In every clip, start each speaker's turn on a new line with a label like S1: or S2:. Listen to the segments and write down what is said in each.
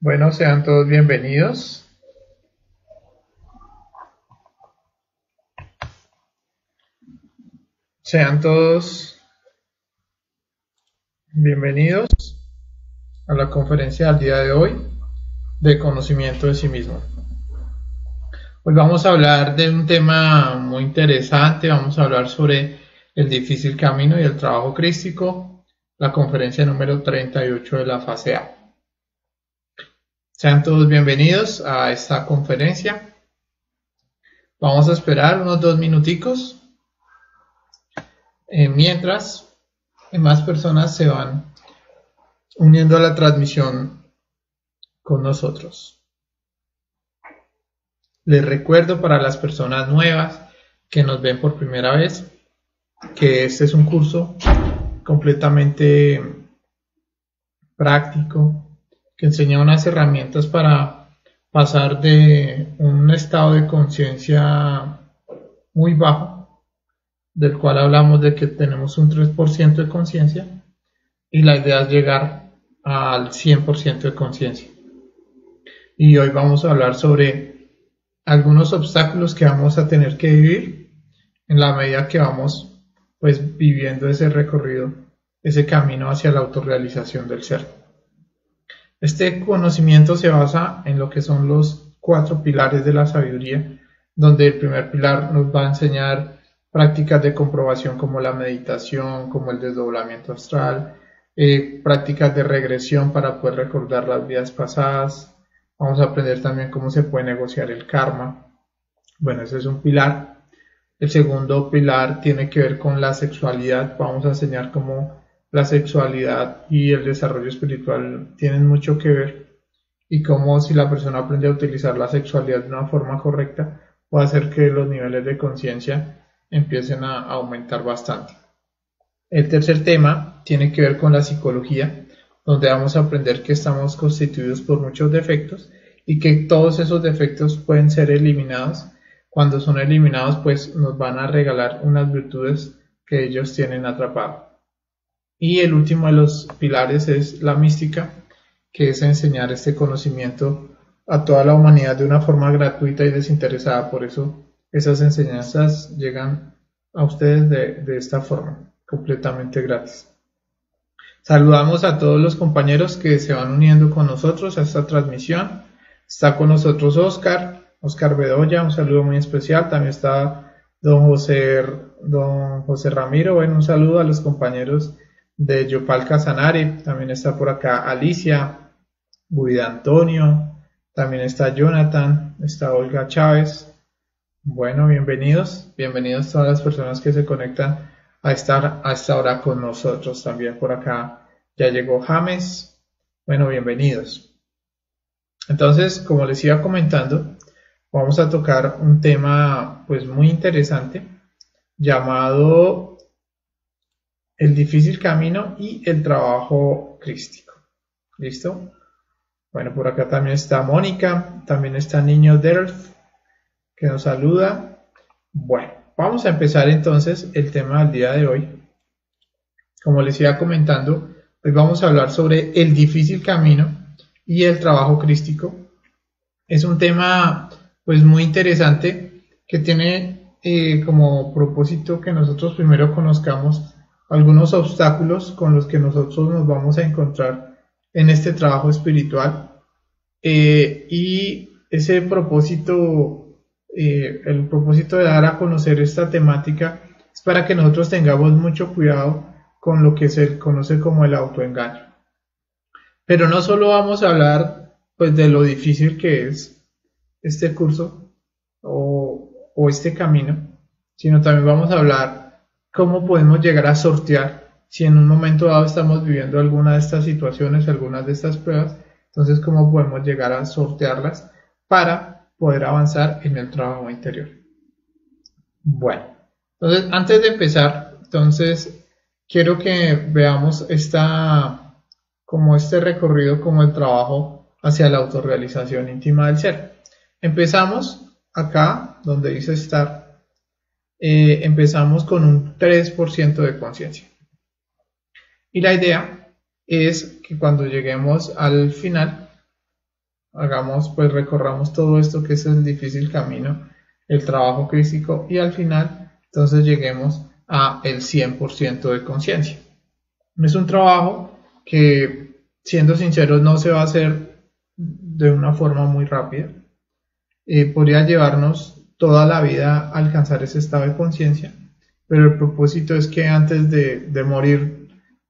S1: Bueno, sean todos bienvenidos. Sean todos bienvenidos a la conferencia del día de hoy de conocimiento de sí mismo. Hoy vamos a hablar de un tema muy interesante. Vamos a hablar sobre el difícil camino y el trabajo crístico, la conferencia número 38 de la fase A. Sean todos bienvenidos a esta conferencia. Vamos a esperar unos 2 minuticos mientras más personas se van uniendo a la transmisión con nosotros. Les recuerdo para las personas nuevas que nos ven por primera vez que este es un curso completamente práctico que enseña unas herramientas para pasar de un estado de conciencia muy bajo, del cual hablamos de que tenemos un 3% de conciencia, y la idea es llegar al 100% de conciencia. Y hoy vamos a hablar sobre algunos obstáculos que vamos a tener que vivir en la medida que vamos viviendo ese recorrido, ese camino hacia la autorrealización del ser. Este conocimiento se basa en lo que son los 4 pilares de la sabiduría, donde el primer pilar nos va a enseñar prácticas de comprobación como la meditación, como el desdoblamiento astral, prácticas de regresión para poder recordar las vidas pasadas. Vamos a aprender también cómo se puede negociar el karma. Bueno, ese es un pilar. El segundo pilar tiene que ver con la sexualidad. Vamos a enseñar cómo la sexualidad y el desarrollo espiritual tienen mucho que ver, y cómo si la persona aprende a utilizar la sexualidad de una forma correcta puede hacer que los niveles de conciencia empiecen a aumentar bastante. El tercer tema tiene que ver con la psicología, donde vamos a aprender que estamos constituidos por muchos defectos y que todos esos defectos pueden ser eliminados. Cuando son eliminados, pues nos van a regalar unas virtudes que ellos tienen atrapadas. Y el último de los pilares es la mística, que es enseñar este conocimiento a toda la humanidad de una forma gratuita y desinteresada. Por eso esas enseñanzas llegan a ustedes de esta forma, completamente gratis. Saludamos a todos los compañeros que se van uniendo con nosotros a esta transmisión. Está con nosotros Oscar Bedoya, un saludo muy especial. También está don José Ramiro. Bueno, un saludo a los compañeros de Yopal Casanare. También está por acá Alicia, Buida Antonio, también está Jonathan, está Olga Chávez. Bueno, bienvenidos todas las personas que se conectan a esta hora con nosotros. También por acá ya llegó James. Bueno, bienvenidos. Entonces, como les iba comentando, vamos a tocar un tema muy interesante llamado el difícil camino y el trabajo crístico. ¿Listo? Bueno, por acá también está Mónica, también está Niño Derf, que nos saluda. Bueno, vamos a empezar entonces el tema del día de hoy. Como les iba comentando, hoy vamos a hablar sobre el difícil camino y el trabajo crístico. Es un tema muy interesante que tiene como propósito que nosotros primero conozcamos algunos obstáculos con los que nosotros nos vamos a encontrar en este trabajo espiritual, y ese propósito, el propósito de dar a conocer esta temática es para que nosotros tengamos mucho cuidado con lo que se conoce como el autoengaño. Pero no solo vamos a hablar de lo difícil que es este curso o este camino, sino también vamos a hablar cómo podemos llegar a sortear si en un momento dado estamos viviendo alguna de estas situaciones, algunas de estas pruebas. Entonces, cómo podemos llegar a sortearlas para poder avanzar en el trabajo interior. Bueno, entonces antes de empezar, quiero que veamos este recorrido como el trabajo hacia la autorrealización íntima del ser. Empezamos acá donde dice estar. Empezamos con un 3% de conciencia. Y la idea es que cuando lleguemos al final hagamos, pues recorramos todo esto que es el difícil camino, el trabajo crístico, y al final entonces lleguemos a el 100% de conciencia. Es un trabajo que, siendo sinceros, no se va a hacer de una forma muy rápida. Podría llevarnos toda la vida a alcanzar ese estado de conciencia, pero el propósito es que antes de morir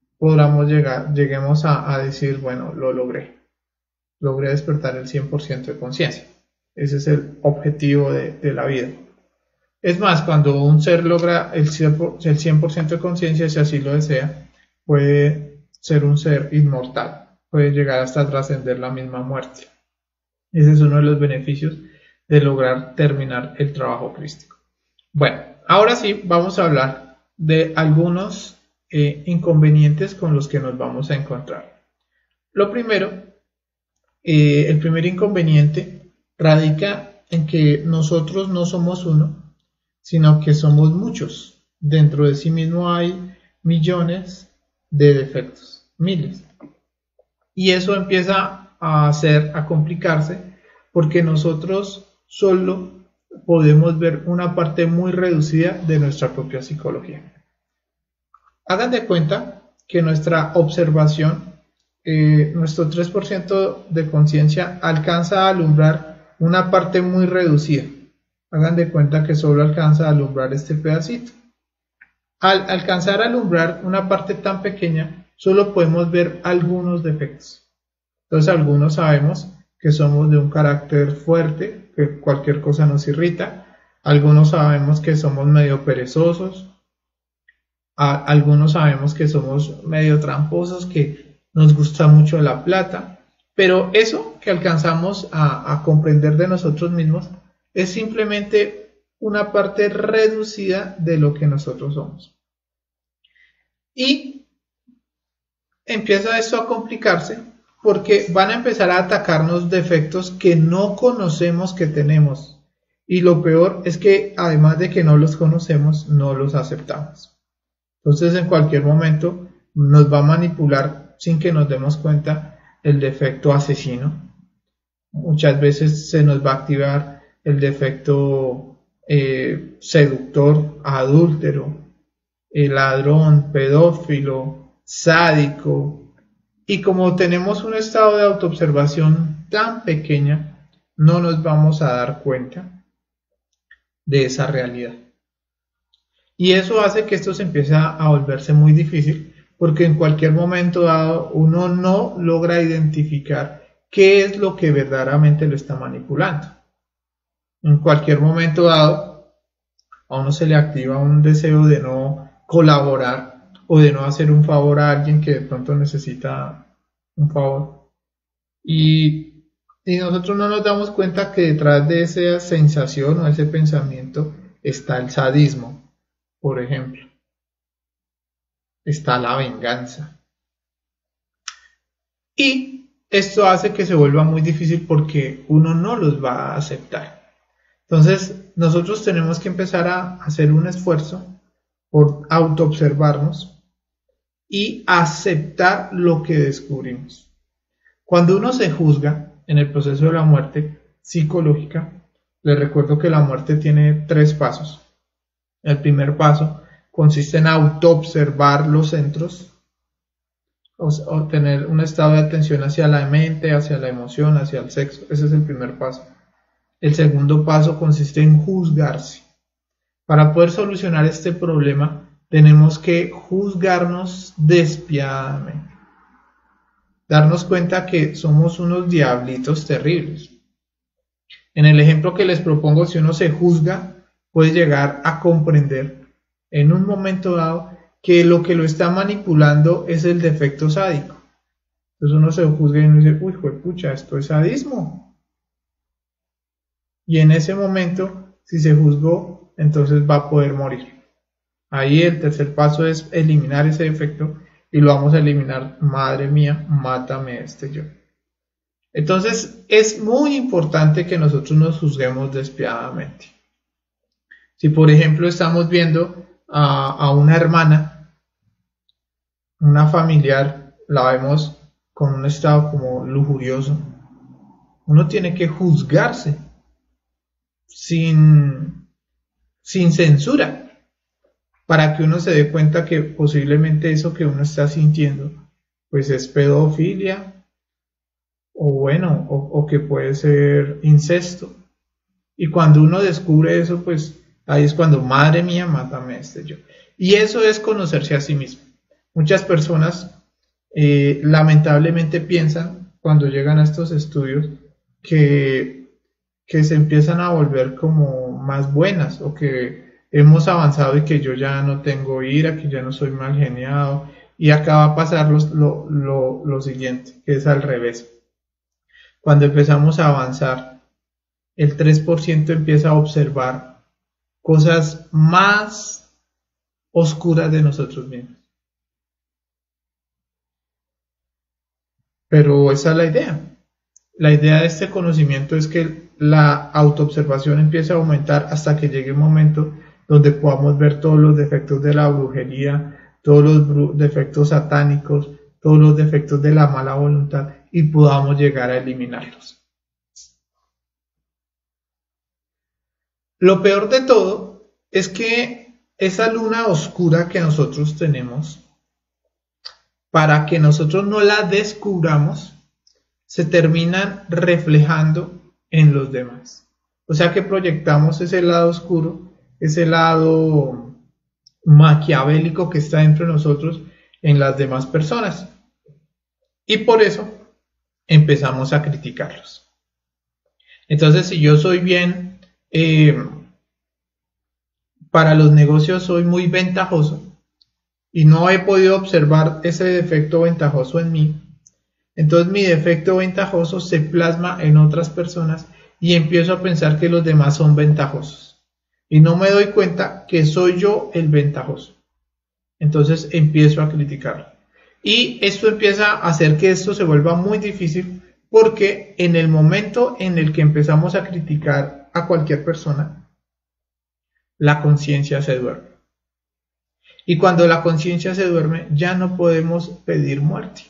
S1: lleguemos a decir, bueno, lo logré despertar el 100% de conciencia. Ese es el objetivo de la vida. Es más, cuando un ser logra el 100% de conciencia, si así lo desea, puede ser un ser inmortal, puede llegar hasta trascender la misma muerte. Ese es uno de los beneficios de lograr terminar el trabajo crístico. Bueno, ahora sí vamos a hablar de algunos inconvenientes con los que nos vamos a encontrar. Lo primero, el primer inconveniente radica en que nosotros no somos uno, sino que somos muchos. Dentro de sí mismo hay millones de defectos, miles. Y eso empieza a complicarse porque nosotros solo podemos ver una parte muy reducida de nuestra propia psicología. Hagan de cuenta que nuestra observación, nuestro 3% de conciencia alcanza a alumbrar una parte muy reducida. Hagan de cuenta que solo alcanza a alumbrar este pedacito. Al alcanzar a alumbrar una parte tan pequeña, solo podemos ver algunos defectos. Entonces, algunos sabemos que somos de un carácter fuerte, que cualquier cosa nos irrita. Algunos sabemos que somos medio perezosos. Algunos sabemos que somos medio tramposos, que nos gusta mucho la plata. Pero eso que alcanzamos a comprender de nosotros mismos es simplemente una parte reducida de lo que nosotros somos. Y empieza esto a complicarse porque van a empezar a atacarnos defectos que no conocemos que tenemos. Y lo peor es que además de que no los conocemos, no los aceptamos. Entonces en cualquier momento nos va a manipular sin que nos demos cuenta el defecto asesino. Muchas veces se nos va a activar el defecto seductor, adúltero, ladrón, pedófilo, sádico. Y como tenemos un estado de autoobservación tan pequeña, no nos vamos a dar cuenta de esa realidad. Y eso hace que esto se empiece a volverse muy difícil, porque en cualquier momento dado uno no logra identificar qué es lo que verdaderamente lo está manipulando. En cualquier momento dado a uno se le activa un deseo de no colaborar o de no hacer un favor a alguien que de pronto necesita un favor. Y nosotros no nos damos cuenta que detrás de esa sensación o ese pensamiento está el sadismo, por ejemplo. Está la venganza. Y esto hace que se vuelva muy difícil porque uno no los va a aceptar. Entonces, nosotros tenemos que empezar a hacer un esfuerzo por autoobservarnos y aceptar lo que descubrimos. Cuando uno se juzga en el proceso de la muerte psicológica, les recuerdo que la muerte tiene 3 pasos. El primer paso consiste en autoobservar los centros, o tener un estado de atención hacia la mente, hacia la emoción, hacia el sexo. Ese es el primer paso. El segundo paso consiste en juzgarse. Para poder solucionar este problema, tenemos que juzgarnos despiadadamente. Darnos cuenta que somos unos diablitos terribles. En el ejemplo que les propongo, si uno se juzga, puede llegar a comprender en un momento dado que lo que lo está manipulando es el defecto sádico. Entonces uno se juzga y uno dice, uy, juepucha, esto es sadismo. Y en ese momento, si se juzgó, entonces va a poder morir. Ahí el tercer paso es eliminar ese defecto y lo vamos a eliminar. Madre mía, mátame este yo. Entonces es muy importante que nosotros nos juzguemos despiadadamente. Si por ejemplo estamos viendo a una hermana, una familiar, la vemos con un estado como lujurioso, Uno tiene que juzgarse sin censura, para que uno se dé cuenta que posiblemente eso que uno está sintiendo pues es pedofilia, o bueno, o que puede ser incesto. Y cuando uno descubre eso, pues ahí es cuando, madre mía, mátame yo. Y eso es conocerse a sí mismo. Muchas personas lamentablemente piensan cuando llegan a estos estudios que se empiezan a volver como más buenas, o que hemos avanzado y que yo ya no tengo ira, que ya no soy mal geniado, y acá va a pasar lo siguiente, que es al revés. Cuando empezamos a avanzar, el 3% empieza a observar cosas más oscuras de nosotros mismos. Pero esa es la idea. La idea de este conocimiento es que la autoobservación empiece a aumentar hasta que llegue un momento donde podamos ver todos los defectos de la brujería, todos los defectos satánicos, todos los defectos de la mala voluntad, y podamos llegar a eliminarlos. Lo peor de todo es que esa luna oscura que nosotros tenemos, para que nosotros no la descubramos, se terminan reflejando en los demás. O sea que proyectamos ese lado oscuro, ese lado maquiavélico que está dentro de nosotros en las demás personas. Y por eso empezamos a criticarlos. Entonces, si yo soy bien, para los negocios soy muy ventajoso y no he podido observar ese defecto ventajoso en mí, entonces mi defecto ventajoso se plasma en otras personas y empiezo a pensar que los demás son ventajosos. Y no me doy cuenta que soy yo el ventajoso. Entonces empiezo a criticarlo. Y esto empieza a hacer que esto se vuelva muy difícil, porque en el momento en el que empezamos a criticar a cualquier persona, la conciencia se duerme. Y cuando la conciencia se duerme, ya no podemos pedir muerte.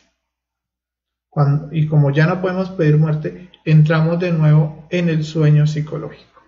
S1: Y como ya no podemos pedir muerte, entramos de nuevo en el sueño psicológico.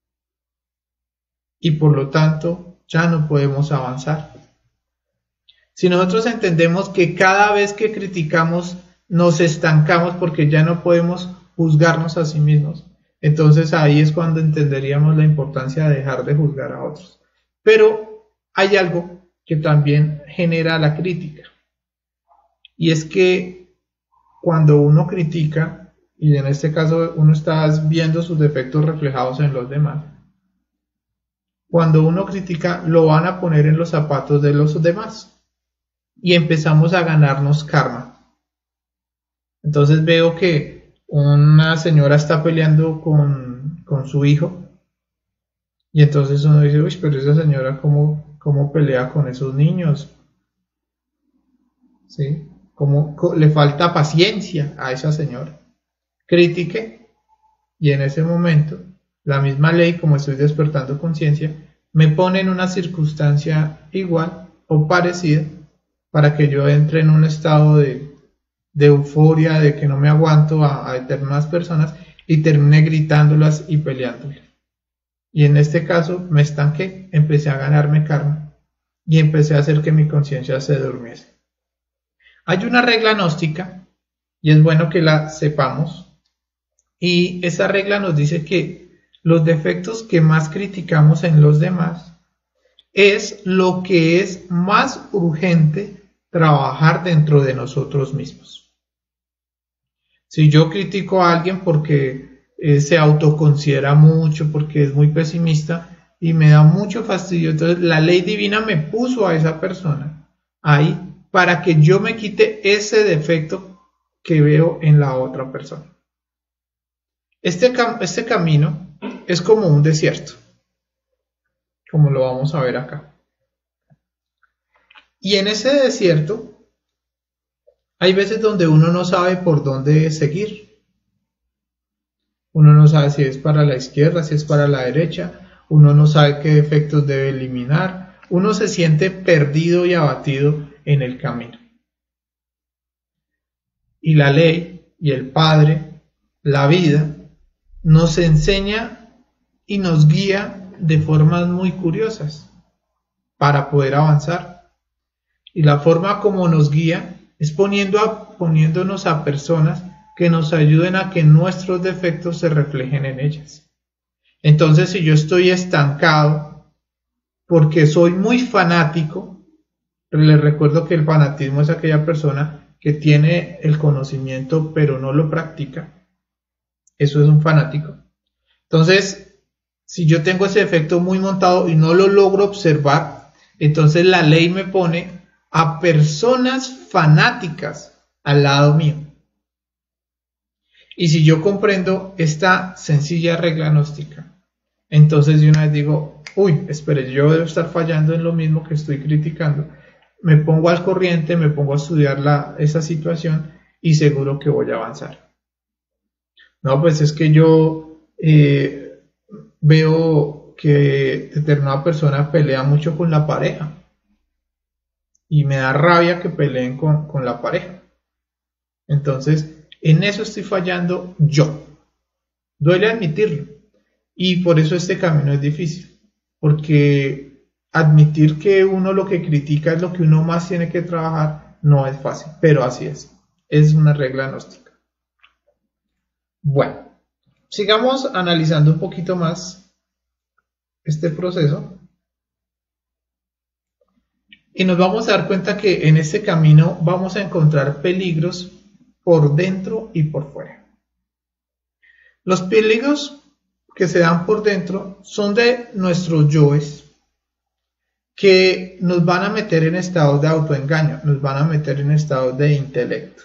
S1: Y por lo tanto, ya no podemos avanzar. Si nosotros entendemos que cada vez que criticamos nos estancamos porque ya no podemos juzgarnos a sí mismos, entonces ahí es cuando entenderíamos la importancia de dejar de juzgar a otros. Pero hay algo que también genera la crítica, y es que cuando uno critica, y en este caso uno está viendo sus defectos reflejados en los demás, cuando uno critica lo van a poner en los zapatos de los demás y empezamos a ganarnos karma. Entonces veo que una señora está peleando con su hijo, y entonces uno dice, uy, pero esa señora cómo pelea con esos niños, ¿sí? Cómo le falta paciencia a esa señora. Critique, y en ese momento la misma ley, como estoy despertando conciencia, me pone en una circunstancia igual o parecida para que yo entre en un estado de euforia, de que no me aguanto a determinadas personas y termine gritándolas y peleándolas. Y en este caso me estanqué, empecé a ganarme karma y empecé a hacer que mi conciencia se durmiese. Hay una regla gnóstica, y es bueno que la sepamos, y esa regla nos dice que los defectos que más criticamos en los demás es lo que es más urgente trabajar dentro de nosotros mismos. Si yo critico a alguien porque se autoconsidera mucho, porque es muy pesimista y me da mucho fastidio, entonces la ley divina me puso a esa persona ahí para que yo me quite ese defecto que veo en la otra persona. Este camino es como un desierto, como lo vamos a ver acá. Y en ese desierto hay veces donde uno no sabe por dónde seguir. Uno no sabe si es para la izquierda, si es para la derecha. Uno no sabe qué defectos debe eliminar. Uno se siente perdido y abatido en el camino. Y la ley y el Padre la vida nos enseña y nos guía de formas muy curiosas para poder avanzar. Y la forma como nos guía es poniéndonos a personas que nos ayuden a que nuestros defectos se reflejen en ellas. Entonces, si yo estoy estancado porque soy muy fanático, les recuerdo que el fanatismo es aquella persona que tiene el conocimiento pero no lo practica. Eso es un fanático. Entonces, si yo tengo ese defecto muy montado y no lo logro observar, entonces la ley me pone a personas fanáticas al lado mío. Y si yo comprendo esta sencilla regla gnóstica, entonces de una vez digo, uy, espere, yo debo estar fallando en lo mismo que estoy criticando. Me pongo al corriente, me pongo a estudiar esa situación y seguro que voy a avanzar. No, pues es que yo veo que determinada persona pelea mucho con la pareja y me da rabia que peleen con la pareja. Entonces, en eso estoy fallando yo. Duele admitirlo. Y por eso este camino es difícil. Porque admitir que uno lo que critica es lo que uno más tiene que trabajar no es fácil. Pero así es. Es una regla gnóstica. Bueno, sigamos analizando un poquito más este proceso. Y nos vamos a dar cuenta que en este camino vamos a encontrar peligros por dentro y por fuera. Los peligros que se dan por dentro son de nuestros yoes que nos van a meter en estados de autoengaño, nos van a meter en estados de intelecto.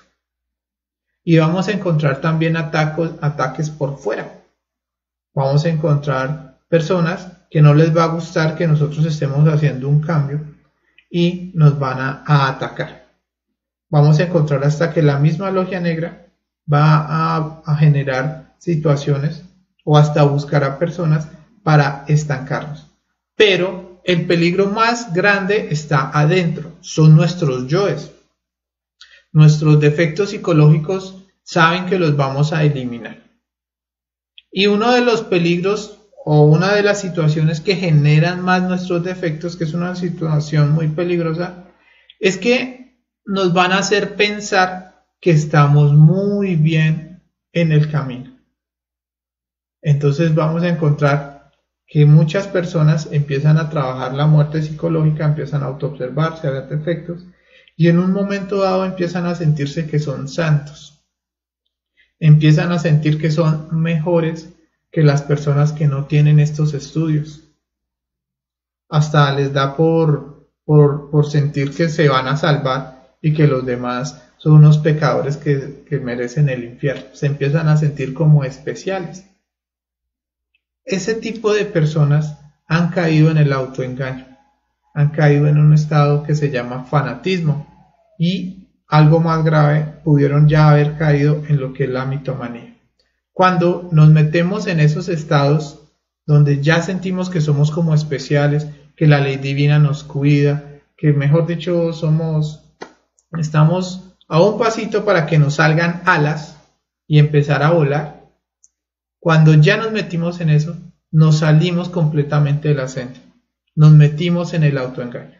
S1: Y vamos a encontrar también ataques por fuera. Vamos a encontrar personas que no les va a gustar que nosotros estemos haciendo un cambio y nos van a atacar. Vamos a encontrar hasta que la misma logia negra va a generar situaciones o hasta buscar a personas para estancarnos. Pero el peligro más grande está adentro, son nuestros yoes. Nuestros defectos psicológicos saben que los vamos a eliminar. Y uno de los peligros o una de las situaciones que generan más nuestros defectos, que es una situación muy peligrosa, es que nos van a hacer pensar que estamos muy bien en el camino. Entonces vamos a encontrar que muchas personas empiezan a trabajar la muerte psicológica, empiezan a autoobservarse, a ver defectos, y en un momento dado empiezan a sentirse que son santos. Empiezan a sentir que son mejores que las personas que no tienen estos estudios. Hasta les da por sentir que se van a salvar y que los demás son unos pecadores que merecen el infierno. Se empiezan a sentir como especiales. Ese tipo de personas han caído en el autoengaño, han caído en un estado que se llama fanatismo y, algo más grave, pudieron ya haber caído en lo que es la mitomanía. Cuando nos metemos en esos estados donde ya sentimos que somos como especiales, que la ley divina nos cuida, que mejor dicho estamos a un pasito para que nos salgan alas y empezar a volar. Cuando ya nos metimos en eso, nos salimos completamente de la senda, nos metimos en el autoengaño.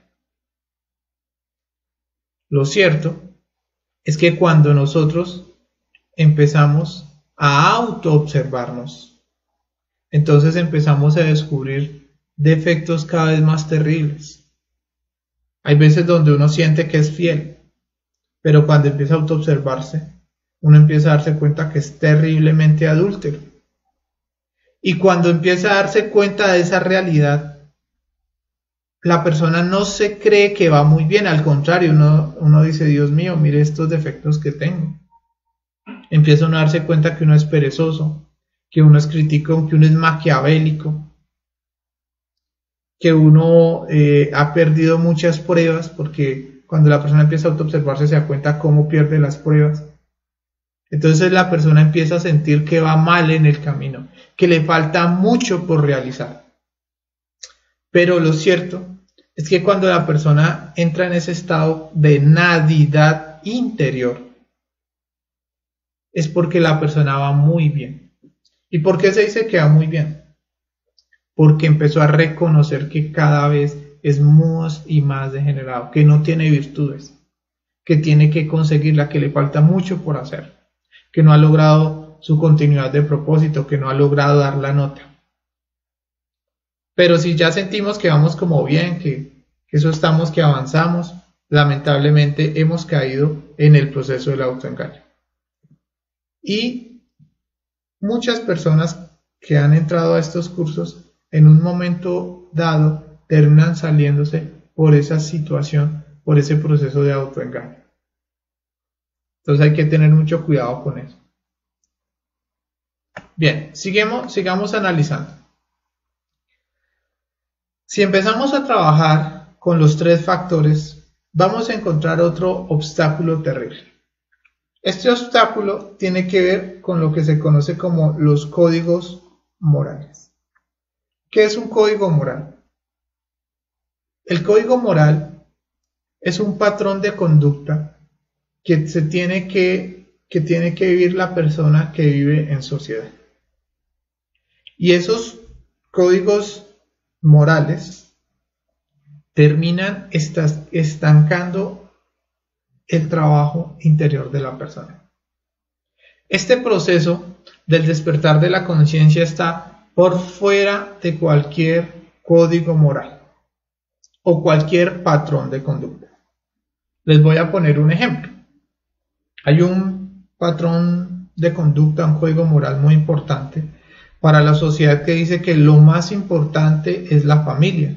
S1: Lo cierto es que cuando nosotros empezamos a autoobservarnos, entonces empezamos a descubrir defectos cada vez más terribles. Hay veces donde uno siente que es fiel, pero cuando empieza a autoobservarse, uno empieza a darse cuenta que es terriblemente adúltero. Y cuando empieza a darse cuenta de esa realidad, la persona no se cree que va muy bien, al contrario, uno dice, Dios mío, mire estos defectos que tengo. Empieza uno a darse cuenta que uno es perezoso, que uno es crítico, que uno es maquiavélico, que uno ha perdido muchas pruebas, porque cuando la persona empieza a autoobservarse se da cuenta cómo pierde las pruebas. Entonces la persona empieza a sentir que va mal en el camino, que le falta mucho por realizar. Pero lo cierto es que cuando la persona entra en ese estado de nadidad interior, es porque la persona va muy bien. ¿Y por qué se dice que va muy bien? Porque empezó a reconocer que cada vez es más y más degenerado, que no tiene virtudes, que tiene que conseguirla, que le falta mucho por hacer, que no ha logrado su continuidad de propósito, que no ha logrado dar la nota. Pero si ya sentimos que vamos como bien, que eso estamos, que avanzamos, lamentablemente hemos caído en el proceso del autoengaño. Y muchas personas que han entrado a estos cursos en un momento dado terminan saliéndose por esa situación, por ese proceso de autoengaño. Entonces hay que tener mucho cuidado con eso. Bien, sigamos analizando. Si empezamos a trabajar con los 3 factores, vamos a encontrar otro obstáculo terrible. Este obstáculo tiene que ver con lo que se conoce como los códigos morales. ¿Qué es un código moral? El código moral es un patrón de conducta que tiene que vivir la persona que vive en sociedad. Y esos códigos morales terminan estancando el trabajo interior de la persona. Este proceso del despertar de la conciencia está por fuera de cualquier código moral o cualquier patrón de conducta. Les voy a poner un ejemplo. Hay un patrón de conducta, un código moral muy importante para la sociedad que dice que lo más importante es la familia,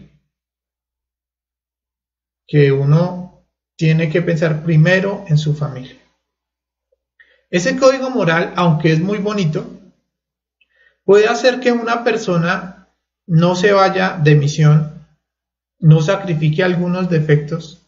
S1: que uno tiene que pensar primero en su familia. Ese código moral, aunque es muy bonito, puede hacer que una persona no se vaya de misión, no sacrifique algunos defectos.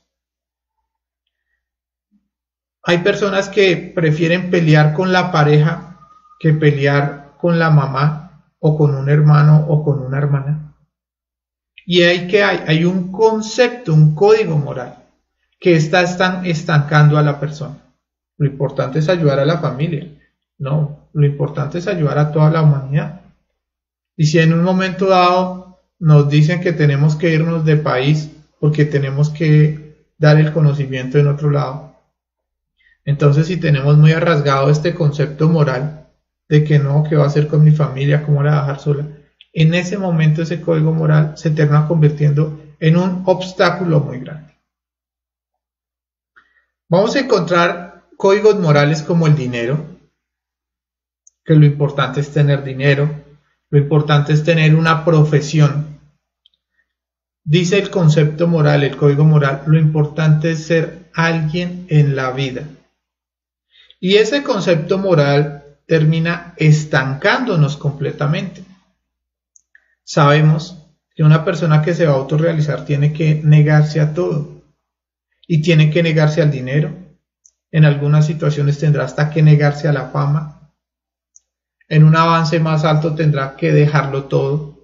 S1: Hay personas que prefieren pelear con la pareja que pelear con la mamá o con un hermano o con una hermana. Y hay un concepto, un código moral que están estancando a la persona. Lo importante es ayudar a la familia. No, lo importante es ayudar a toda la humanidad. Y si en un momento dado nos dicen que tenemos que irnos de país porque tenemos que dar el conocimiento en otro lado, entonces si tenemos muy arraigado este concepto moral de que no, ¿qué va a hacer con mi familia? ¿Cómo la voy a dejar sola? En ese momento ese código moral se termina convirtiendo en un obstáculo muy grande. Vamos a encontrar códigos morales como el dinero, que lo importante es tener dinero, lo importante es tener una profesión. Dice el concepto moral, el código moral, lo importante es ser alguien en la vida. Y ese concepto moral termina estancándonos completamente. Sabemos que una persona que se va a autorrealizar tiene que negarse a todo y tiene que negarse al dinero. En algunas situaciones tendrá hasta que negarse a la fama. En un avance más alto tendrá que dejarlo todo.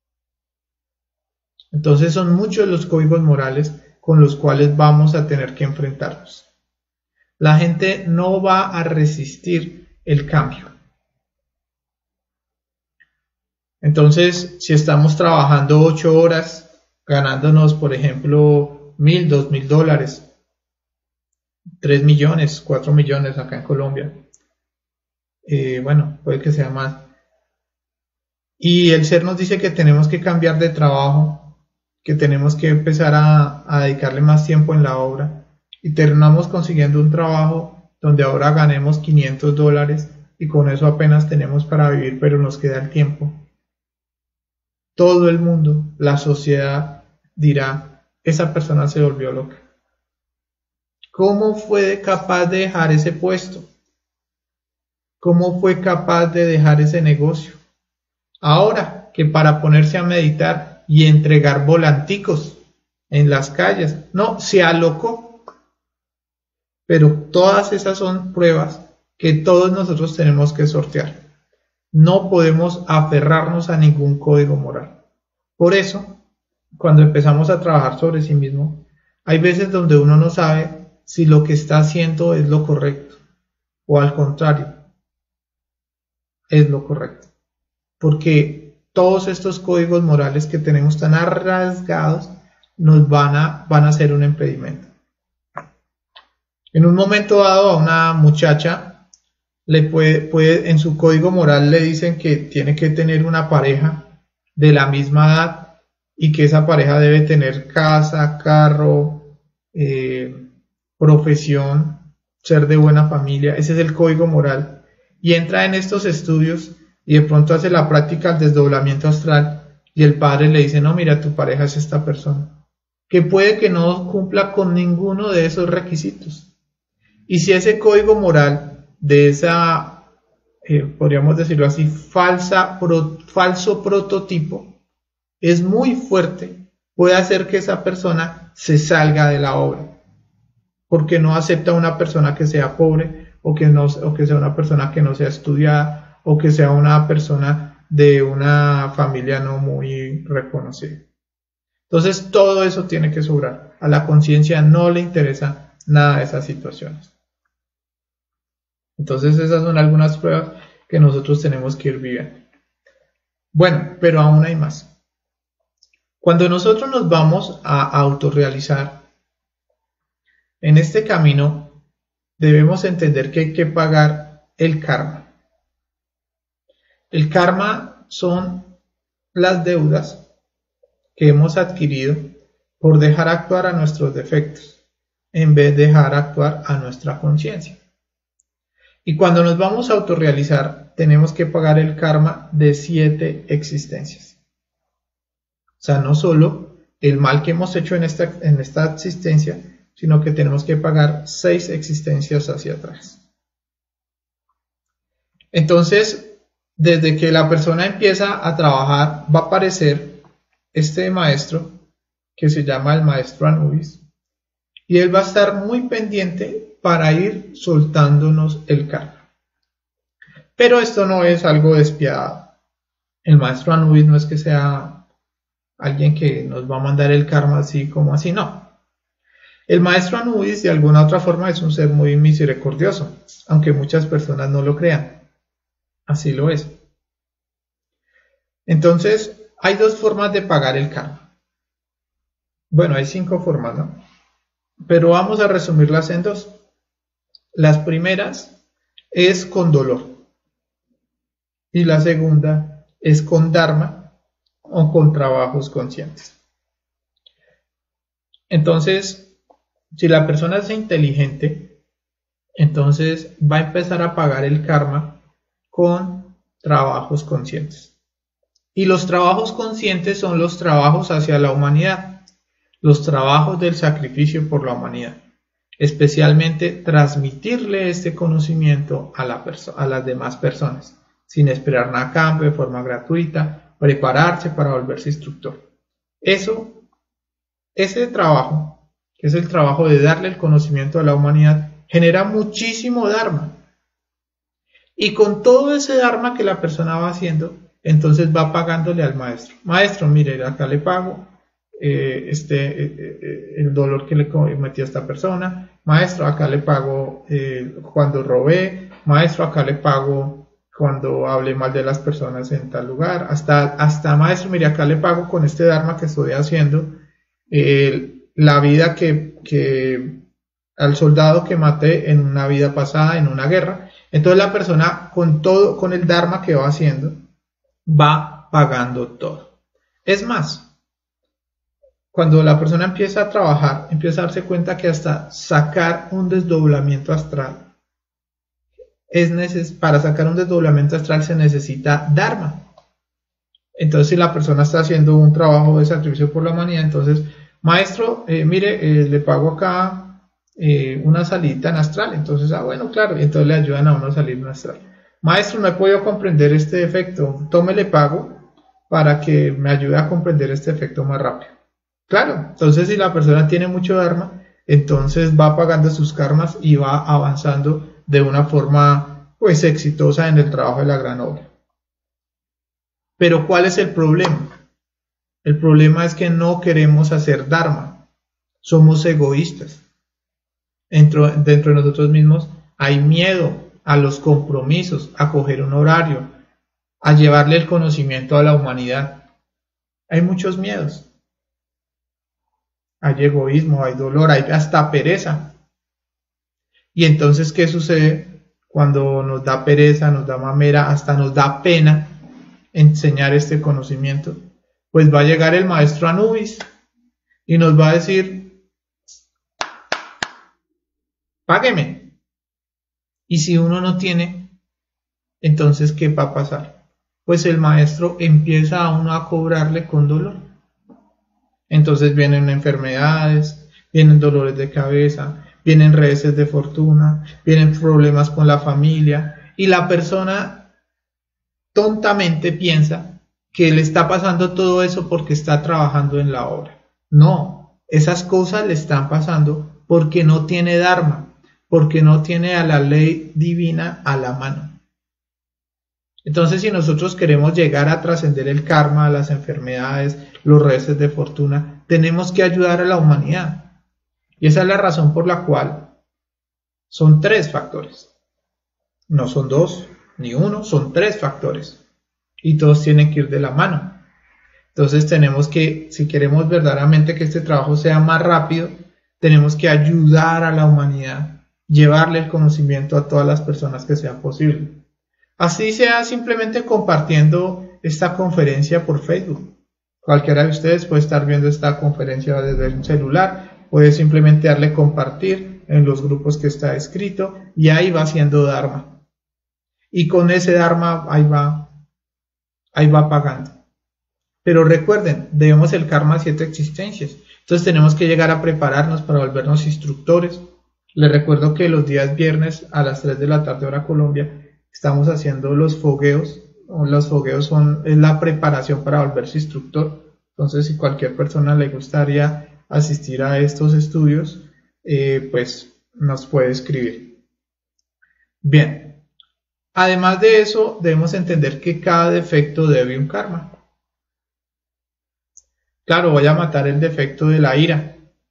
S1: Entonces son muchos los códigos morales con los cuales vamos a tener que enfrentarnos. La gente no va a resistir el cambio. Entonces, si estamos trabajando 8 horas, ganándonos, por ejemplo, $1,000, $2,000, 3 millones, 4 millones acá en Colombia, bueno, puede que sea más. Y el ser nos dice que tenemos que cambiar de trabajo, que tenemos que empezar a dedicarle más tiempo en la obra, y terminamos consiguiendo un trabajo donde ahora ganemos $500 y con eso apenas tenemos para vivir, pero nos queda el tiempo. Todo el mundo, la sociedad dirá, esa persona se volvió loca. ¿Cómo fue capaz de dejar ese puesto? ¿Cómo fue capaz de dejar ese negocio? Ahora que para ponerse a meditar y entregar volanticos en las calles, no, se alocó. Pero todas esas son pruebas que todos nosotros tenemos que sortear. No podemos aferrarnos a ningún código moral. Por eso, cuando empezamos a trabajar sobre sí mismo, hay veces donde uno no sabe si lo que está haciendo es lo correcto o al contrario, es lo correcto. Porque todos estos códigos morales que tenemos tan rasgados nos van a ser un impedimento. En un momento dado a una muchacha en su código moral le dicen que tiene que tener una pareja de la misma edad y que esa pareja debe tener casa, carro, profesión, ser de buena familia. Ese es el código moral. Y entra en estos estudios y de pronto hace la práctica del desdoblamiento astral y el padre le dice, no, mira, tu pareja es esta persona, que puede que no cumpla con ninguno de esos requisitos. Y si ese código moral de esa, podríamos decirlo así, falso prototipo es muy fuerte, puede hacer que esa persona se salga de la obra, porque no acepta una persona que sea pobre, o que sea una persona que no sea estudiada, o que sea una persona de una familia no muy reconocida. Entonces todo eso tiene que sobrar. A la conciencia no le interesa nada de esas situaciones. Entonces esas son algunas pruebas que nosotros tenemos que ir viviendo. Bueno, pero aún hay más. Cuando nosotros nos vamos a autorrealizar, en este camino debemos entender que hay que pagar el karma. El karma son las deudas que hemos adquirido por dejar actuar a nuestros defectos, en vez de dejar actuar a nuestra conciencia. Y cuando nos vamos a autorrealizar, tenemos que pagar el karma de 7 existencias. O sea, no solo el mal que hemos hecho en esta existencia, sino que tenemos que pagar 6 existencias hacia atrás. Entonces, desde que la persona empieza a trabajar, va a aparecer este maestro, que se llama el maestro Anubis, y él va a estar muy pendiente para ir soltándonos el karma. Pero esto no es algo despiadado. El maestro Anubis no es que sea alguien que nos va a mandar el karma así como así, no. El maestro Anubis de alguna otra forma es un ser muy misericordioso, aunque muchas personas no lo crean. Así lo es. Entonces, hay 2 formas de pagar el karma. Bueno, hay 5 formas, ¿no? Pero vamos a resumirlas en 2. Las primeras es con dolor. Y la segunda es con dharma o con trabajos conscientes. Entonces, si la persona es inteligente, entonces va a empezar a pagar el karma con trabajos conscientes. Y los trabajos conscientes son los trabajos hacia la humanidad, los trabajos del sacrificio por la humanidad. Especialmente transmitirle este conocimiento a las demás personas, sin esperar nada a cambio, de forma gratuita, prepararse para volverse instructor. Ese trabajo, que es el trabajo de darle el conocimiento a la humanidad, genera muchísimo dharma. Y con todo ese dharma que la persona va haciendo, entonces va pagándole al maestro. Maestro, mire, acá le pago el dolor que le cometí a esta persona. Maestro, acá le pago cuando robé. Maestro, acá le pago cuando hablé mal de las personas en tal lugar. Hasta maestro, mire, acá le pago con este dharma que estoy haciendo la vida que al soldado que maté en una vida pasada, en una guerra. Entonces la persona con el dharma que va haciendo, va pagando todo. Es más, cuando la persona empieza a trabajar, empieza a darse cuenta que hasta sacar un desdoblamiento astral, para sacar un desdoblamiento astral se necesita dharma. Entonces, si la persona está haciendo un trabajo de sacrificio por la humanidad, entonces, maestro, mire, le pago acá una salida en astral. Entonces, bueno, claro, y entonces le ayudan a uno a salir en astral. Maestro, no he podido comprender este efecto, tómele pago para que me ayude a comprender este efecto más rápido. Claro, entonces si la persona tiene mucho dharma, entonces va pagando sus karmas y va avanzando de una forma pues exitosa en el trabajo de la gran obra. Pero ¿cuál es el problema? El problema es que no queremos hacer dharma, somos egoístas. Dentro de nosotros mismos hay miedo a los compromisos, a coger un horario, a llevarle el conocimiento a la humanidad. Hay muchos miedos. Hay egoísmo, hay dolor, hay hasta pereza. Y entonces, ¿qué sucede cuando nos da pereza, nos da mamera, hasta nos da pena enseñar este conocimiento? Pues va a llegar el maestro Anubis y nos va a decir, págueme. Y si uno no tiene, entonces, ¿qué va a pasar? Pues el maestro empieza a uno a cobrarle con dolor. Entonces vienen enfermedades, vienen dolores de cabeza, vienen reveses de fortuna, vienen problemas con la familia y la persona tontamente piensa que le está pasando todo eso porque está trabajando en la obra. No, esas cosas le están pasando porque no tiene Dharma, porque no tiene a la ley divina a la mano. Entonces, si nosotros queremos llegar a trascender el karma, las enfermedades, los reveses de fortuna, tenemos que ayudar a la humanidad. Y esa es la razón por la cual son 3 factores. No son 2 ni 1, son 3 factores. Y todos tienen que ir de la mano. Entonces tenemos que, si queremos verdaderamente que este trabajo sea más rápido, tenemos que ayudar a la humanidad, llevarle el conocimiento a todas las personas que sea posible. Así sea simplemente compartiendo esta conferencia por Facebook. Cualquiera de ustedes puede estar viendo esta conferencia desde un celular, puede simplemente darle compartir en los grupos que está escrito y ahí va haciendo Dharma. Y con ese Dharma ahí va pagando. Pero recuerden, debemos el karma a 7 existencias. Entonces tenemos que llegar a prepararnos para volvernos instructores. Les recuerdo que los días viernes a las 3 de la tarde hora Colombia estamos haciendo los fogueos. Los fogueos es la preparación para volverse instructor. Entonces, si cualquier persona le gustaría asistir a estos estudios, pues nos puede escribir. Bien, además de eso, debemos entender que cada defecto debe un karma. Claro, voy a matar el defecto de la ira,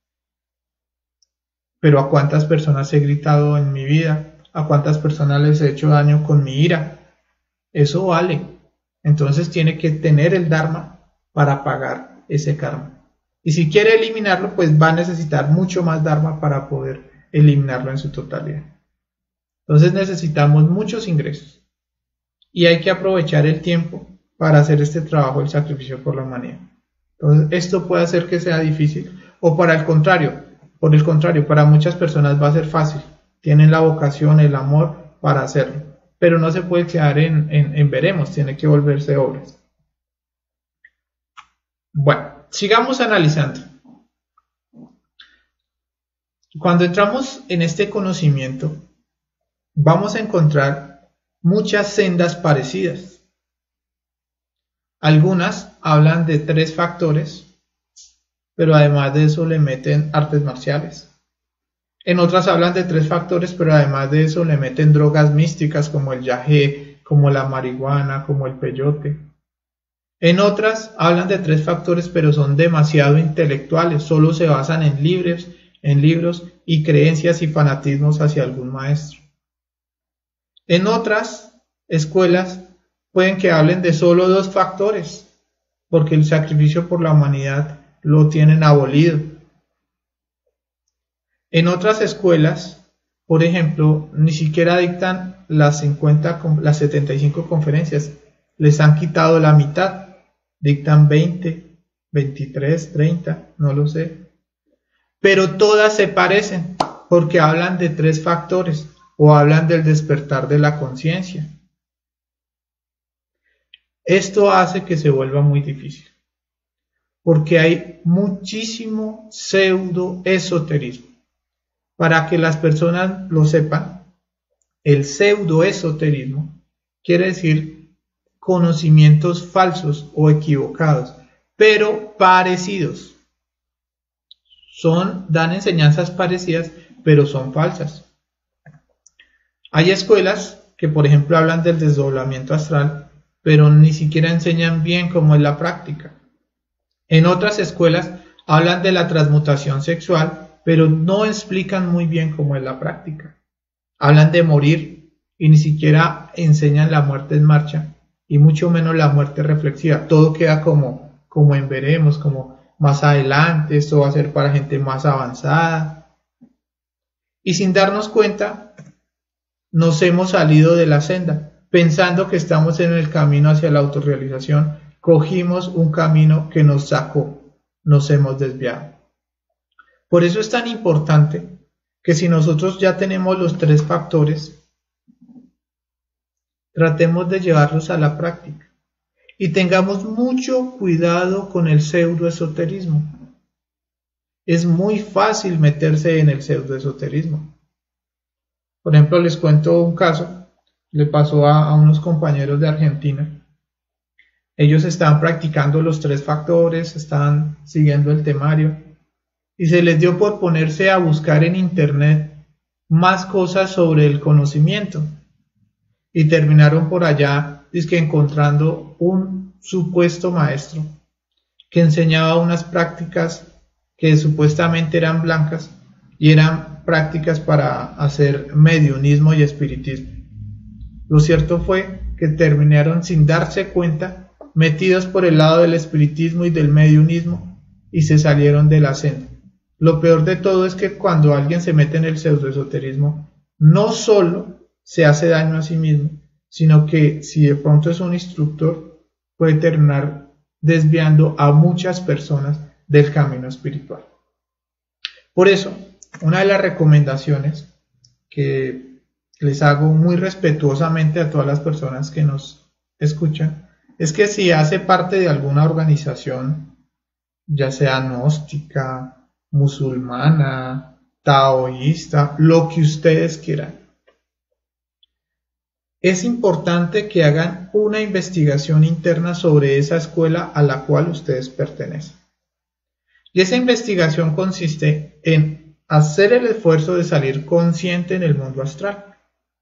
S1: pero ¿a cuántas personas he gritado en mi vida? ¿A cuántas personas les he hecho daño con mi ira? Eso vale. Entonces tiene que tener el Dharma para pagar ese karma. Y si quiere eliminarlo, pues va a necesitar mucho más Dharma para poder eliminarlo en su totalidad. Entonces necesitamos muchos ingresos. Y hay que aprovechar el tiempo para hacer este trabajo, el sacrificio por la humanidad. Entonces esto puede hacer que sea difícil. O por el contrario, para muchas personas va a ser fácil. Tienen la vocación, el amor para hacerlo. Pero no se puede quedar en veremos, tiene que volverse obras. Bueno, sigamos analizando. Cuando entramos en este conocimiento, vamos a encontrar muchas sendas parecidas. Algunas hablan de 3 factores, pero además de eso le meten artes marciales. En otras hablan de 3 factores, pero además de eso le meten drogas místicas como el yagé, como la marihuana, como el peyote. En otras hablan de 3 factores, pero son demasiado intelectuales, solo se basan en libros y creencias y fanatismos hacia algún maestro. En otras escuelas pueden que hablen de solo 2 factores, porque el sacrificio por la humanidad lo tienen abolido. En otras escuelas, por ejemplo, ni siquiera dictan las 75 conferencias, les han quitado la mitad, dictan 20, 23, 30, no lo sé. Pero todas se parecen, porque hablan de 3 factores, o hablan del despertar de la conciencia. Esto hace que se vuelva muy difícil, porque hay muchísimo pseudo-esoterismo. Para que las personas lo sepan, el pseudo-esoterismo quiere decir conocimientos falsos o equivocados, pero parecidos. Dan enseñanzas parecidas, pero son falsas. Hay escuelas que, por ejemplo, hablan del desdoblamiento astral, pero ni siquiera enseñan bien cómo es la práctica. En otras escuelas hablan de la transmutación sexual, pero no explican muy bien cómo es la práctica. Hablan de morir y ni siquiera enseñan la muerte en marcha, y mucho menos la muerte reflexiva. Todo queda como en veremos, como más adelante, esto va a ser para gente más avanzada. Y sin darnos cuenta, nos hemos salido de la senda, pensando que estamos en el camino hacia la autorrealización, cogimos un camino que nos sacó, nos hemos desviado. Por eso es tan importante que si nosotros ya tenemos los 3 factores, tratemos de llevarlos a la práctica y tengamos mucho cuidado con el pseudoesoterismo. Es muy fácil meterse en el pseudoesoterismo. Por ejemplo, les cuento un caso, le pasó a unos compañeros de Argentina. Ellos estaban practicando los 3 factores, estaban siguiendo el temario y se les dio por ponerse a buscar en internet más cosas sobre el conocimiento y terminaron por allá encontrando un supuesto maestro que enseñaba unas prácticas que supuestamente eran blancas y eran prácticas para hacer mediunismo y espiritismo. Lo cierto fue que terminaron sin darse cuenta, metidos por el lado del espiritismo y del mediunismo y se salieron de la senda. Lo peor de todo es que cuando alguien se mete en el pseudoesoterismo, no solo se hace daño a sí mismo, sino que si de pronto es un instructor, puede terminar desviando a muchas personas del camino espiritual. Por eso, una de las recomendaciones que les hago muy respetuosamente a todas las personas que nos escuchan, es que si hace parte de alguna organización, ya sea gnóstica, musulmana, taoísta, lo que ustedes quieran, es importante que hagan una investigación interna sobre esa escuela a la cual ustedes pertenecen. Y esa investigación consiste en hacer el esfuerzo de salir consciente en el mundo astral.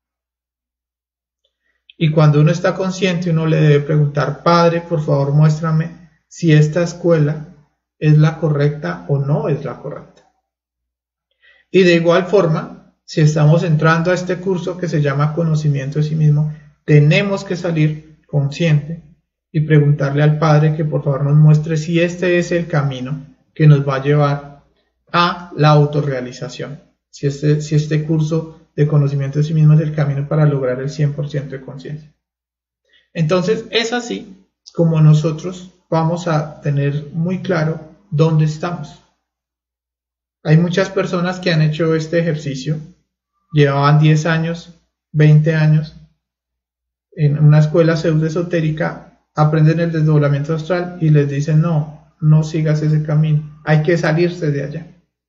S1: Y cuando uno está consciente, uno le debe preguntar: Padre, por favor, muéstrame si esta escuela es la correcta o no es la correcta. Y de igual forma, si estamos entrando a este curso que se llama Conocimiento de sí mismo, tenemos que salir consciente y preguntarle al Padre que por favor nos muestre si este es el camino que nos va a llevar a la autorrealización. Si este curso de conocimiento de sí mismo es el camino para lograr el 100% de conciencia. Entonces es así como nosotros vamos a tener muy claro dónde estamos. Hay muchas personas que han hecho este ejercicio, llevaban 10 años, 20 años en una escuela pseudoesotérica, aprenden el desdoblamiento astral y les dicen: no sigas ese camino, hay que salirse de allá.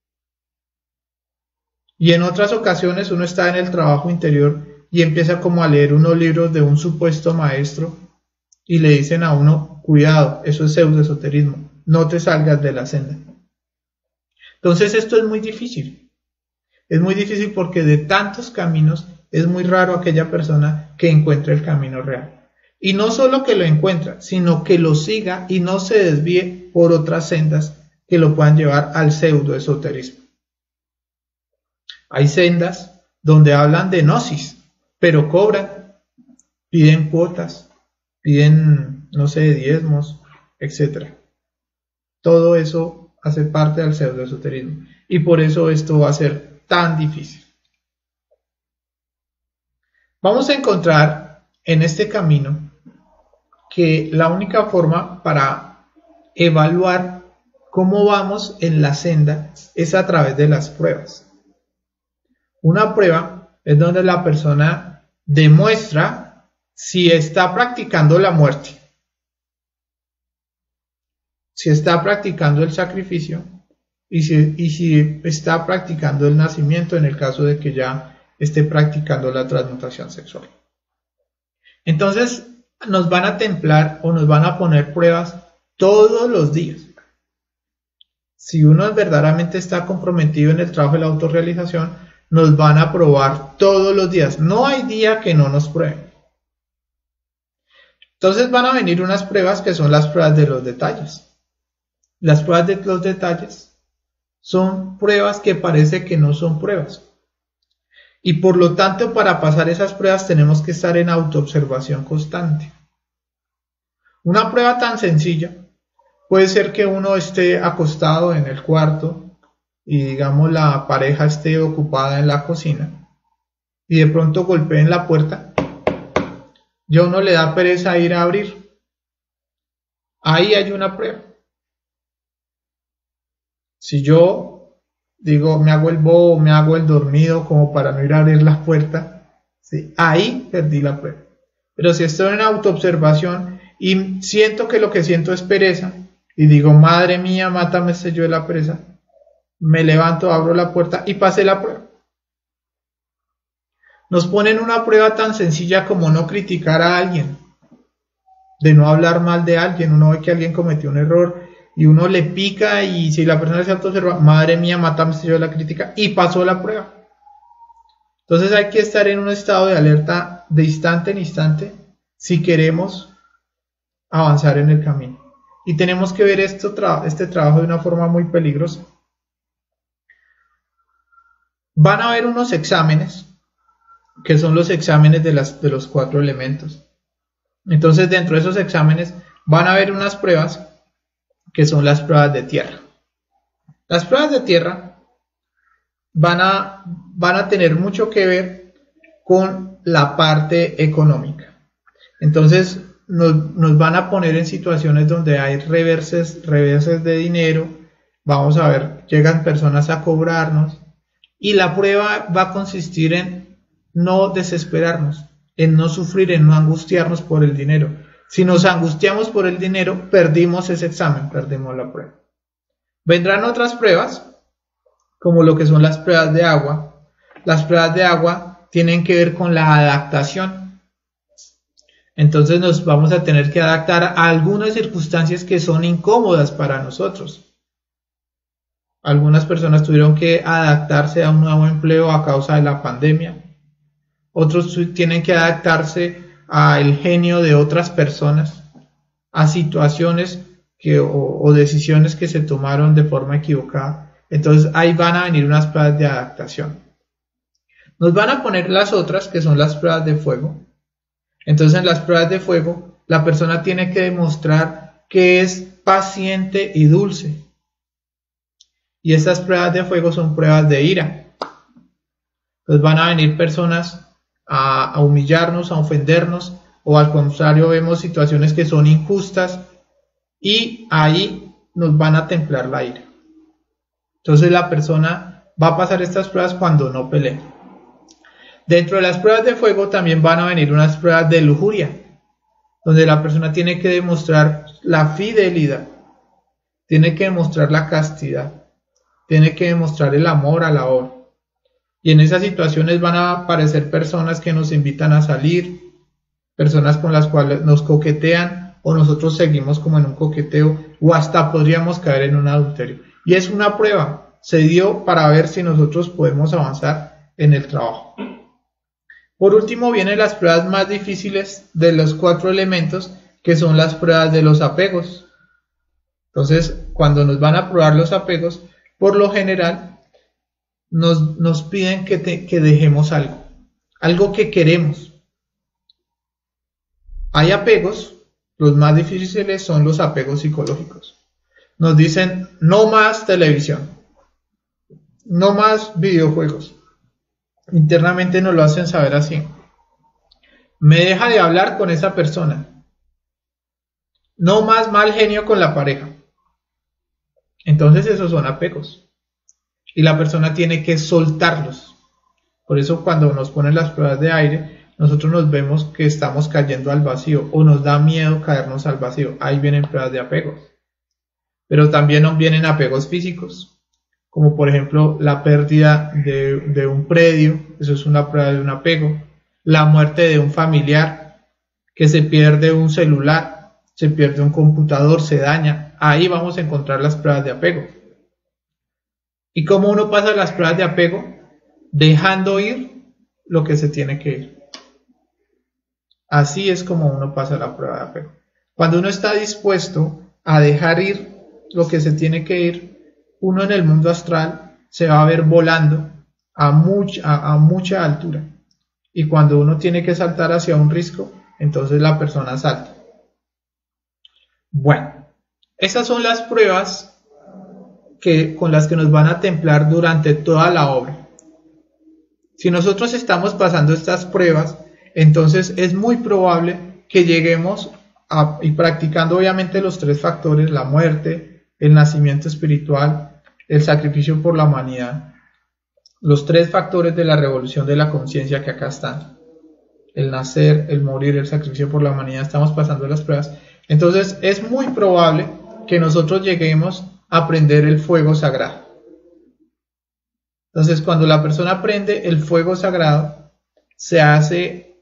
S1: Y en otras ocasiones uno está en el trabajo interior y empieza como a leer unos libros de un supuesto maestro y le dicen a uno: cuidado, eso es pseudoesoterismo, no te salgas de la senda. Entonces esto es muy difícil. Es muy difícil porque de tantos caminos es muy raro aquella persona que encuentre el camino real. Y no solo que lo encuentra, sino que lo siga y no se desvíe por otras sendas que lo puedan llevar al pseudoesoterismo. Hay sendas donde hablan de gnosis, pero cobran, piden cuotas, piden, diezmos, etc. Todo eso hace parte del pseudoesoterismo y por eso esto va a ser tan difícil. Vamos a encontrar en este camino que la única forma para evaluar cómo vamos en la senda es a través de las pruebas. Una prueba es donde la persona demuestra si está practicando la muerte, si está practicando el sacrificio y si está practicando el nacimiento en el caso de que ya esté practicando la transmutación sexual. Entonces nos van a templar o nos van a poner pruebas todos los días. Si uno verdaderamente está comprometido en el trabajo de la autorrealización, nos van a probar todos los días. No hay día que no nos prueben. Entonces van a venir unas pruebas que son las pruebas de los detalles. Las pruebas de los detalles son pruebas que parece que no son pruebas. Y por lo tanto, para pasar esas pruebas tenemos que estar en autoobservación constante. Una prueba tan sencilla puede ser que uno esté acostado en el cuarto y digamos la pareja esté ocupada en la cocina y de pronto golpeen la puerta y a uno le da pereza ir a abrir. Ahí hay una prueba. Si yo digo me hago el bobo, me hago el dormido como para no ir a abrir la puerta, ¿sí? Ahí perdí la prueba. Pero si estoy en autoobservación y siento que lo que siento es pereza y digo madre mía, mátame este yo de la pereza, me levanto, abro la puerta y pasé la prueba. Nos ponen una prueba tan sencilla como no criticar a alguien, de no hablar mal de alguien. Uno ve que alguien cometió un error y uno le pica y si la persona se autoobserva, madre mía, mátame si yo la crítica y pasó la prueba. Entonces hay que estar en un estado de alerta de instante en instante si queremos avanzar en el camino. Y tenemos que ver este trabajo de una forma muy peligrosa. Van a haber unos exámenes que son los exámenes de los 4 elementos. Entonces dentro de esos exámenes van a haber unas pruebas que son las pruebas de tierra. Las pruebas de tierra van a tener mucho que ver con la parte económica. Entonces nos van a poner en situaciones donde hay reverses de dinero. Vamos a ver, llegan personas a cobrarnos y la prueba va a consistir en no desesperarnos, en no sufrir, en no angustiarnos por el dinero. Si nos angustiamos por el dinero, perdimos ese examen, perdimos la prueba. Vendrán otras pruebas, como lo que son las pruebas de agua. Las pruebas de agua tienen que ver con la adaptación. Entonces nos vamos a tener que adaptar a algunas circunstancias que son incómodas para nosotros. Algunas personas tuvieron que adaptarse a un nuevo empleo a causa de la pandemia. Otros tienen que adaptarse al genio de otras personas, a situaciones o decisiones que se tomaron de forma equivocada. Entonces ahí van a venir unas pruebas de adaptación. Nos van a poner las otras, que son las pruebas de fuego. Entonces en las pruebas de fuego, la persona tiene que demostrar que es paciente y dulce. Y estas pruebas de fuego son pruebas de ira. Entonces van a venir personas a humillarnos, a ofendernos, o al contrario vemos situaciones que son injustas y ahí nos van a templar la ira. Entonces la persona va a pasar estas pruebas cuando no pelee. Dentro de las pruebas de fuego también van a venir unas pruebas de lujuria, donde la persona tiene que demostrar la fidelidad, tiene que demostrar la castidad, tiene que demostrar el amor a la obra. Y en esas situaciones van a aparecer personas que nos invitan a salir, personas con las cuales nos coquetean o nosotros seguimos como en un coqueteo o hasta podríamos caer en un adulterio. Y es una prueba, se dio para ver si nosotros podemos avanzar en el trabajo. Por último vienen las pruebas más difíciles de los 4 elementos, que son las pruebas de los apegos. Entonces, cuando nos van a probar los apegos, por lo general nos piden que dejemos algo que queremos. Hay apegos, los más difíciles son los apegos psicológicos. Nos dicen no más televisión, no más videojuegos. Internamente nos lo hacen saber así. Me deja de hablar con esa persona. No más mal genio con la pareja. Entonces esos son apegos. Y la persona tiene que soltarlos. Por eso cuando nos ponen las pruebas de aire, nosotros nos vemos que estamos cayendo al vacío o nos da miedo caernos al vacío. Ahí vienen pruebas de apegos. Pero también vienen apegos físicos, como por ejemplo la pérdida de un predio, eso es una prueba de un apego. La muerte de un familiar, que se pierde un celular, se pierde un computador, se daña. Ahí vamos a encontrar las pruebas de apego. ¿Y cómo uno pasa las pruebas de apego? Dejando ir lo que se tiene que ir. Así es como uno pasa la prueba de apego. Cuando uno está dispuesto a dejar ir lo que se tiene que ir, uno en el mundo astral se va a ver volando a mucha altura. Y cuando uno tiene que saltar hacia un risco, entonces la persona salta. Bueno, esas son las pruebas con las que nos van a templar durante toda la obra. Si nosotros estamos pasando estas pruebas, entonces es muy probable que lleguemos y practicando obviamente los tres factores, la muerte, el nacimiento espiritual, el sacrificio por la humanidad, los tres factores de la revolución de la conciencia que acá están, el nacer, el morir, el sacrificio por la humanidad, estamos pasando las pruebas. Entonces es muy probable que nosotros lleguemos a aprender el fuego sagrado. Entonces cuando la persona aprende el fuego sagrado, se hace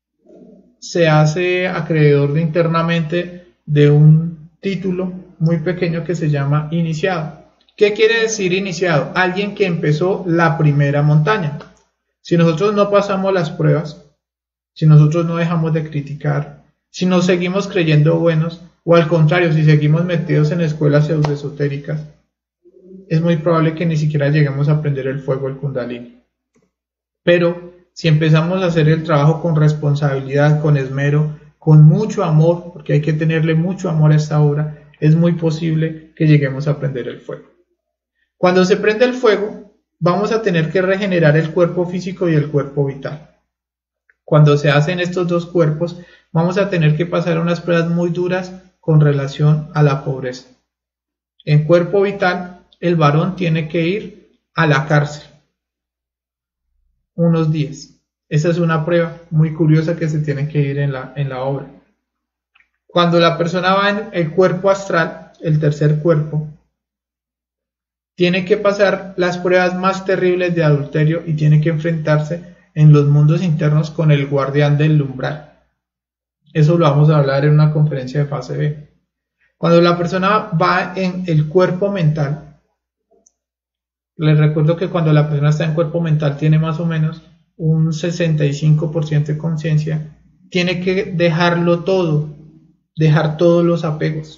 S1: acreedor internamente de un título muy pequeño que se llama iniciado. ¿Qué quiere decir iniciado? Alguien que empezó la primera montaña. Si nosotros no pasamos las pruebas, si nosotros no dejamos de criticar, si nos seguimos creyendo buenos, o al contrario, si seguimos metidos en escuelas pseudoesotéricas, es muy probable que ni siquiera lleguemos a aprender el fuego del Kundalini. Pero si empezamos a hacer el trabajo con responsabilidad, con esmero, con mucho amor, porque hay que tenerle mucho amor a esta obra, es muy posible que lleguemos a aprender el fuego. Cuando se prende el fuego, vamos a tener que regenerar el cuerpo físico y el cuerpo vital. Cuando se hacen estos dos cuerpos, vamos a tener que pasar unas pruebas muy duras con relación a la pobreza. En cuerpo vital, el varón tiene que ir a la cárcel unos días. Esa es una prueba muy curiosa que se tiene que ir en la obra. Cuando la persona va en el cuerpo astral, el tercer cuerpo, tiene que pasar las pruebas más terribles de adulterio y tiene que enfrentarse en los mundos internos con el guardián del umbral. Eso lo vamos a hablar en una conferencia de fase B. Cuando la persona va en el cuerpo mental, les recuerdo que cuando la persona está en cuerpo mental tiene más o menos un 65% de conciencia, tiene que dejarlo todo, dejar todos los apegos.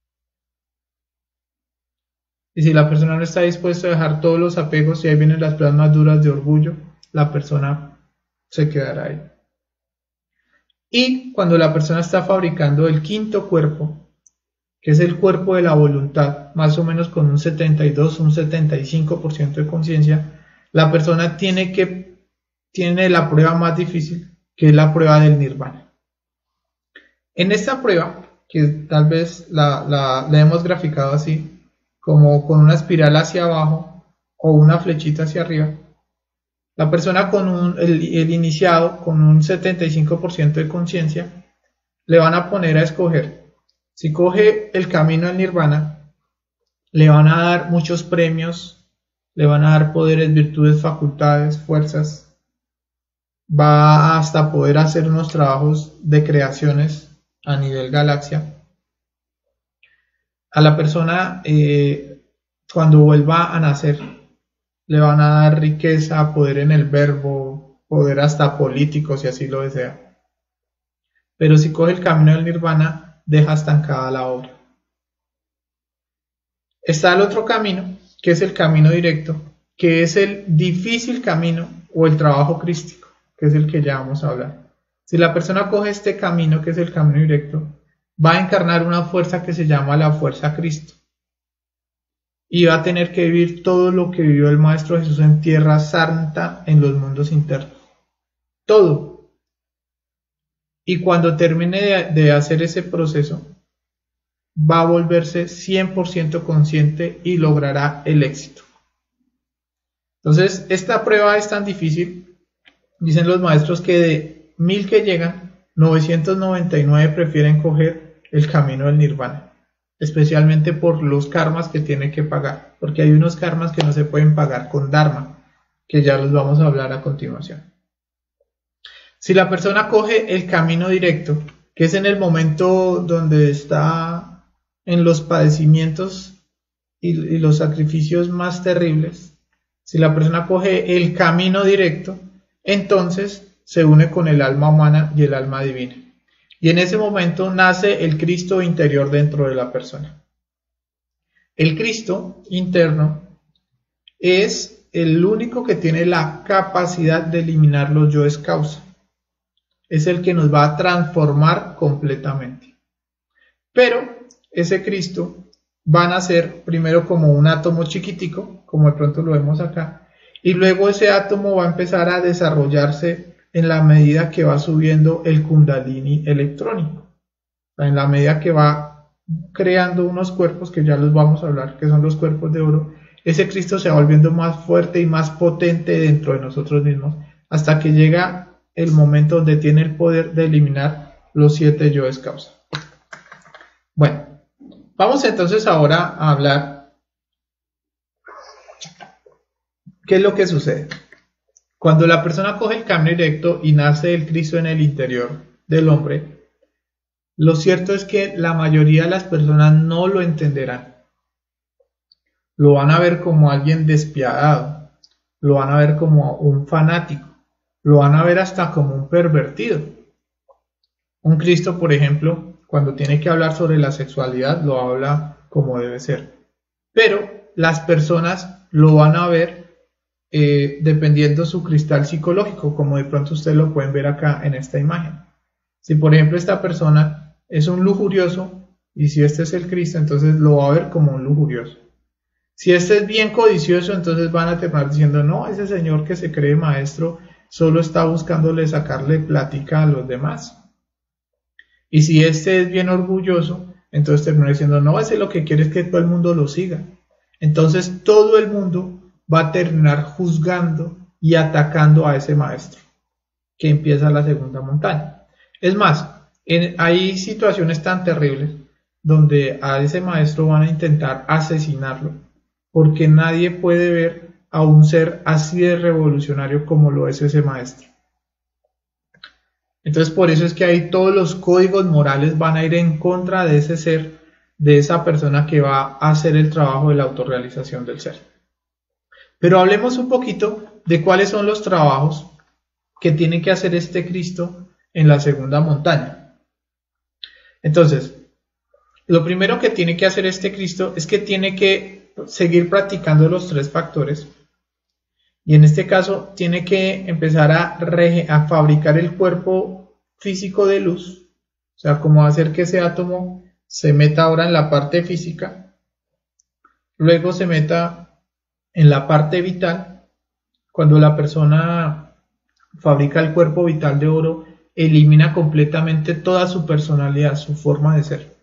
S1: Y si la persona no está dispuesta a dejar todos los apegos y ahí vienen las pruebas más duras de orgullo, la persona se quedará ahí. Y cuando la persona está fabricando el quinto cuerpo, que es el cuerpo de la voluntad, más o menos con un 72, un 75% de conciencia, la persona tiene la prueba más difícil, que es la prueba del nirvana. En esta prueba, que tal vez la hemos graficado así, como con una espiral hacia abajo o una flechita hacia arriba, la persona con el iniciado con un 75% de conciencia le van a poner a escoger. Si coge el camino al nirvana, le van a dar muchos premios, le van a dar poderes, virtudes, facultades, fuerzas, va hasta poder hacer unos trabajos de creaciones a nivel galaxia. A la persona, cuando vuelva a nacer, le van a dar riqueza, poder en el verbo, poder hasta político si así lo desea. Pero si coge el camino del nirvana, deja estancada la obra. Está el otro camino, que es el camino directo, que es el difícil camino o el trabajo crístico, que es el que ya vamos a hablar. Si la persona coge este camino, que es el camino directo, va a encarnar una fuerza que se llama la fuerza Cristo. Y va a tener que vivir todo lo que vivió el Maestro Jesús en Tierra Santa en los mundos internos. Todo. Y cuando termine de hacer ese proceso, va a volverse 100% consciente y logrará el éxito. Entonces, esta prueba es tan difícil, dicen los maestros, que de 1000 que llegan, 999 prefieren coger el camino del nirvana, especialmente por los karmas que tiene que pagar, porque hay unos karmas que no se pueden pagar con dharma, que ya los vamos a hablar a continuación. Si la persona coge el camino directo, que es en el momento donde está en los padecimientos y los sacrificios más terribles, si la persona coge el camino directo, entonces se une con el alma humana y el alma divina. Y en ese momento nace el Cristo interior dentro de la persona. El Cristo interno es el único que tiene la capacidad de eliminar los yoes causa. Es el que nos va a transformar completamente. Pero ese Cristo van a ser primero como un átomo chiquitico, como de pronto lo vemos acá, y luego ese átomo va a empezar a desarrollarse en la medida que va subiendo el Kundalini electrónico, en la medida que va creando unos cuerpos que ya los vamos a hablar, que son los cuerpos de oro. Ese Cristo se va volviendo más fuerte y más potente dentro de nosotros mismos, hasta que llega el momento donde tiene el poder de eliminar los 7 yoes causa. Bueno, vamos entonces ahora a hablar qué es lo que sucede. Cuando la persona coge el camino directo y nace el Cristo en el interior del hombre, lo cierto es que la mayoría de las personas no lo entenderán. Lo van a ver como alguien despiadado, lo van a ver como un fanático, lo van a ver hasta como un pervertido. Un Cristo, por ejemplo, cuando tiene que hablar sobre la sexualidad, lo habla como debe ser. Pero las personas lo van a ver dependiendo su cristal psicológico, como de pronto ustedes lo pueden ver acá en esta imagen. Si por ejemplo esta persona es un lujurioso, y si este es el Cristo, entonces lo va a ver como un lujurioso. Si este es bien codicioso, entonces van a terminar diciendo, no, ese señor que se cree maestro solo está buscándole sacarle plática a los demás. Y si este es bien orgulloso, entonces termina diciendo, no, ese lo que quiere es que todo el mundo lo siga. Entonces todo el mundo va a terminar juzgando y atacando a ese maestro, que empieza la segunda montaña. Es más, hay situaciones tan terribles donde a ese maestro van a intentar asesinarlo, porque nadie puede ver a un ser así de revolucionario como lo es ese maestro. Entonces por eso es que ahí todos los códigos morales van a ir en contra de ese ser, de esa persona que va a hacer el trabajo de la autorrealización del ser. Pero hablemos un poquito de cuáles son los trabajos que tiene que hacer este Cristo en la segunda montaña. Entonces, lo primero que tiene que hacer este Cristo es que tiene que seguir practicando los 3 factores. Y en este caso tiene que empezar a fabricar el cuerpo físico de luz, o sea, como hacer que ese átomo se meta ahora en la parte física, luego se meta en la parte vital. Cuando la persona fabrica el cuerpo vital de oro, elimina completamente toda su personalidad, su forma de ser.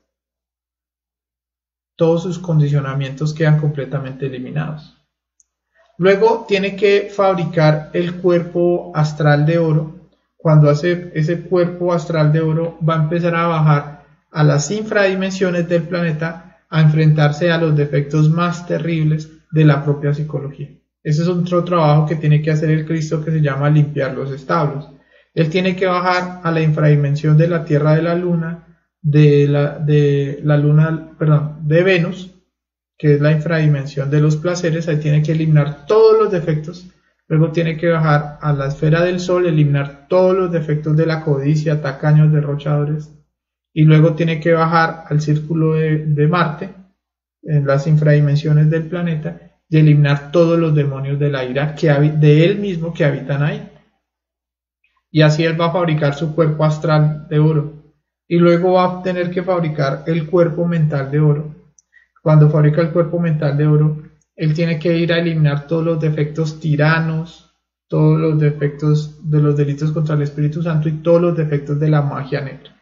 S1: Todos sus condicionamientos quedan completamente eliminados. Luego tiene que fabricar el cuerpo astral de oro. Cuando hace ese cuerpo astral de oro, va a empezar a bajar a las infradimensiones del planeta a enfrentarse a los defectos más terribles de la propia psicología. Ese es otro trabajo que tiene que hacer el Cristo, que se llama limpiar los establos. Él tiene que bajar a la infradimensión de la Tierra, de la Luna, de Venus, que es la infradimensión de los placeres. Ahí tiene que eliminar todos los defectos. Luego tiene que bajar a la esfera del Sol, eliminar todos los defectos de la codicia, tacaños, derrochadores. Y luego tiene que bajar al círculo de Marte, en las infradimensiones del planeta, y eliminar todos los demonios de la ira de él mismo que habitan ahí. Y así él va a fabricar su cuerpo astral de oro. Y luego va a tener que fabricar el cuerpo mental de oro. Cuando fabrica el cuerpo mental de oro, él tiene que ir a eliminar todos los defectos tiranos, todos los defectos de los delitos contra el Espíritu Santo y todos los defectos de la magia negra.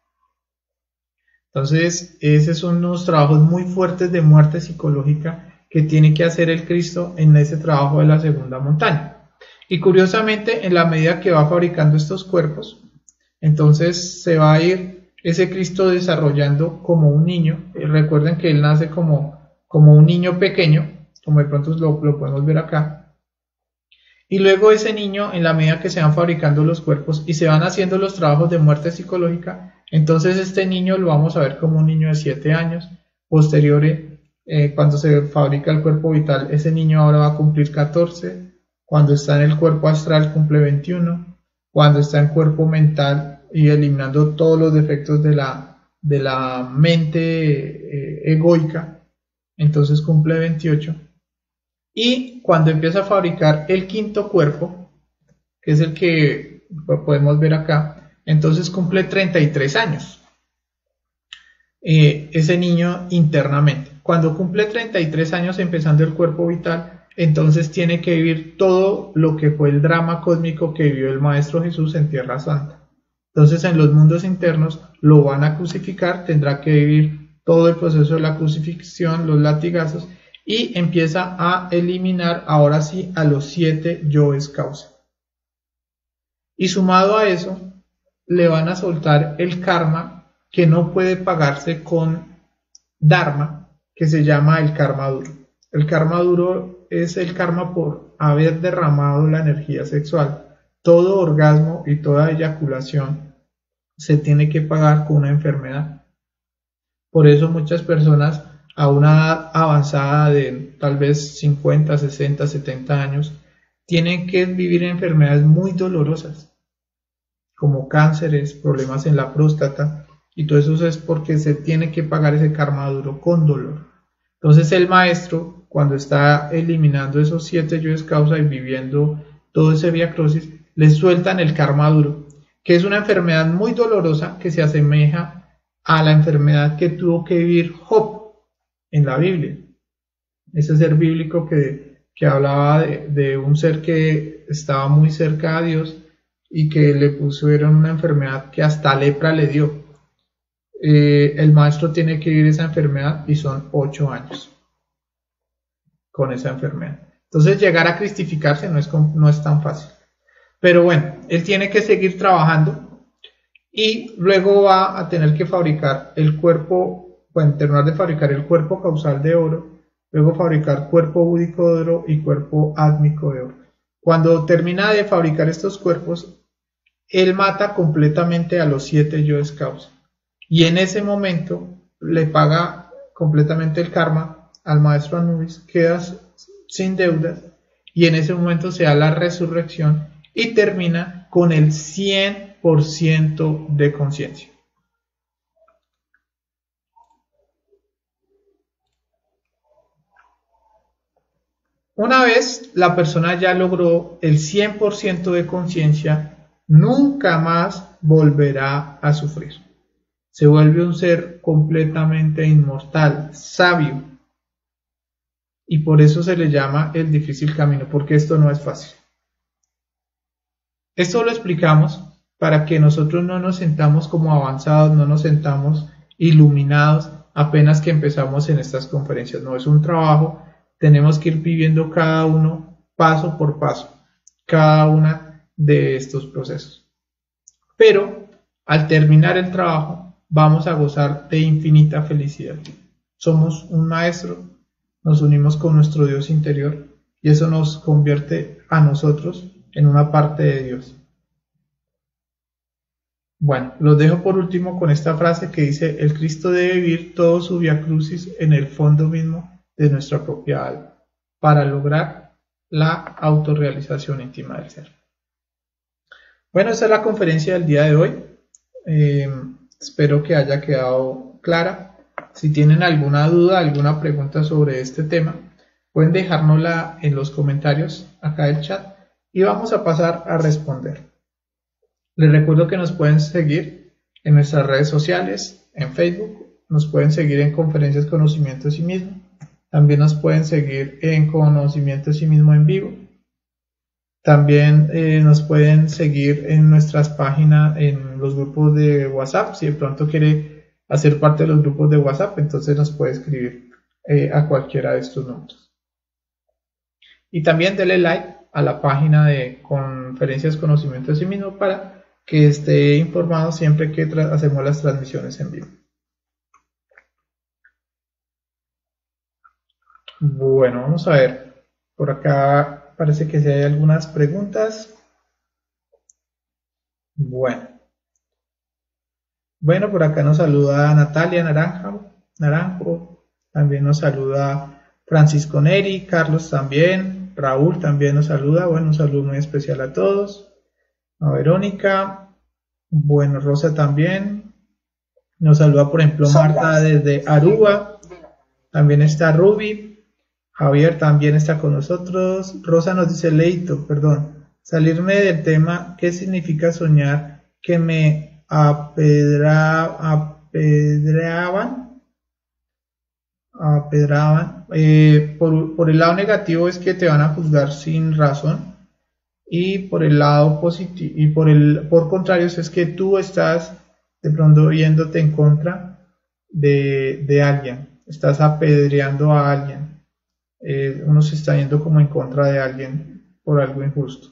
S1: Entonces, esos son unos trabajos muy fuertes de muerte psicológica que tiene que hacer el Cristo en ese trabajo de la segunda montaña. Y curiosamente, en la medida que va fabricando estos cuerpos, entonces se va a ir ese Cristo desarrollando como un niño. Recuerden que él nace como un niño pequeño, como de pronto lo podemos ver acá. Y luego ese niño, en la medida que se van fabricando los cuerpos y se van haciendo los trabajos de muerte psicológica, entonces este niño lo vamos a ver como un niño de 7 años. Posterior, cuando se fabrica el cuerpo vital, ese niño ahora va a cumplir 14. Cuando está en el cuerpo astral cumple 21. Cuando está en cuerpo mental y eliminando todos los defectos de la mente egoica, entonces cumple 28. Y cuando empieza a fabricar el quinto cuerpo, que es el que podemos ver acá, entonces cumple 33 años. ese niño internamente. Cuando cumple 33 años empezando el cuerpo vital, entonces tiene que vivir todo lo que fue el drama cósmico que vivió el Maestro Jesús en Tierra Santa. Entonces en los mundos internos lo van a crucificar, tendrá que vivir todo el proceso de la crucifixión, los latigazos, y empieza a eliminar ahora sí a los 7 yoes causa. Y sumado a eso, le van a soltar el karma que no puede pagarse con dharma, que se llama el karma duro. El karma duro es el karma por haber derramado la energía sexual. Todo orgasmo y toda eyaculación se tiene que pagar con una enfermedad. Por eso muchas personas a una edad avanzada de tal vez 50, 60, 70 años tienen que vivir enfermedades muy dolorosas, como cánceres, problemas en la próstata, y todo eso es porque se tiene que pagar ese karma duro con dolor. Entonces el maestro, cuando está eliminando esos 7 yoes causa y viviendo todo ese viacrucis, le sueltan el karma duro, que es una enfermedad muy dolorosa que se asemeja a la enfermedad que tuvo que vivir Job en la Biblia. Ese ser bíblico que hablaba de un ser que estaba muy cerca a Dios y que le pusieron una enfermedad que hasta lepra le dio. El maestro tiene que vivir esa enfermedad y son 8 años con esa enfermedad. Entonces llegar a cristificarse no es tan fácil. Pero bueno, él tiene que seguir trabajando y luego va a tener que fabricar el cuerpo, bueno, terminar de fabricar el cuerpo causal de oro, luego fabricar cuerpo búdico de oro y cuerpo átmico de oro. Cuando termina de fabricar estos cuerpos, él mata completamente a los 7 yoes causa. Y en ese momento le paga completamente el karma al maestro Anubis, quedas sin deudas, y en ese momento se da la resurrección y termina con el 100% de conciencia. Una vez la persona ya logró el 100% de conciencia, nunca más volverá a sufrir. Se vuelve un ser completamente inmortal, sabio. Y por eso se le llama el difícil camino, porque esto no es fácil. Esto lo explicamos para que nosotros no nos sentamos como avanzados, no nos sentamos iluminados apenas que empezamos en estas conferencias. No, es un trabajo, tenemos que ir viviendo cada uno paso por paso, cada una de estos procesos. Pero al terminar el trabajo vamos a gozar de infinita felicidad. Somos un maestro, nos unimos con nuestro Dios interior y eso nos convierte a nosotros en una parte de Dios. Bueno, los dejo por último con esta frase que dice: el Cristo debe vivir todo su viacrucis en el fondo mismo de nuestra propia alma para lograr la autorrealización íntima del ser. Bueno, esta es la conferencia del día de hoy. Espero que haya quedado clara. Si tienen alguna duda, alguna pregunta sobre este tema, pueden dejárnosla en los comentarios acá del chat y vamos a pasar a responder. Les recuerdo que nos pueden seguir en nuestras redes sociales, en Facebook, nos pueden seguir en Conferencias Conocimiento de Sí Mismo, también nos pueden seguir en Conocimiento de Sí Mismo en vivo, también nos pueden seguir en nuestras páginas, en los grupos de WhatsApp. Si de pronto quiere hacer parte de los grupos de WhatsApp, entonces nos puede escribir a cualquiera de estos números. Y también denle like a la página de Conferencias Conocimiento de Sí Mismo para que esté informado siempre que hacemos las transmisiones en vivo. Bueno, vamos a ver. Por acá parece que sí hay algunas preguntas. Bueno, por acá nos saluda Natalia Naranjo. También nos saluda Francisco Neri, Carlos también, Raúl también nos saluda. Bueno, un saludo muy especial a todos. A Verónica, bueno, Rosa también. Nos saluda, por ejemplo, Marta desde Aruba. También está Ruby. Javier también está con nosotros. Rosa nos dice: Leito, perdón, salirme del tema, ¿qué significa soñar que me apedraban. Por el lado negativo es que te van a juzgar sin razón, y por el lado positivo, y por contrario es que tú estás de pronto yéndote en contra de alguien, estás apedreando a alguien, uno se está yendo como en contra de alguien por algo injusto.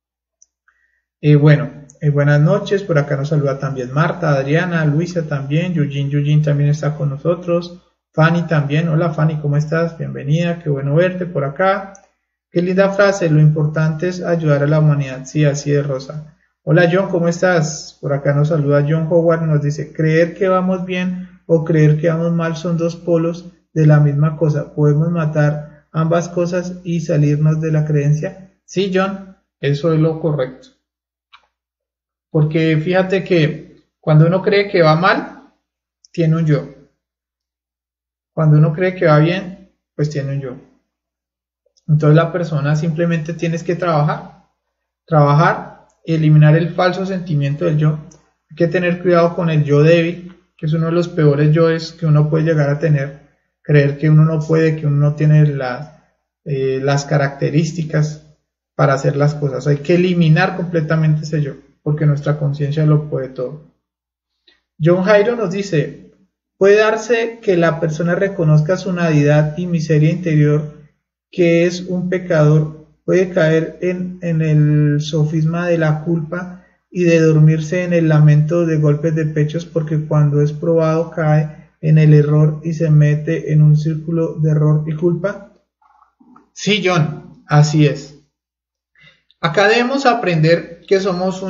S1: Buenas noches, por acá nos saluda también Marta, Adriana, Luisa también, Yujin también está con nosotros, Fanny también. Hola Fanny, ¿cómo estás? Bienvenida, qué bueno verte por acá. Qué linda frase, lo importante es ayudar a la humanidad. Sí, así es, Rosa. Hola John, ¿cómo estás? Por acá nos saluda John Howard, nos dice, creer que vamos bien o creer que vamos mal son dos polos de la misma cosa. ¿Podemos matar ambas cosas y salirnos de la creencia? Sí, John, eso es lo correcto. Porque fíjate que cuando uno cree que va mal, tiene un yo. Cuando uno cree que va bien, pues tiene un yo. Entonces la persona simplemente tienes que trabajar y eliminar el falso sentimiento del yo. Hay que tener cuidado con el yo débil, que es uno de los peores yoes que uno puede llegar a tener. Creer que uno no puede, que uno no tiene las características para hacer las cosas. Hay que eliminar completamente ese yo, porque nuestra conciencia lo puede todo. John Jairo nos dice, puede darse que la persona reconozca su nadiedad y miseria interior, que es un pecador, puede caer en el sofisma de la culpa y de dormirse en el lamento de golpes de pechos, porque cuando es probado cae en el error y se mete en un círculo de error y culpa. Sí, John, así es. Acá debemos aprender que somos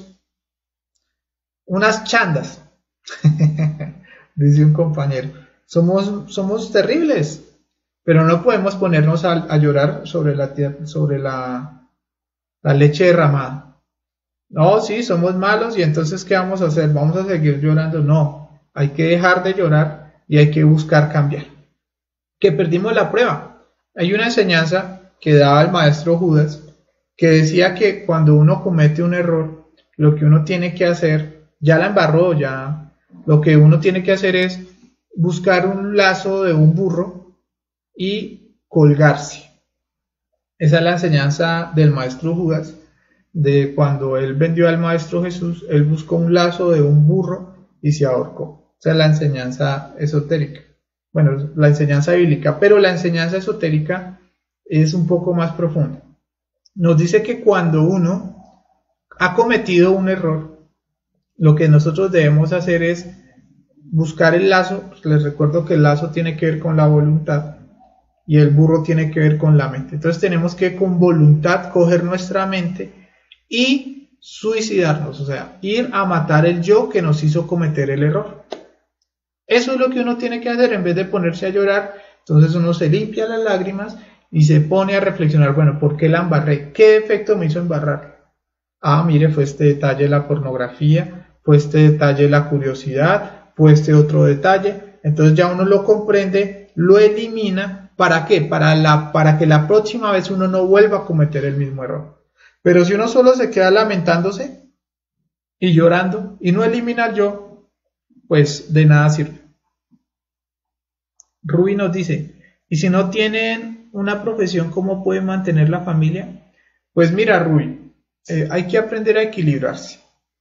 S1: unas chandas, dice un compañero. Somos terribles. Pero no podemos ponernos a llorar sobre la leche derramada. No, sí, somos malos y entonces ¿qué vamos a hacer? ¿Vamos a seguir llorando? No, hay que dejar de llorar y hay que buscar cambiar. Que perdimos la prueba. Hay una enseñanza que daba el maestro Judas que decía que cuando uno comete un error, lo que uno tiene que hacer, ya la embarró, ya lo que uno tiene que hacer es buscar un lazo de un burro y colgarse. Esa es la enseñanza del maestro Judas, de cuando él vendió al maestro Jesús, él buscó un lazo de un burro y se ahorcó. Esa es la enseñanza esotérica. Bueno, la enseñanza bíblica, pero la enseñanza esotérica es un poco más profunda. Nos dice que cuando uno ha cometido un error, lo que nosotros debemos hacer es buscar el lazo. Les recuerdo que el lazo tiene que ver con la voluntad y el burro tiene que ver con la mente. Entonces tenemos que con voluntad coger nuestra mente y suicidarnos, o sea, ir a matar el yo que nos hizo cometer el error. Eso es lo que uno tiene que hacer en vez de ponerse a llorar. Entonces uno se limpia las lágrimas y se pone a reflexionar, bueno, ¿por qué la embarré? ¿Qué defecto me hizo embarrar? Ah, mire, fue este detalle la pornografía, fue este detalle la curiosidad, fue este otro detalle. Entonces ya uno lo comprende, lo elimina. ¿Para qué? Para que la próxima vez uno no vuelva a cometer el mismo error. Pero si uno solo se queda lamentándose y llorando y no elimina el yo, pues de nada sirve. Ruby nos dice, ¿y si no tienen una profesión, cómo pueden mantener la familia? Pues mira, Ruby, hay que aprender a equilibrarse.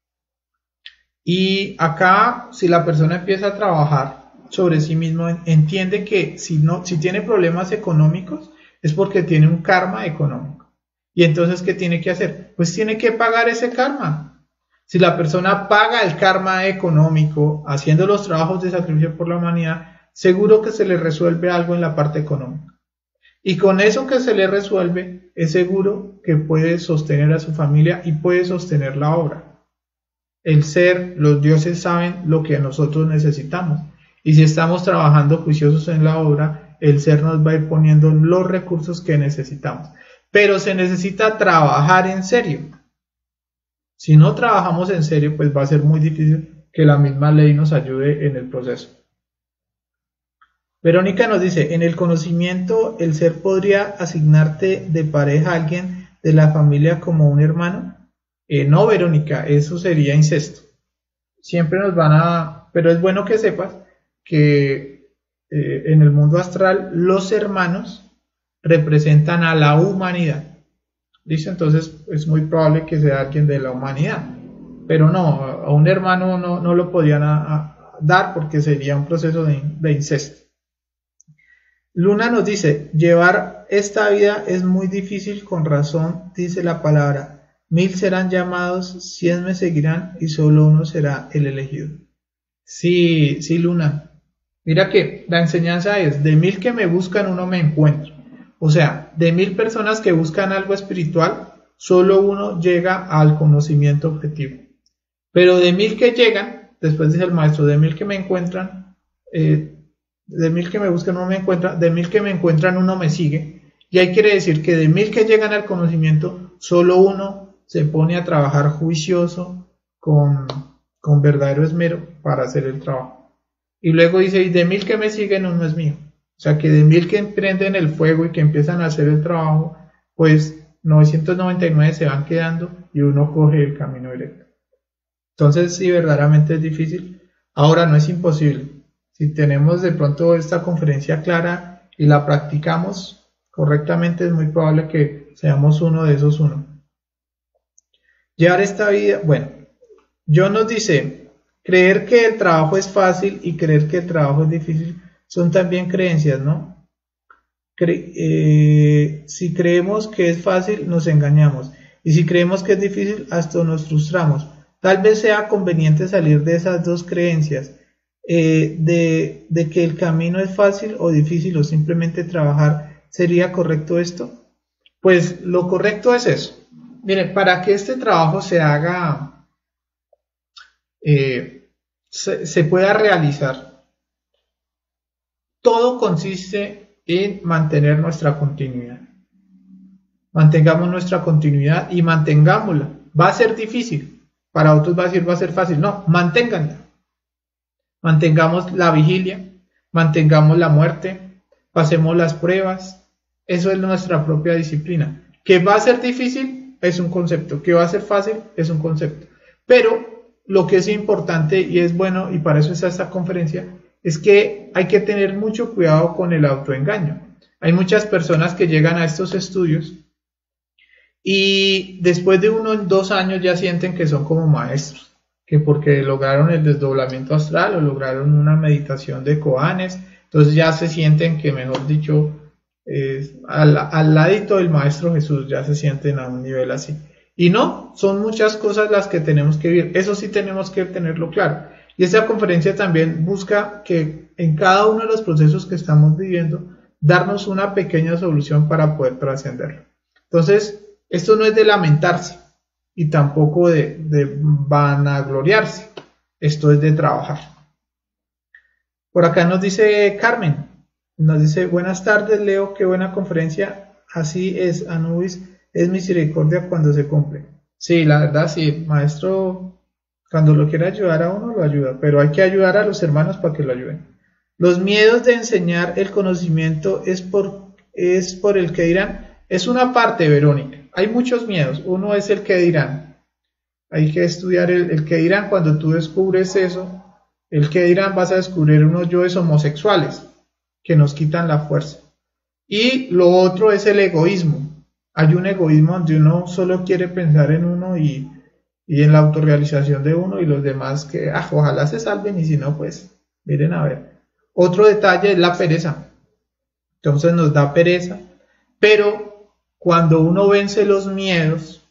S1: Y acá, si la persona empieza a trabajar sobre sí mismo, entiende que si tiene problemas económicos es porque tiene un karma económico. Y entonces, ¿qué tiene que hacer? Pues tiene que pagar ese karma. Si la persona paga el karma económico haciendo los trabajos de sacrificio por la humanidad, seguro que se le resuelve algo en la parte económica. Y con eso que se le resuelve, es seguro que puede sostener a su familia y puede sostener la obra. El ser, los dioses saben lo que nosotros necesitamos. Y si estamos trabajando juiciosos en la obra, el ser nos va a ir poniendo los recursos que necesitamos. Pero se necesita trabajar en serio. Si no trabajamos en serio, pues va a ser muy difícil que la misma ley nos ayude en el proceso. Verónica nos dice, en el conocimiento, ¿el ser podría asignarte de pareja a alguien de la familia como un hermano? No, Verónica, eso sería incesto. Siempre nos van a pero es bueno que sepas que en el mundo astral los hermanos representan a la humanidad. ¿Listo? Entonces es muy probable que sea alguien de la humanidad, pero no, a un hermano no lo podían dar porque sería un proceso de incesto. Luna nos dice, llevar esta vida es muy difícil, con razón dice la palabra, 1000 serán llamados, 100 me seguirán y solo uno será el elegido. Sí, Luna, mira que la enseñanza es, de 1000 que me buscan uno me encuentra. O sea, de 1000 personas que buscan algo espiritual, solo uno llega al conocimiento objetivo. Pero de 1000 que llegan, después dice el maestro, de 1000 que me encuentran, de 1000 que me buscan uno me encuentra, de 1000 que me encuentran uno me sigue. Y ahí quiere decir que de 1000 que llegan al conocimiento, solo uno se pone a trabajar juicioso, con verdadero esmero para hacer el trabajo. Y luego dice, y de 1000 que me siguen uno es mío. O sea que de 1000 que emprenden el fuego y que empiezan a hacer el trabajo, pues 999 se van quedando y uno coge el camino directo. Entonces sí, verdaderamente es difícil. Ahora no es imposible. Si tenemos de pronto esta conferencia clara y la practicamos correctamente, es muy probable que seamos uno de esos uno. Llevar esta vida, bueno, John nos dice, creer que el trabajo es fácil y creer que el trabajo es difícil son también creencias, ¿no? Si creemos que es fácil, nos engañamos. Y si creemos que es difícil, hasta nos frustramos. Tal vez sea conveniente salir de esas dos creencias, de que el camino es fácil o difícil o simplemente trabajar. ¿Sería correcto esto? Pues lo correcto es eso. Miren, para que este trabajo se haga, se pueda realizar, todo consiste en mantener nuestra continuidad. Mantengamos nuestra continuidad y mantengámosla. Va a ser difícil. Para otros va a decir va a ser fácil. No, manténganla. Mantengamos la vigilia, mantengamos la muerte, pasemos las pruebas. Eso es nuestra propia disciplina. Que va a ser difícil es un concepto. Que va a ser fácil es un concepto. Pero lo que es importante y es bueno, y para eso es esta conferencia, es que hay que tener mucho cuidado con el autoengaño. Hay muchas personas que llegan a estos estudios y después de 1 o 2 años ya sienten que son como maestros, que porque lograron el desdoblamiento astral o lograron una meditación de koanes, entonces ya se sienten que, mejor dicho, al ladito del Maestro Jesús, ya se sienten a un nivel así. Y no, son muchas cosas las que tenemos que vivir, eso sí tenemos que tenerlo claro. Y esta conferencia también busca que en cada uno de los procesos que estamos viviendo, darnos una pequeña solución para poder trascenderlo. Entonces, esto no es de lamentarse y tampoco de vanagloriarse, esto es de trabajar. Por acá nos dice Carmen, nos dice, buenas tardes Leo, qué buena conferencia, así es, Anubis, es misericordia cuando se cumple. Sí, la verdad sí, maestro, cuando lo quiere ayudar a uno lo ayuda, pero hay que ayudar a los hermanos para que lo ayuden. Los miedos de enseñar el conocimiento es por el que dirán, es una parte, Verónica, hay muchos miedos, uno es el que dirán, hay que estudiar el que dirán. Cuando tú descubres eso, el que dirán, vas a descubrir unos yoes homosexuales que nos quitan la fuerza. Y lo otro es el egoísmo. Hay un egoísmo donde uno solo quiere pensar en uno y en la autorrealización de uno y los demás que ojalá se salven y si no, pues miren a ver. Otro detalle es la pereza. Entonces nos da pereza, pero cuando uno vence los miedos,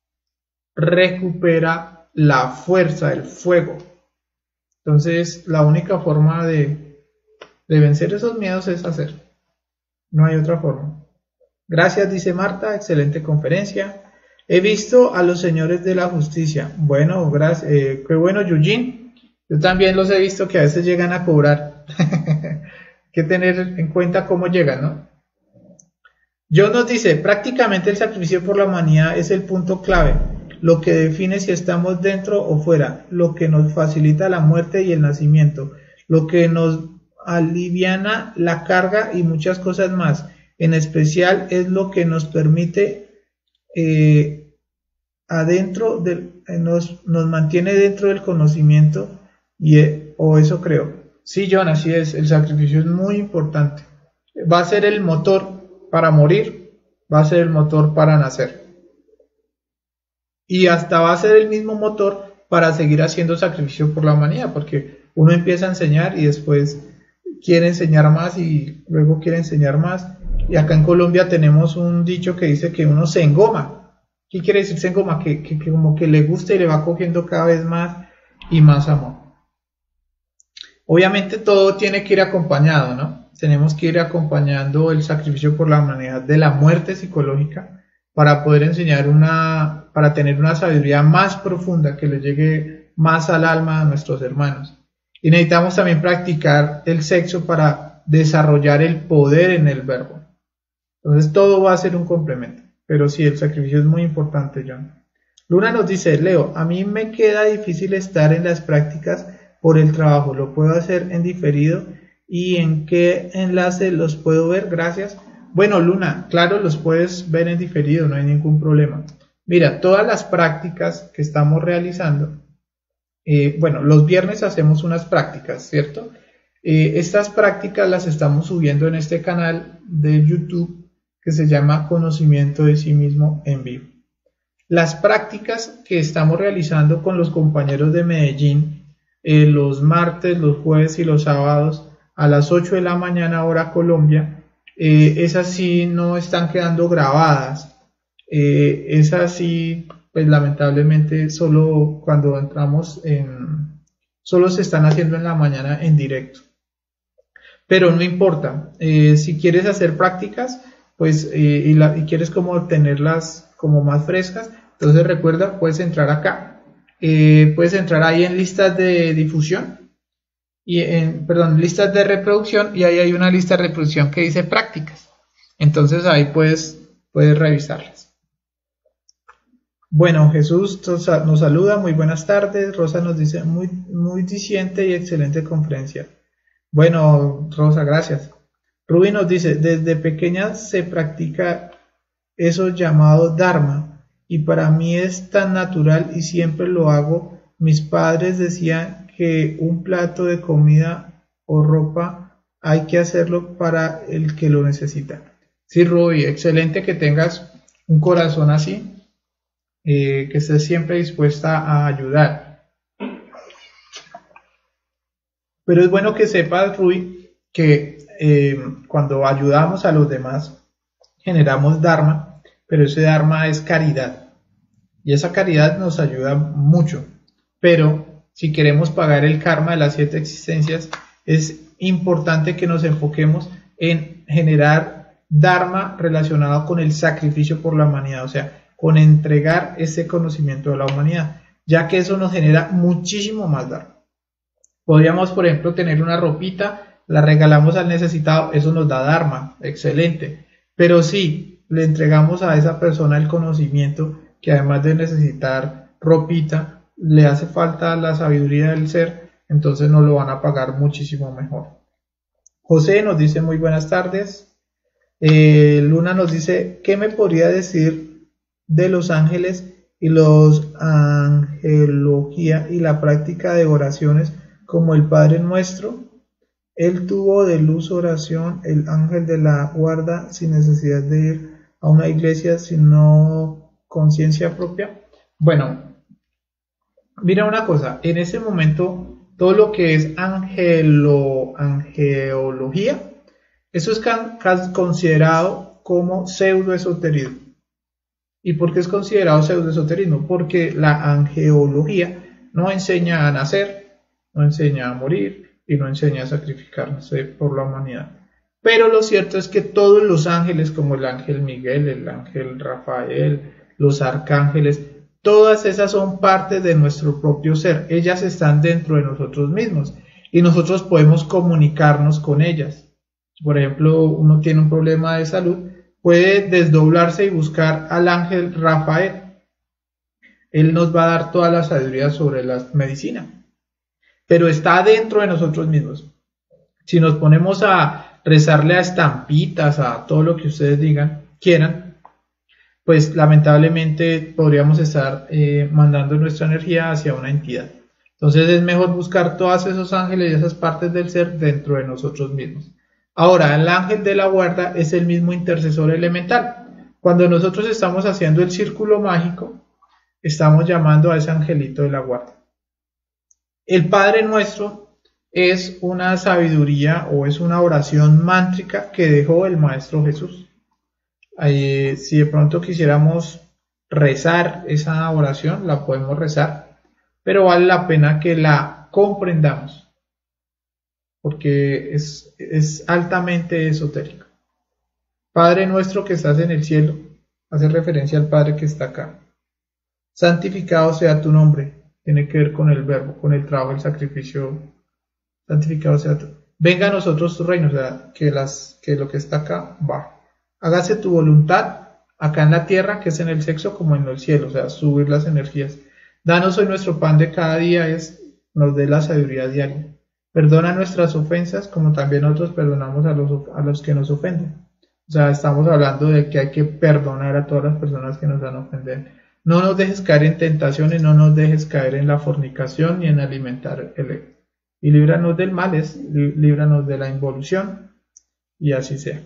S1: recupera la fuerza, el fuego. Entonces la única forma de vencer esos miedos es hacer. No hay otra forma. Gracias, dice Marta, excelente conferencia. He visto a los señores de la justicia. Bueno, gracias. Qué bueno, Eugene. Yo también los he visto que a veces llegan a cobrar. Hay que tener en cuenta cómo llegan, ¿no? John nos dice, prácticamente el sacrificio por la humanidad es el punto clave, lo que define si estamos dentro o fuera, lo que nos facilita la muerte y el nacimiento, lo que nos aliviana la carga y muchas cosas más. En especial es lo que nos permite nos mantiene dentro del conocimiento y o eso creo. Sí, John, así es, el sacrificio es muy importante. Va a ser el motor para morir, va a ser el motor para nacer. Y hasta va a ser el mismo motor para seguir haciendo sacrificio por la humanidad, porque uno empieza a enseñar y después quiere enseñar más y luego quiere enseñar más. Y acá en Colombia tenemos un dicho que dice que uno se engoma. ¿Qué quiere decir se engoma? Que como que le gusta y le va cogiendo cada vez más y más amor. Obviamente todo tiene que ir acompañado, ¿no? Tenemos que ir acompañando el sacrificio por la humanidad de la muerte psicológica para poder enseñar para tener una sabiduría más profunda que le llegue más al alma a nuestros hermanos. Y necesitamos también practicar el sexo para desarrollar el poder en el verbo. Entonces todo va a ser un complemento. Pero sí, el sacrificio es muy importante, John. Luna nos dice, Leo, a mí me queda difícil estar en las prácticas por el trabajo. ¿Lo puedo hacer en diferido? ¿Y en qué enlace los puedo ver? Gracias. Bueno, Luna, claro, los puedes ver en diferido, no hay ningún problema. Mira, todas las prácticas que estamos realizando, bueno, los viernes hacemos unas prácticas, ¿cierto? Estas prácticas las estamos subiendo en este canal de YouTube que se llama Conocimiento de sí mismo en vivo. Las prácticas que estamos realizando con los compañeros de Medellín los martes, los jueves y los sábados a las 8 de la mañana hora Colombia, esas sí no están quedando grabadas, esas sí pues lamentablemente solo cuando entramos solo se están haciendo en la mañana en directo, pero no importa. Si quieres hacer prácticas pues y quieres como tenerlas como más frescas, entonces recuerda, puedes entrar acá, puedes entrar ahí en listas de difusión y listas de reproducción, y ahí hay una lista de reproducción que dice prácticas, entonces ahí puedes revisarlas. Bueno, Jesús nos saluda, muy buenas tardes. Rosa nos dice muy diciente y excelente conferencia. Bueno, Rosa, gracias. Ruby nos dice, desde pequeña se practica eso llamado Dharma y para mí es tan natural y siempre lo hago. Mis padres decían que un plato de comida o ropa hay que hacerlo para el que lo necesita. Sí, Ruby, excelente que tengas un corazón así, que estés siempre dispuesta a ayudar. Pero es bueno que sepas, Ruby, que cuando ayudamos a los demás generamos Dharma, pero ese Dharma es caridad y esa caridad nos ayuda mucho. Pero si queremos pagar el karma de las 7 existencias, es importante que nos enfoquemos en generar Dharma relacionado con el sacrificio por la humanidad, o sea, con entregar ese conocimiento a la humanidad, ya que eso nos genera muchísimo más Dharma. Podríamos, por ejemplo, tener una ropita, la regalamos al necesitado, eso nos da Dharma, excelente. Pero si le entregamos a esa persona el conocimiento, que además de necesitar ropita, le hace falta la sabiduría del ser, entonces nos lo van a pagar muchísimo mejor. José nos dice muy buenas tardes. Luna nos dice, ¿qué me podría decir de los ángeles y los angelología y la práctica de oraciones como el Padre Nuestro? Él tuvo de luz oración, el ángel de la guarda, sin necesidad de ir a una iglesia, sino conciencia propia. Bueno, mira una cosa, en ese momento todo lo que es angelología, eso es considerado como pseudoesoterismo. ¿Y por qué es considerado pseudoesoterismo? Porque la angelología no enseña a nacer, no enseña a morir y no enseña a sacrificarse por la humanidad. Pero lo cierto es que todos los ángeles, como el ángel Miguel, el ángel Rafael, los arcángeles, todas esas son partes de nuestro propio ser. Ellas están dentro de nosotros mismos y nosotros podemos comunicarnos con ellas. Por ejemplo, uno tiene un problema de salud, puede desdoblarse y buscar al ángel Rafael. Él nos va a dar toda la sabiduría sobre la medicina, pero está dentro de nosotros mismos. Si nos ponemos a rezarle a estampitas, a todo lo que ustedes quieran, pues lamentablemente podríamos estar mandando nuestra energía hacia una entidad. Entonces es mejor buscar todos esos ángeles y esas partes del ser dentro de nosotros mismos. Ahora, el ángel de la guarda es el mismo intercesor elemental. Cuando nosotros estamos haciendo el círculo mágico, estamos llamando a ese angelito de la guarda. El Padre Nuestro es una sabiduría o es una oración mántrica que dejó el Maestro Jesús. Si de pronto quisiéramos rezar esa oración, la podemos rezar, pero vale la pena que la comprendamos, porque es altamente esotérico. Padre nuestro que estás en el cielo, hace referencia al Padre que está acá. Santificado sea tu nombre, tiene que ver con el verbo, con el trabajo, el sacrificio. Santificado sea tu. Venga a nosotros tu reino, o sea, que lo que está acá va. Hágase tu voluntad, acá en la tierra, que es en el sexo, como en el cielo, o sea, subir las energías. Danos hoy nuestro pan de cada día, nos dé la sabiduría diaria. Perdona nuestras ofensas, como también nosotros perdonamos a los que nos ofenden. O sea, estamos hablando de que hay que perdonar a todas las personas que nos han ofendido. No nos dejes caer en tentaciones, no nos dejes caer en la fornicación ni en alimentar el ego. Y líbranos del mal, líbranos de la involución, y así sea.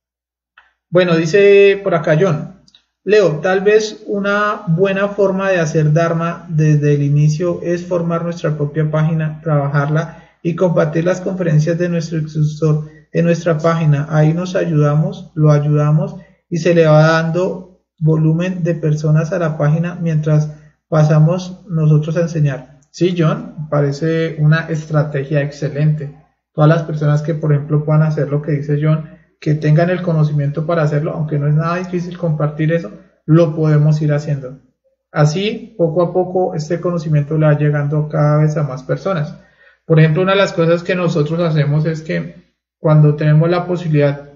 S1: Bueno, dice por acá John. Leo, tal vez una buena forma de hacer Dharma desde el inicio es formar nuestra propia página, trabajarla y compartir las conferencias de nuestro instructor en nuestra página. Ahí nos ayudamos, lo ayudamos y se le va dando volumen de personas a la página mientras pasamos nosotros a enseñar. Sí, John, parece una estrategia excelente. Todas las personas que, por ejemplo, puedan hacer lo que dice John, que tengan el conocimiento para hacerlo, aunque no es nada difícil compartir eso, lo podemos ir haciendo. Así, poco a poco, este conocimiento le va llegando cada vez a más personas. Por ejemplo, una de las cosas que nosotros hacemos es que cuando tenemos la posibilidad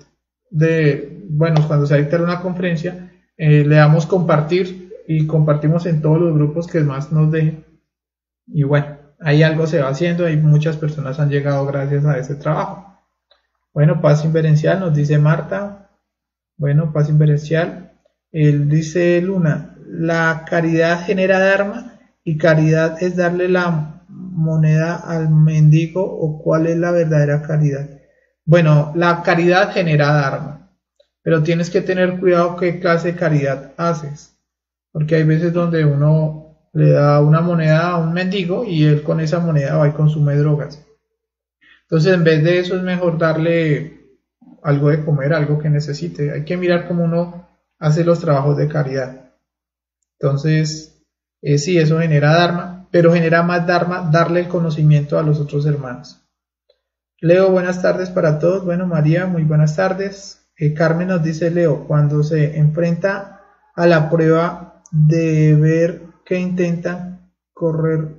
S1: de, bueno, cuando se dicta una conferencia, le damos compartir y compartimos en todos los grupos que más nos dejen. Y bueno, ahí algo se va haciendo y muchas personas han llegado gracias a ese trabajo. Bueno, paz inverencial, nos dice Marta. Bueno, paz inverencial. Él dice Luna, la caridad genera dharma y caridad es darle la moneda al mendigo, o cuál es la verdadera caridad. Bueno, la caridad genera dharma, pero tienes que tener cuidado qué clase de caridad haces, porque hay veces donde uno le da una moneda a un mendigo y él con esa moneda va y consume drogas. Entonces, en vez de eso es mejor darle algo de comer, algo que necesite. Hay que mirar cómo uno hace los trabajos de caridad. Entonces, sí, eso genera dharma, pero genera más dharma darle el conocimiento a los otros hermanos. Leo, buenas tardes para todos. Bueno, María, muy buenas tardes. Carmen nos dice, Leo, cuando se enfrenta a la prueba de ver que intentan correr,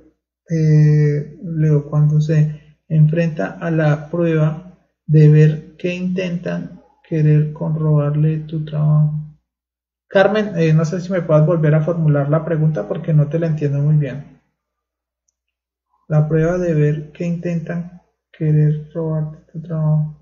S1: Leo, cuando se enfrenta a la prueba de ver que intentan querer robarle tu trabajo. Carmen, no sé si me puedas volver a formular la pregunta porque no te la entiendo muy bien. La prueba de ver que intentan querer robarte tu trabajo.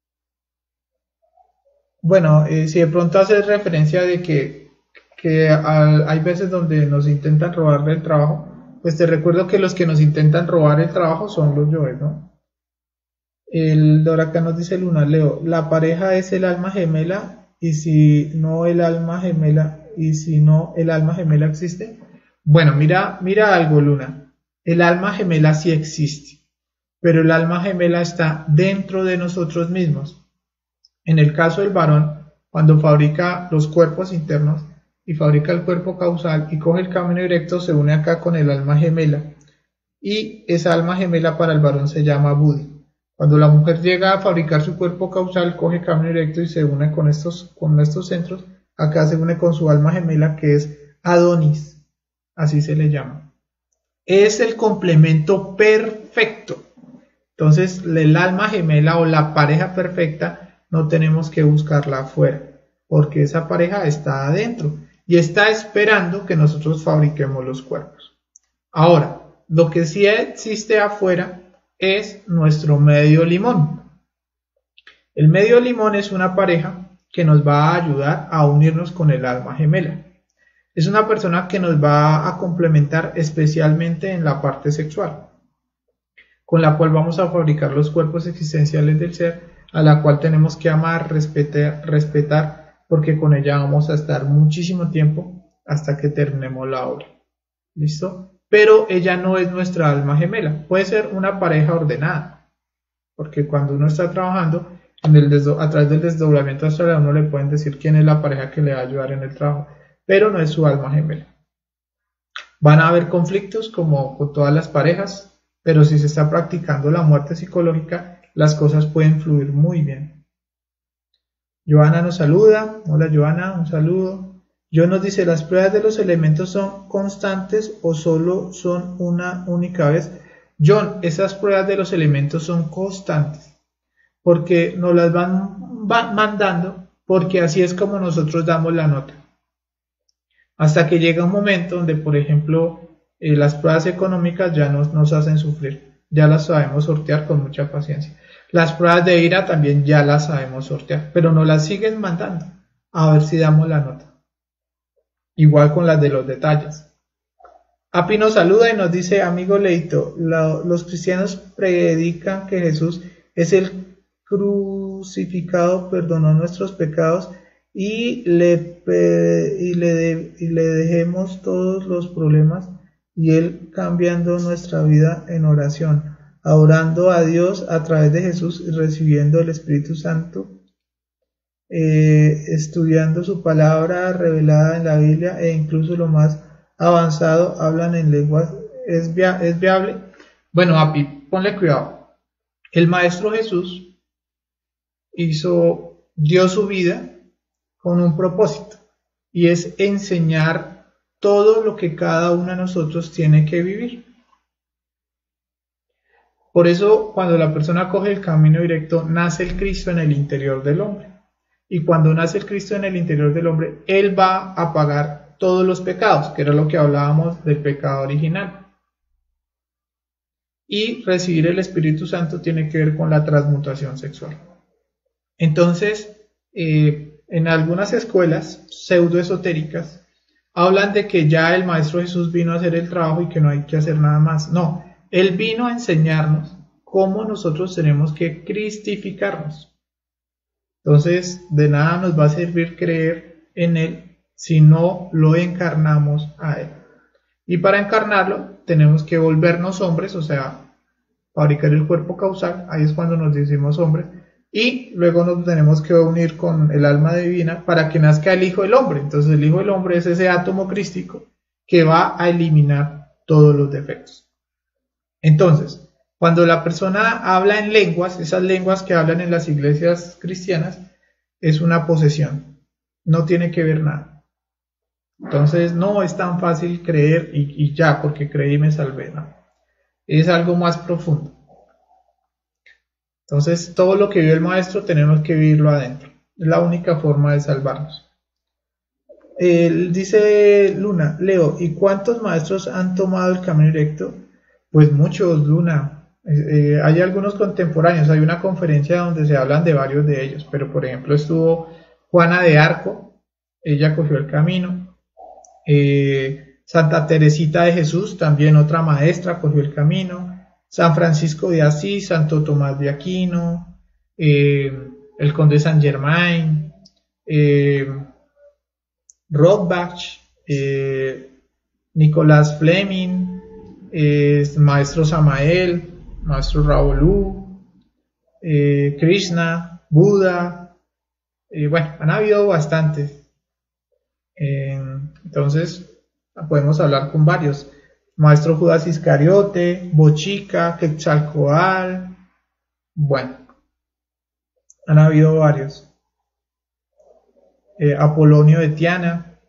S1: Bueno, si de pronto haces referencia de que hay veces donde nos intentan robarle el trabajo, pues te recuerdo que los que nos intentan robar el trabajo son los yoes, ¿no? El Doracá nos dice Luna, Leo, la pareja es el alma gemela, y si no el alma gemela existe. Bueno, mira algo, Luna. El alma gemela sí existe, pero el alma gemela está dentro de nosotros mismos. En el caso del varón, cuando fabrica los cuerpos internos y fabrica el cuerpo causal y coge el camino directo, se une acá con el alma gemela, y esa alma gemela para el varón se llama Buddhi. Cuando la mujer llega a fabricar su cuerpo causal, coge camino directo y se une con estos centros. Acá se une con su alma gemela, que es Adonis, así se le llama. Es el complemento perfecto. Entonces, el alma gemela o la pareja perfecta no tenemos que buscarla afuera, porque esa pareja está adentro y está esperando que nosotros fabriquemos los cuerpos. Ahora, lo que sí existe afuera es nuestro medio limón. El medio limón es una pareja que nos va a ayudar a unirnos con el alma gemela. Es una persona que nos va a complementar especialmente en la parte sexual, con la cual vamos a fabricar los cuerpos existenciales del ser, a la cual tenemos que amar, respetar, porque con ella vamos a estar muchísimo tiempo hasta que terminemos la obra. ¿Listo? Pero ella no es nuestra alma gemela. Puede ser una pareja ordenada, porque cuando uno está trabajando a través del desdoblamiento astral, a uno le pueden decir quién es la pareja que le va a ayudar en el trabajo, pero no es su alma gemela. Van a haber conflictos como con todas las parejas, pero si se está practicando la muerte psicológica, las cosas pueden fluir muy bien. Joana nos saluda. Hola Joana, un saludo. John nos dice, ¿las pruebas de los elementos son constantes o solo son una única vez? John, esas pruebas de los elementos son constantes, porque nos las van mandando, porque así es como nosotros damos la nota. Hasta que llega un momento donde, por ejemplo, las pruebas económicas ya nos hacen sufrir, ya las sabemos sortear con mucha paciencia. Las pruebas de ira también ya las sabemos sortear, pero nos las siguen mandando a ver si damos la nota. Igual con las de los detalles. Api nos saluda y nos dice, amigo Leito, los cristianos predican que Jesús es el crucificado, perdonó nuestros pecados y le dejemos todos los problemas y Él cambiando nuestra vida en oración, adorando a Dios a través de Jesús y recibiendo el Espíritu Santo, estudiando su palabra revelada en la Biblia e incluso lo más avanzado hablan en lenguas. ¿Es viable? Bueno, Api, ponle cuidado. El Maestro Jesús dio su vida con un propósito y es enseñar todo lo que cada uno de nosotros tiene que vivir. Por eso cuando la persona coge el camino directo, nace el Cristo en el interior del hombre. Y cuando nace el Cristo en el interior del hombre, Él va a pagar todos los pecados, que era lo que hablábamos del pecado original. Y recibir el Espíritu Santo tiene que ver con la transmutación sexual. Entonces, en algunas escuelas pseudoesotéricas hablan de que ya el Maestro Jesús vino a hacer el trabajo y que no hay que hacer nada más. No, Él vino a enseñarnos cómo nosotros tenemos que cristificarnos. Entonces, de nada nos va a servir creer en Él si no lo encarnamos a Él. Y para encarnarlo, tenemos que volvernos hombres, o sea, fabricar el cuerpo causal, ahí es cuando nos decimos hombres, y luego nos tenemos que unir con el alma divina para que nazca el Hijo del Hombre. Entonces, el Hijo del Hombre es ese átomo crístico que va a eliminar todos los defectos. Entonces, cuando la persona habla en lenguas, esas lenguas que hablan en las iglesias cristianas, es una posesión, no tiene que ver nada. Entonces no es tan fácil creer y ya, porque creí y me salvé, no. Es algo más profundo. Entonces todo lo que vive el Maestro tenemos que vivirlo adentro. Es la única forma de salvarnos. Dice Luna, Leo, ¿y cuántos maestros han tomado el camino directo? Pues muchos, Luna. Hay algunos contemporáneos, hay una conferencia donde se hablan de varios de ellos, pero por ejemplo estuvo Juana de Arco, ella cogió el camino, Santa Teresita de Jesús, también otra maestra, cogió el camino, San Francisco de Asís, Santo Tomás de Aquino, el Conde Saint Germain, Rothbach, Nicolás Fleming, Maestro Samael, Maestro Raoulú, Krishna, Buda, bueno, han habido bastantes. Entonces podemos hablar con varios. Maestro Judas Iscariote, Bochica, Quetzalcóatl, bueno, han habido varios. Apolonio de Tiana.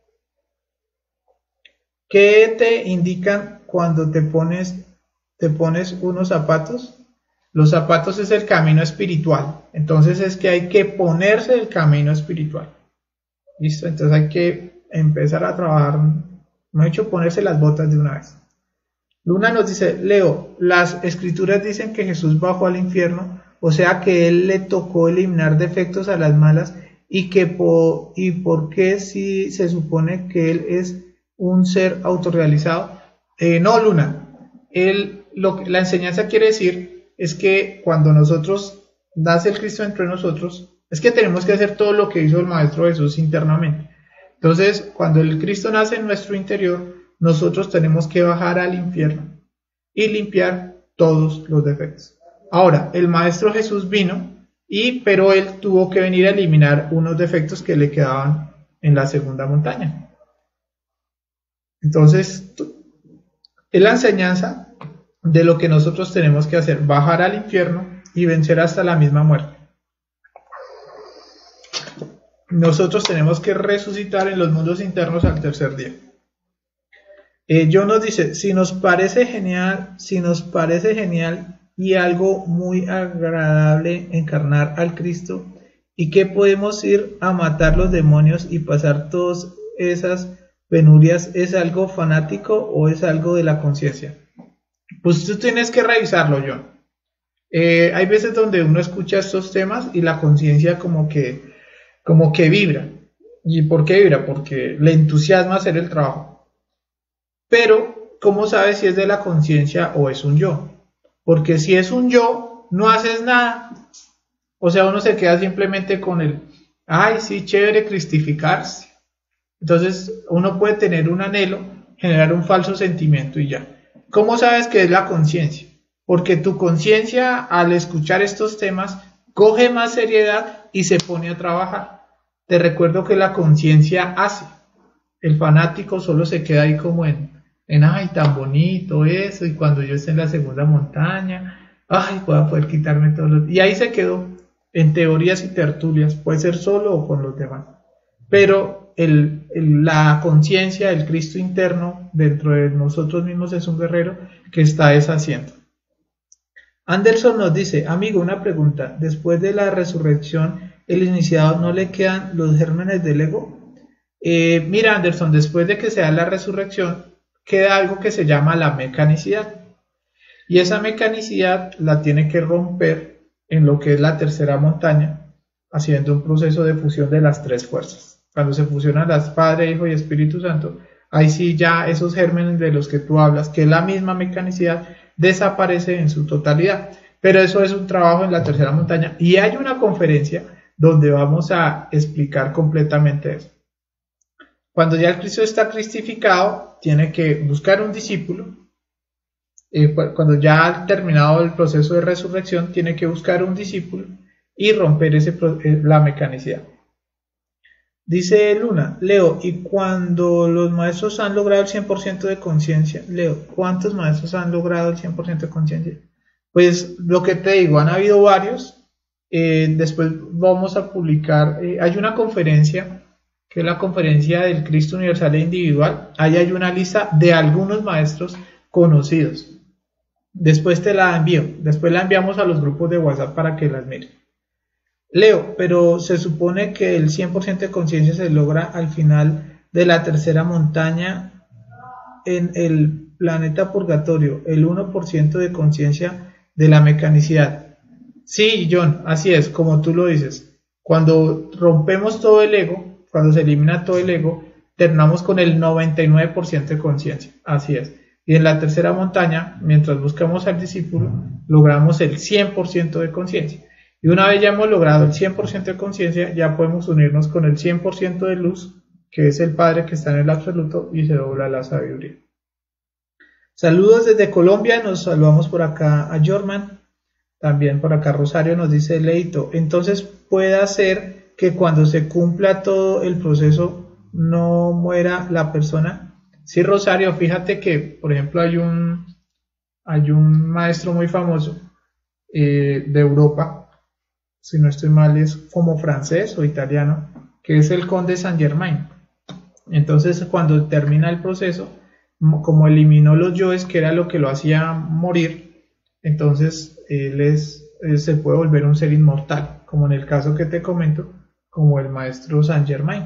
S1: ¿Qué te indican cuando te pones unos zapatos? Los zapatos es el camino espiritual. Entonces es que hay que ponerse el camino espiritual. ¿Listo? Entonces hay que empezar a trabajar. Me he hecho ponerse las botas de una vez. Luna nos dice, Leo, las escrituras dicen que Jesús bajó al infierno, o sea que Él le tocó eliminar defectos a las malas y por qué si se supone que Él es un ser autorrealizado. No, Luna. La enseñanza quiere decir es que cuando nosotros nace el Cristo entre nosotros, es que tenemos que hacer todo lo que hizo el Maestro Jesús internamente. Entonces, cuando el Cristo nace en nuestro interior, nosotros tenemos que bajar al infierno y limpiar todos los defectos. Ahora, el Maestro Jesús vino, pero él tuvo que venir a eliminar unos defectos que le quedaban en la segunda montaña. Entonces, es la enseñanza de lo que nosotros tenemos que hacer, bajar al infierno y vencer hasta la misma muerte. Nosotros tenemos que resucitar en los mundos internos al tercer día. John nos dice, si nos parece genial y algo muy agradable encarnar al Cristo, y que podemos ir a matar los demonios y pasar todas esas penurias, ¿es algo fanático o es algo de la conciencia? Pues tú tienes que revisarlo, John. Hay veces donde uno escucha estos temas y la conciencia como que vibra. ¿Y por qué vibra? Porque le entusiasma hacer el trabajo. Pero, ¿cómo sabes si es de la conciencia o es un yo? Porque si es un yo, no haces nada. O sea, uno se queda simplemente con el, ay, sí, chévere cristificarse. Entonces, uno puede tener un anhelo, generar un falso sentimiento y ya. ¿Cómo sabes que es la conciencia? Porque tu conciencia, al escuchar estos temas, coge más seriedad y se pone a trabajar. Te recuerdo que la conciencia hace. El fanático solo se queda ahí como en ay, tan bonito eso, y cuando yo esté en la segunda montaña, ay, voy a poder quitarme todos los... Y ahí se quedó, en teorías y tertulias, puede ser solo o con los demás. Pero la conciencia, el Cristo interno, dentro de nosotros mismos es un guerrero que está deshaciendo. Anderson nos dice, amigo, una pregunta, después de la resurrección, ¿el iniciado no le quedan los gérmenes del ego? Mira, Anderson, después de que se da la resurrección, queda algo que se llama la mecanicidad. Y esa mecanicidad la tiene que romper en lo que es la tercera montaña, haciendo un proceso de fusión de las tres fuerzas. Cuando se fusionan las Padre, Hijo y Espíritu Santo, ahí sí ya esos gérmenes de los que tú hablas, que es la misma mecanicidad, desaparece en su totalidad. Pero eso es un trabajo en la tercera montaña y hay una conferencia donde vamos a explicar completamente eso. Cuando ya el Cristo está cristificado, tiene que buscar un discípulo. Cuando ya ha terminado el proceso de resurrección, tiene que buscar un discípulo y romper la mecanicidad. Dice Luna, Leo, ¿y cuando los maestros han logrado el 100% de conciencia? Leo, ¿cuántos maestros han logrado el 100% de conciencia? Pues lo que te digo, han habido varios. Después vamos a publicar, hay una conferencia, que es la conferencia del Cristo Universal e Individual. Ahí hay una lista de algunos maestros conocidos. Después te la envío, después la enviamos a los grupos de WhatsApp para que las miren. Leo, pero se supone que el 100% de conciencia se logra al final de la tercera montaña en el planeta purgatorio, el 1% de conciencia de la mecanicidad. Sí, John, así es, como tú lo dices. Cuando rompemos todo el ego, cuando se elimina todo el ego, terminamos con el 99% de conciencia, así es. Y en la tercera montaña, mientras buscamos al discípulo, logramos el 100% de conciencia. Y una vez ya hemos logrado el 100% de conciencia, ya podemos unirnos con el 100% de luz, que es el Padre que está en el absoluto, y se dobla la sabiduría. Saludos desde Colombia, nos saludamos por acá a Jorman, también por acá Rosario nos dice Leito, entonces puede ser que cuando se cumpla todo el proceso no muera la persona. Sí, Rosario, fíjate que, por ejemplo, hay un maestro muy famoso de Europa, si no estoy mal es como francés o italiano, que es el Conde Saint-Germain. Entonces, cuando termina el proceso, como eliminó los yoes, que era lo que lo hacía morir, entonces se puede volver un ser inmortal, como en el caso que te comento, como el maestro Saint-Germain.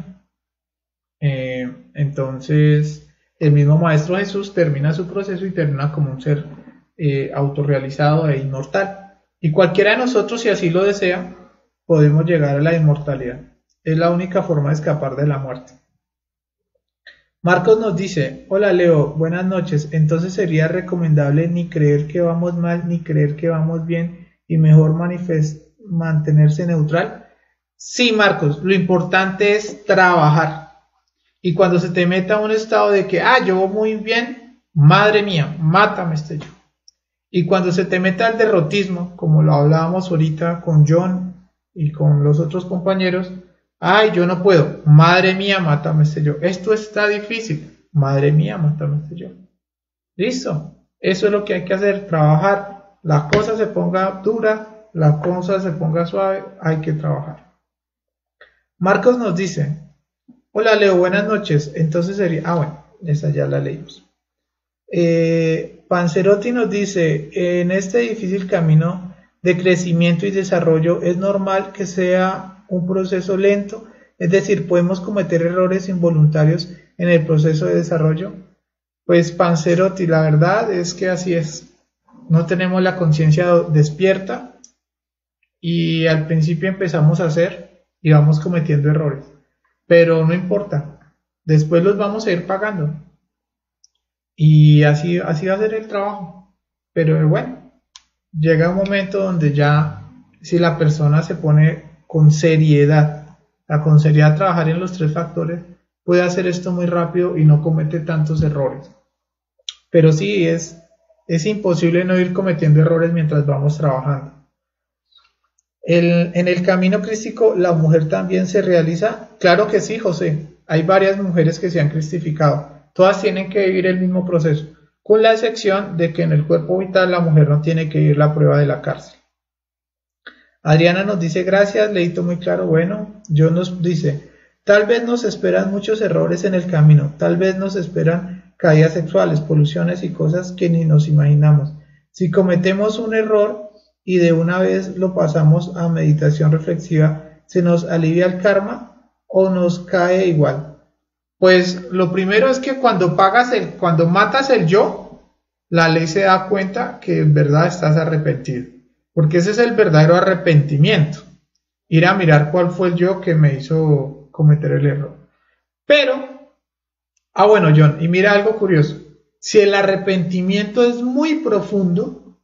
S1: Entonces, el mismo Maestro Jesús termina su proceso y termina como un ser autorrealizado e inmortal. Y cualquiera de nosotros, si así lo desea, podemos llegar a la inmortalidad. Es la única forma de escapar de la muerte. Marcos nos dice, hola Leo, buenas noches. Entonces sería recomendable ni creer que vamos mal ni creer que vamos bien y mejor mantenerse neutral. Sí, Marcos, lo importante es trabajar. Y cuando se te meta un estado de que, yo voy muy bien, madre mía, mátame este yo. Y cuando se te meta el derrotismo, como lo hablábamos ahorita con John y con los otros compañeros, yo no puedo, madre mía, mátame este yo. Esto está difícil, madre mía, mátame este yo. Listo, eso es lo que hay que hacer, trabajar. La cosa se ponga dura, la cosa se ponga suave, hay que trabajar. Marcos nos dice, hola Leo, buenas noches. Entonces sería, bueno, esa ya la leímos. Panzerotti nos dice, en este difícil camino de crecimiento y desarrollo es normal que sea un proceso lento, es decir, podemos cometer errores involuntarios en el proceso de desarrollo. Pues Panzerotti, la verdad es que así es, no tenemos la conciencia despierta y al principio empezamos a hacer y vamos cometiendo errores, pero no importa, después los vamos a ir pagando. Y así va a ser el trabajo. Pero bueno, llega un momento donde ya, si la persona se pone con seriedad a trabajar en los 3 factores, puede hacer esto muy rápido y no comete tantos errores. Pero sí, es imposible no ir cometiendo errores mientras vamos trabajando. En el camino crístico, ¿la mujer también se realiza? Claro que sí, José. Hay varias mujeres que se han cristificado. Todas tienen que vivir el mismo proceso, con la excepción de que en el cuerpo vital la mujer no tiene que vivir la prueba de la cárcel. Adriana nos dice, gracias, leíto muy claro. Bueno, John nos dice, tal vez nos esperan muchos errores en el camino, tal vez nos esperan caídas sexuales, poluciones y cosas que ni nos imaginamos. Si cometemos un error y de una vez lo pasamos a meditación reflexiva, ¿se nos alivia el karma o nos cae igual? Pues lo primero es que cuando matas el yo, la ley se da cuenta que en verdad estás arrepentido, porque ese es el verdadero arrepentimiento, ir a mirar cuál fue el yo que me hizo cometer el error. Pero, bueno, John, y mira algo curioso, si el arrepentimiento es muy profundo,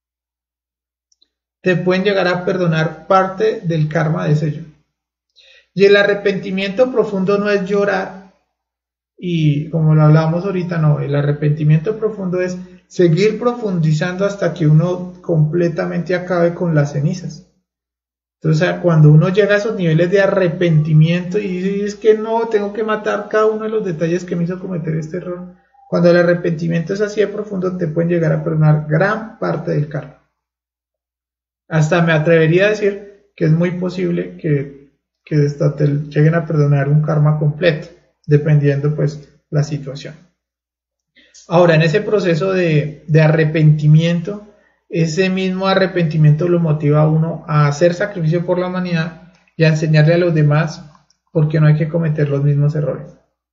S1: te pueden llegar a perdonar parte del karma de ese yo. Y el arrepentimiento profundo no es llorar, y como lo hablábamos ahorita, no, el arrepentimiento profundo es seguir profundizando hasta que uno completamente acabe con las cenizas. Entonces, cuando uno llega a esos niveles de arrepentimiento y dice, es que no, tengo que matar cada uno de los detalles que me hizo cometer este error, cuando el arrepentimiento es así de profundo, te pueden llegar a perdonar gran parte del karma. Hasta me atrevería a decir que es muy posible que hasta te lleguen a perdonar un karma completo, dependiendo pues la situación. Ahora, en ese proceso de arrepentimiento, ese mismo arrepentimiento lo motiva a uno a hacer sacrificio por la humanidad y a enseñarle a los demás porque no hay que cometer los mismos errores.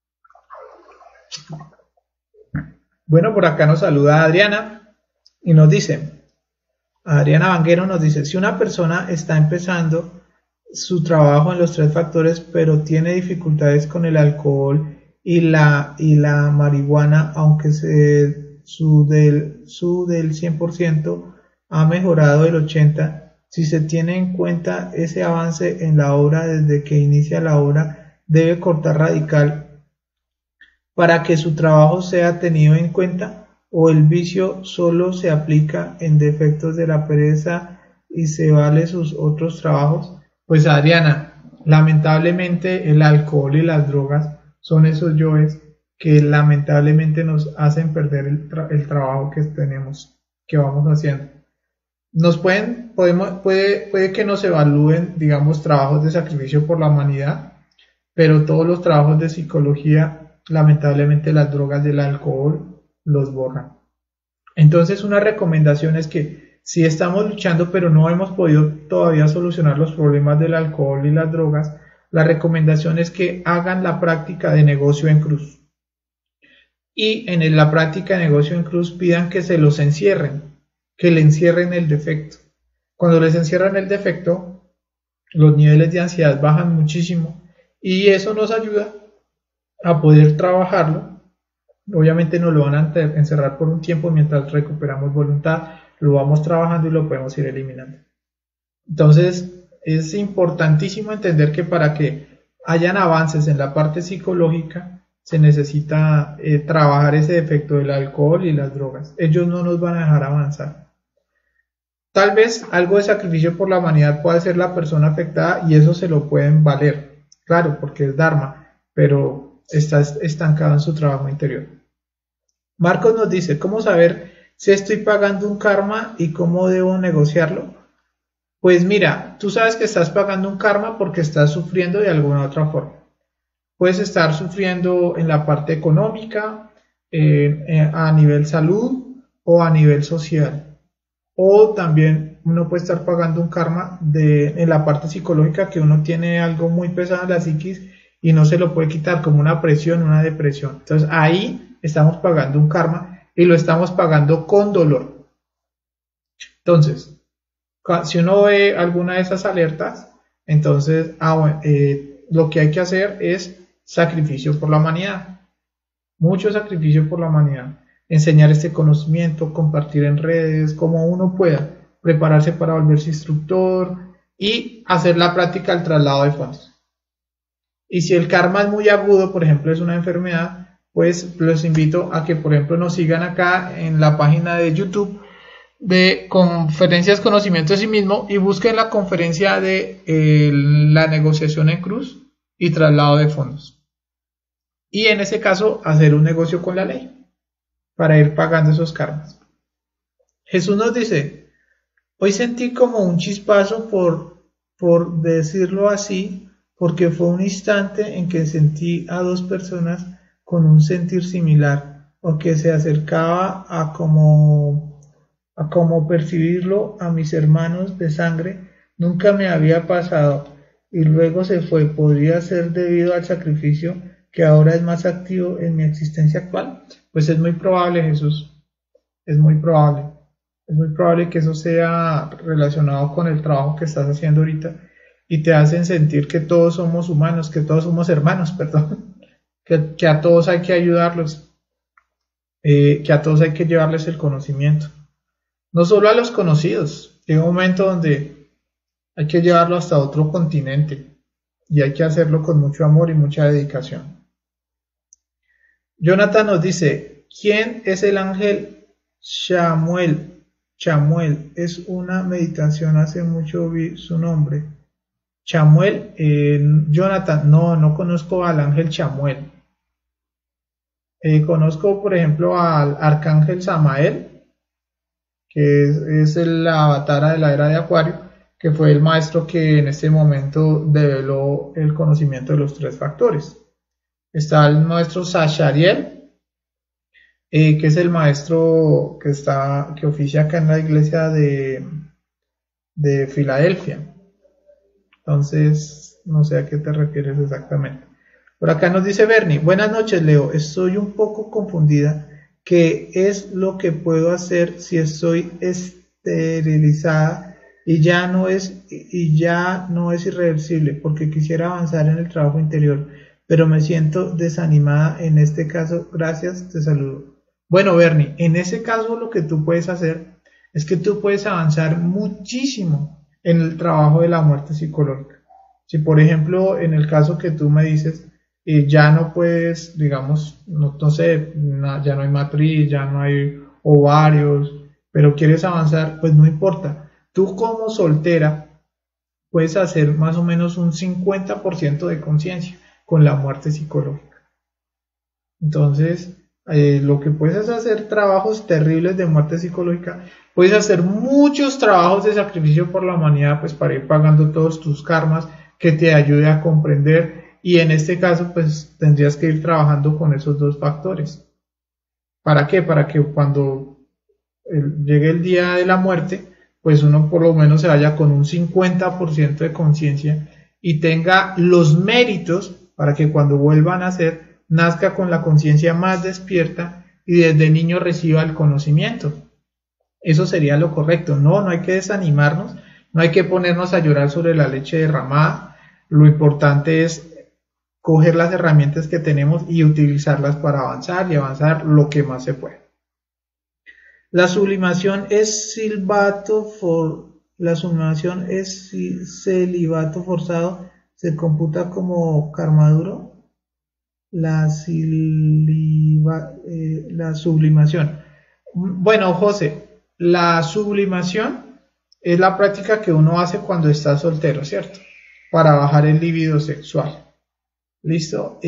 S1: Bueno, por acá nos saluda Adriana y nos dice, Adriana Vanguero nos dice, si una persona está empezando su trabajo en los 3 factores, pero tiene dificultades con el alcohol y la marihuana, aunque su del 100% ha mejorado el 80%, si se tiene en cuenta ese avance en la obra desde que inicia la obra, debe cortar radical para que su trabajo sea tenido en cuenta, o el vicio solo se aplica en defectos de la pereza y se vale sus otros trabajos. Pues Adriana, lamentablemente el alcohol y las drogas son esos yoes que lamentablemente nos hacen perder el trabajo que tenemos, que vamos haciendo. Puede que nos evalúen, digamos, trabajos de sacrificio por la humanidad, pero todos los trabajos de psicología, lamentablemente las drogas y el alcohol los borran. Entonces una recomendación es que si estamos luchando pero no hemos podido todavía solucionar los problemas del alcohol y las drogas, la recomendación es que hagan la práctica de negocio en cruz. Y en la práctica de negocio en cruz pidan que se los encierren, que le encierren el defecto. Cuando les encierran el defecto, los niveles de ansiedad bajan muchísimo y eso nos ayuda a poder trabajarlo. Obviamente nos lo van a encerrar por un tiempo mientras recuperamos voluntad, lo vamos trabajando y lo podemos ir eliminando. Entonces es importantísimo entender que para que hayan avances en la parte psicológica se necesita trabajar ese efecto del alcohol y las drogas. Ellos no nos van a dejar avanzar. Tal vez algo de sacrificio por la humanidad pueda ser la persona afectada y eso se lo pueden valer, claro, porque es Dharma, pero está estancado en su trabajo interior. Marcos nos dice, ¿cómo saber si estoy pagando un karma y cómo debo negociarlo? Pues mira, tú sabes que estás pagando un karma porque estás sufriendo de alguna otra forma. Puedes estar sufriendo en la parte económica, a nivel salud o a nivel social. O también uno puede estar pagando un karma en la parte psicológica, que uno tiene algo muy pesado en la psiquis y no se lo puede quitar, como una presión, una depresión. Entonces ahí estamos pagando un karma y lo estamos pagando con dolor. Entonces, si uno ve alguna de esas alertas, entonces lo que hay que hacer es sacrificio por la humanidad. Mucho sacrificio por la humanidad. Enseñar este conocimiento, compartir en redes, como uno pueda, prepararse para volverse instructor y hacer la práctica del traslado de fondos. Y si el karma es muy agudo, por ejemplo, es una enfermedad, pues los invito a que, por ejemplo, nos sigan acá en la página de YouTube de Conferencias Conocimiento de Sí Mismo y busquen la conferencia de la negociación en cruz y traslado de fondos. Y en ese caso, hacer un negocio con la ley para ir pagando esos karmas. Jesús nos dice, hoy sentí como un chispazo por decirlo así, porque fue un instante en que sentí a dos personas con un sentir similar, o que se acercaba a como percibirlo a mis hermanos de sangre. Nunca me había pasado, y luego se fue. ¿Podría ser debido al sacrificio que ahora es más activo en mi existencia actual? Pues es muy probable, Jesús, es muy probable. Es muy probable que eso sea relacionado con el trabajo que estás haciendo ahorita y te hacen sentir que todos somos humanos, que todos somos hermanos, perdón, que a todos hay que ayudarlos, que a todos hay que llevarles el conocimiento. No solo a los conocidos, llega un momento donde hay que llevarlo hasta otro continente y hay que hacerlo con mucho amor y mucha dedicación. Jonathan nos dice, ¿quién es el ángel Chamuel? Chamuel es una meditación, hace mucho vi su nombre. Chamuel, Jonathan, no conozco al ángel Chamuel. Conozco, por ejemplo, al arcángel Samael, que es el avatar de la era de Acuario, que fue el maestro que en este momento develó el conocimiento de los tres factores. Está el maestro Sachariel, que es el maestro que oficia acá en la iglesia de Filadelfia. Entonces, no sé a qué te refieres exactamente. Por acá nos dice Bernie, buenas noches Leo, estoy un poco confundida. ¿Qué es lo que puedo hacer si estoy esterilizada y ya no es irreversible? Porque quisiera avanzar en el trabajo interior, pero me siento desanimada en este caso. Gracias, te saludo. Bueno, Bernie, en ese caso lo que tú puedes hacer es que tú puedes avanzar muchísimo en el trabajo de la muerte psicológica. Si por ejemplo en el caso que tú me dices, ya no puedes, digamos, no sé, ya no hay matriz, ya no hay ovarios, pero quieres avanzar, pues no importa. Tú como soltera puedes hacer más o menos un 50% de conciencia con la muerte psicológica. Entonces, lo que puedes es hacer trabajos terribles de muerte psicológica, puedes hacer muchos trabajos de sacrificio por la humanidad, pues para ir pagando todos tus karmas, que te ayude a comprender, y en este caso pues tendrías que ir trabajando con esos dos factores. ¿Para qué? Para que cuando llegue el día de la muerte, pues uno por lo menos se vaya con un 50% de conciencia y tenga los méritos para que cuando vuelva a nacer, nazca con la conciencia más despierta y desde niño reciba el conocimiento. Eso sería lo correcto. No hay que desanimarnos, no hay que ponernos a llorar sobre la leche derramada. Lo importante es coger las herramientas que tenemos y utilizarlas para avanzar y avanzar lo que más se puede. La sublimación es celibato forzado, se computa como karma duro. La sublimación. Bueno, José, la sublimación es la práctica que uno hace cuando está soltero, ¿cierto? Para bajar el libido sexual. ¿Listo?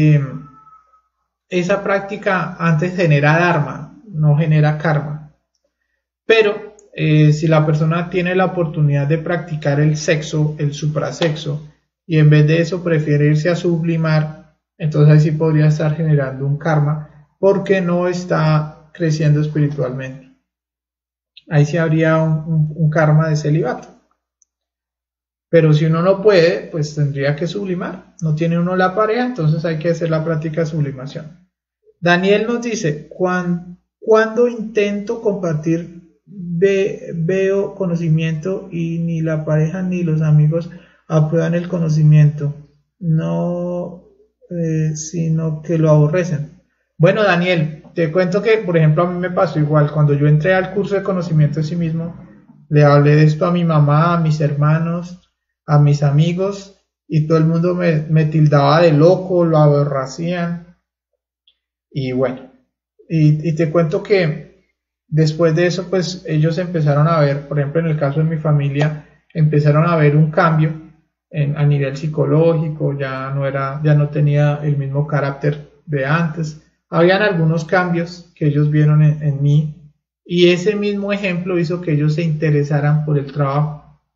S1: Esa práctica antes genera dharma, no genera karma. Pero si la persona tiene la oportunidad de practicar el sexo, el suprasexo, y en vez de eso prefiere irse a sublimar, entonces ahí sí podría estar generando un karma porque no está creciendo espiritualmente. Ahí sí habría un karma de celibato. Pero si uno no puede, pues tendría que sublimar. No tiene uno la pareja, entonces hay que hacer la práctica de sublimación. Daniel nos dice, cuando intento compartir, veo conocimiento y ni la pareja ni los amigos aprueban el conocimiento, no, sino que lo aborrecen. Bueno, Daniel, te cuento que, por ejemplo, a mí me pasó igual. Cuando yo entré al curso de conocimiento de sí mismo, le hablé de esto a mi mamá, a mis hermanos, a mis amigos, y todo el mundo me tildaba de loco, lo aborrecían. Y bueno, y te cuento que después de eso, pues ellos empezaron a ver, por ejemplo, en el caso de mi familia, empezaron a ver un cambio a nivel psicológico, ya no tenía el mismo carácter de antes. Habían algunos cambios que ellos vieron en mí, y ese mismo ejemplo hizo que ellos se interesaran por el trabajo.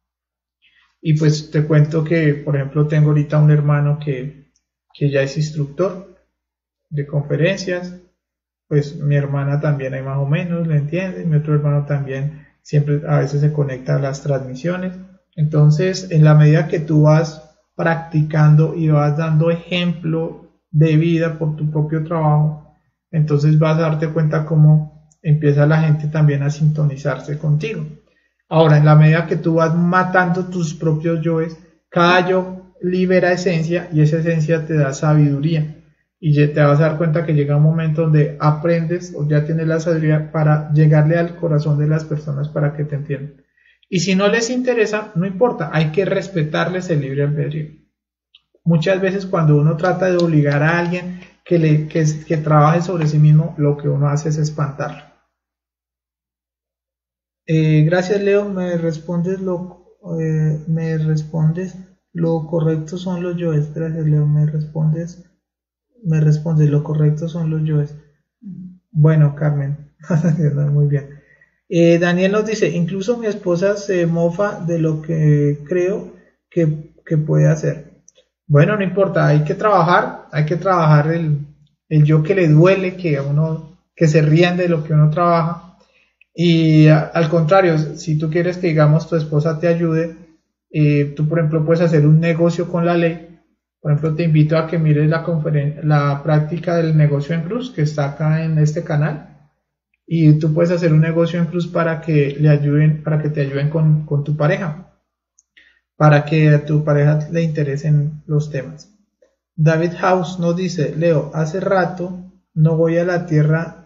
S1: Y pues te cuento que, por ejemplo, tengo ahorita un hermano que ya es instructor de conferencias. Pues mi hermana también hay más o menos, ¿le entiende? Mi otro hermano también siempre a veces se conecta a las transmisiones. Entonces, en la medida que tú vas practicando y vas dando ejemplo de vida por tu propio trabajo, entonces vas a darte cuenta cómo empieza la gente también a sintonizarse contigo. Ahora, en la medida que tú vas matando tus propios yoes, cada yo libera esencia y esa esencia te da sabiduría. Y te vas a dar cuenta que llega un momento donde aprendes o ya tienes la sabiduría para llegarle al corazón de las personas para que te entiendan. Y si no les interesa, no importa, hay que respetarles el libre albedrío. Muchas veces cuando uno trata de obligar a alguien que trabaje sobre sí mismo, lo que uno hace es espantarlo. Gracias, Leo, me respondes lo correcto son los yoes. Gracias, Leo, me respondes lo correcto son los yoes. Bueno, Carmen, muy bien. Daniel nos dice, incluso mi esposa se mofa de lo que creo que puede hacer. Bueno, no importa, hay que trabajar el yo que le duele, que se rían de lo que uno trabaja. Y al contrario, si tú quieres que, digamos, tu esposa te ayude, tú, por ejemplo, puedes hacer un negocio con la ley. Por ejemplo, te invito a que mires la práctica del negocio en cruz que está acá en este canal. Y tú puedes hacer un negocio en cruz para que te ayuden con tu pareja, para que a tu pareja le interesen los temas. David House nos dice, Leo, hace rato no voy a la tierra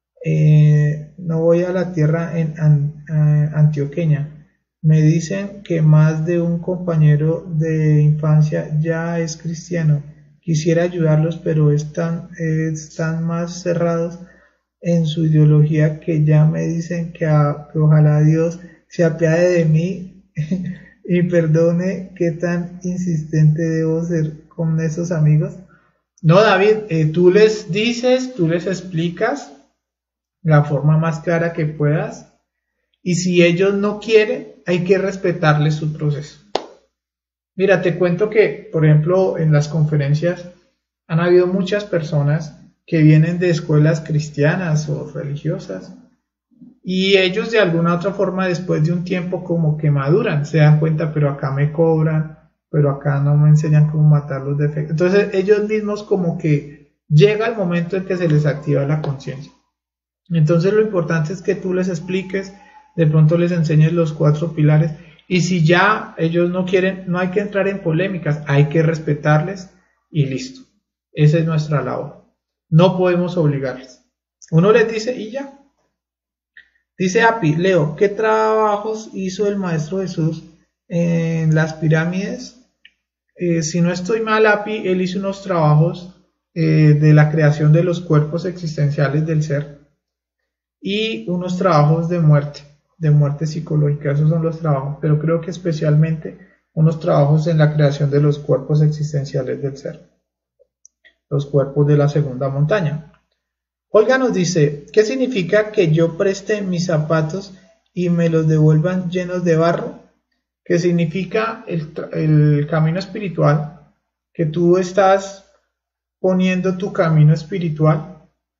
S1: antioqueña. Me dicen que más de un compañero de infancia ya es cristiano. Quisiera ayudarlos, pero están más cerrados en su ideología que ya me dicen que ojalá Dios se apiade de mí y perdone. ¿Qué tan insistente debo ser con esos amigos? No, David, tú les explicas la forma más clara que puedas, y si ellos no quieren, hay que respetarles su proceso. Mira, te cuento que, por ejemplo, en las conferencias han habido muchas personas que vienen de escuelas cristianas o religiosas, y ellos de alguna otra forma después de un tiempo como que maduran, se dan cuenta, pero acá me cobran, pero acá no me enseñan cómo matar los defectos. Entonces ellos mismos como que llega el momento en que se les activa la conciencia. Entonces lo importante es que tú les expliques, de pronto les enseñes los 4 pilares, y si ya ellos no quieren, no hay que entrar en polémicas, hay que respetarles y listo. Esa es nuestra labor. No podemos obligarles. Uno les dice y ya. Dice Api, Leo, ¿qué trabajos hizo el Maestro Jesús en las pirámides? Si no estoy mal, Api, él hizo unos trabajos de la creación de los cuerpos existenciales del ser y unos trabajos de muerte psicológica. Esos son los trabajos, pero creo que especialmente unos trabajos en la creación de los cuerpos existenciales del ser, los cuerpos de la segunda montaña. Olga nos dice, ¿qué significa que yo preste mis zapatos y me los devuelvan llenos de barro? ¿Qué significa el camino espiritual? Que tú estás poniendo tu camino espiritual.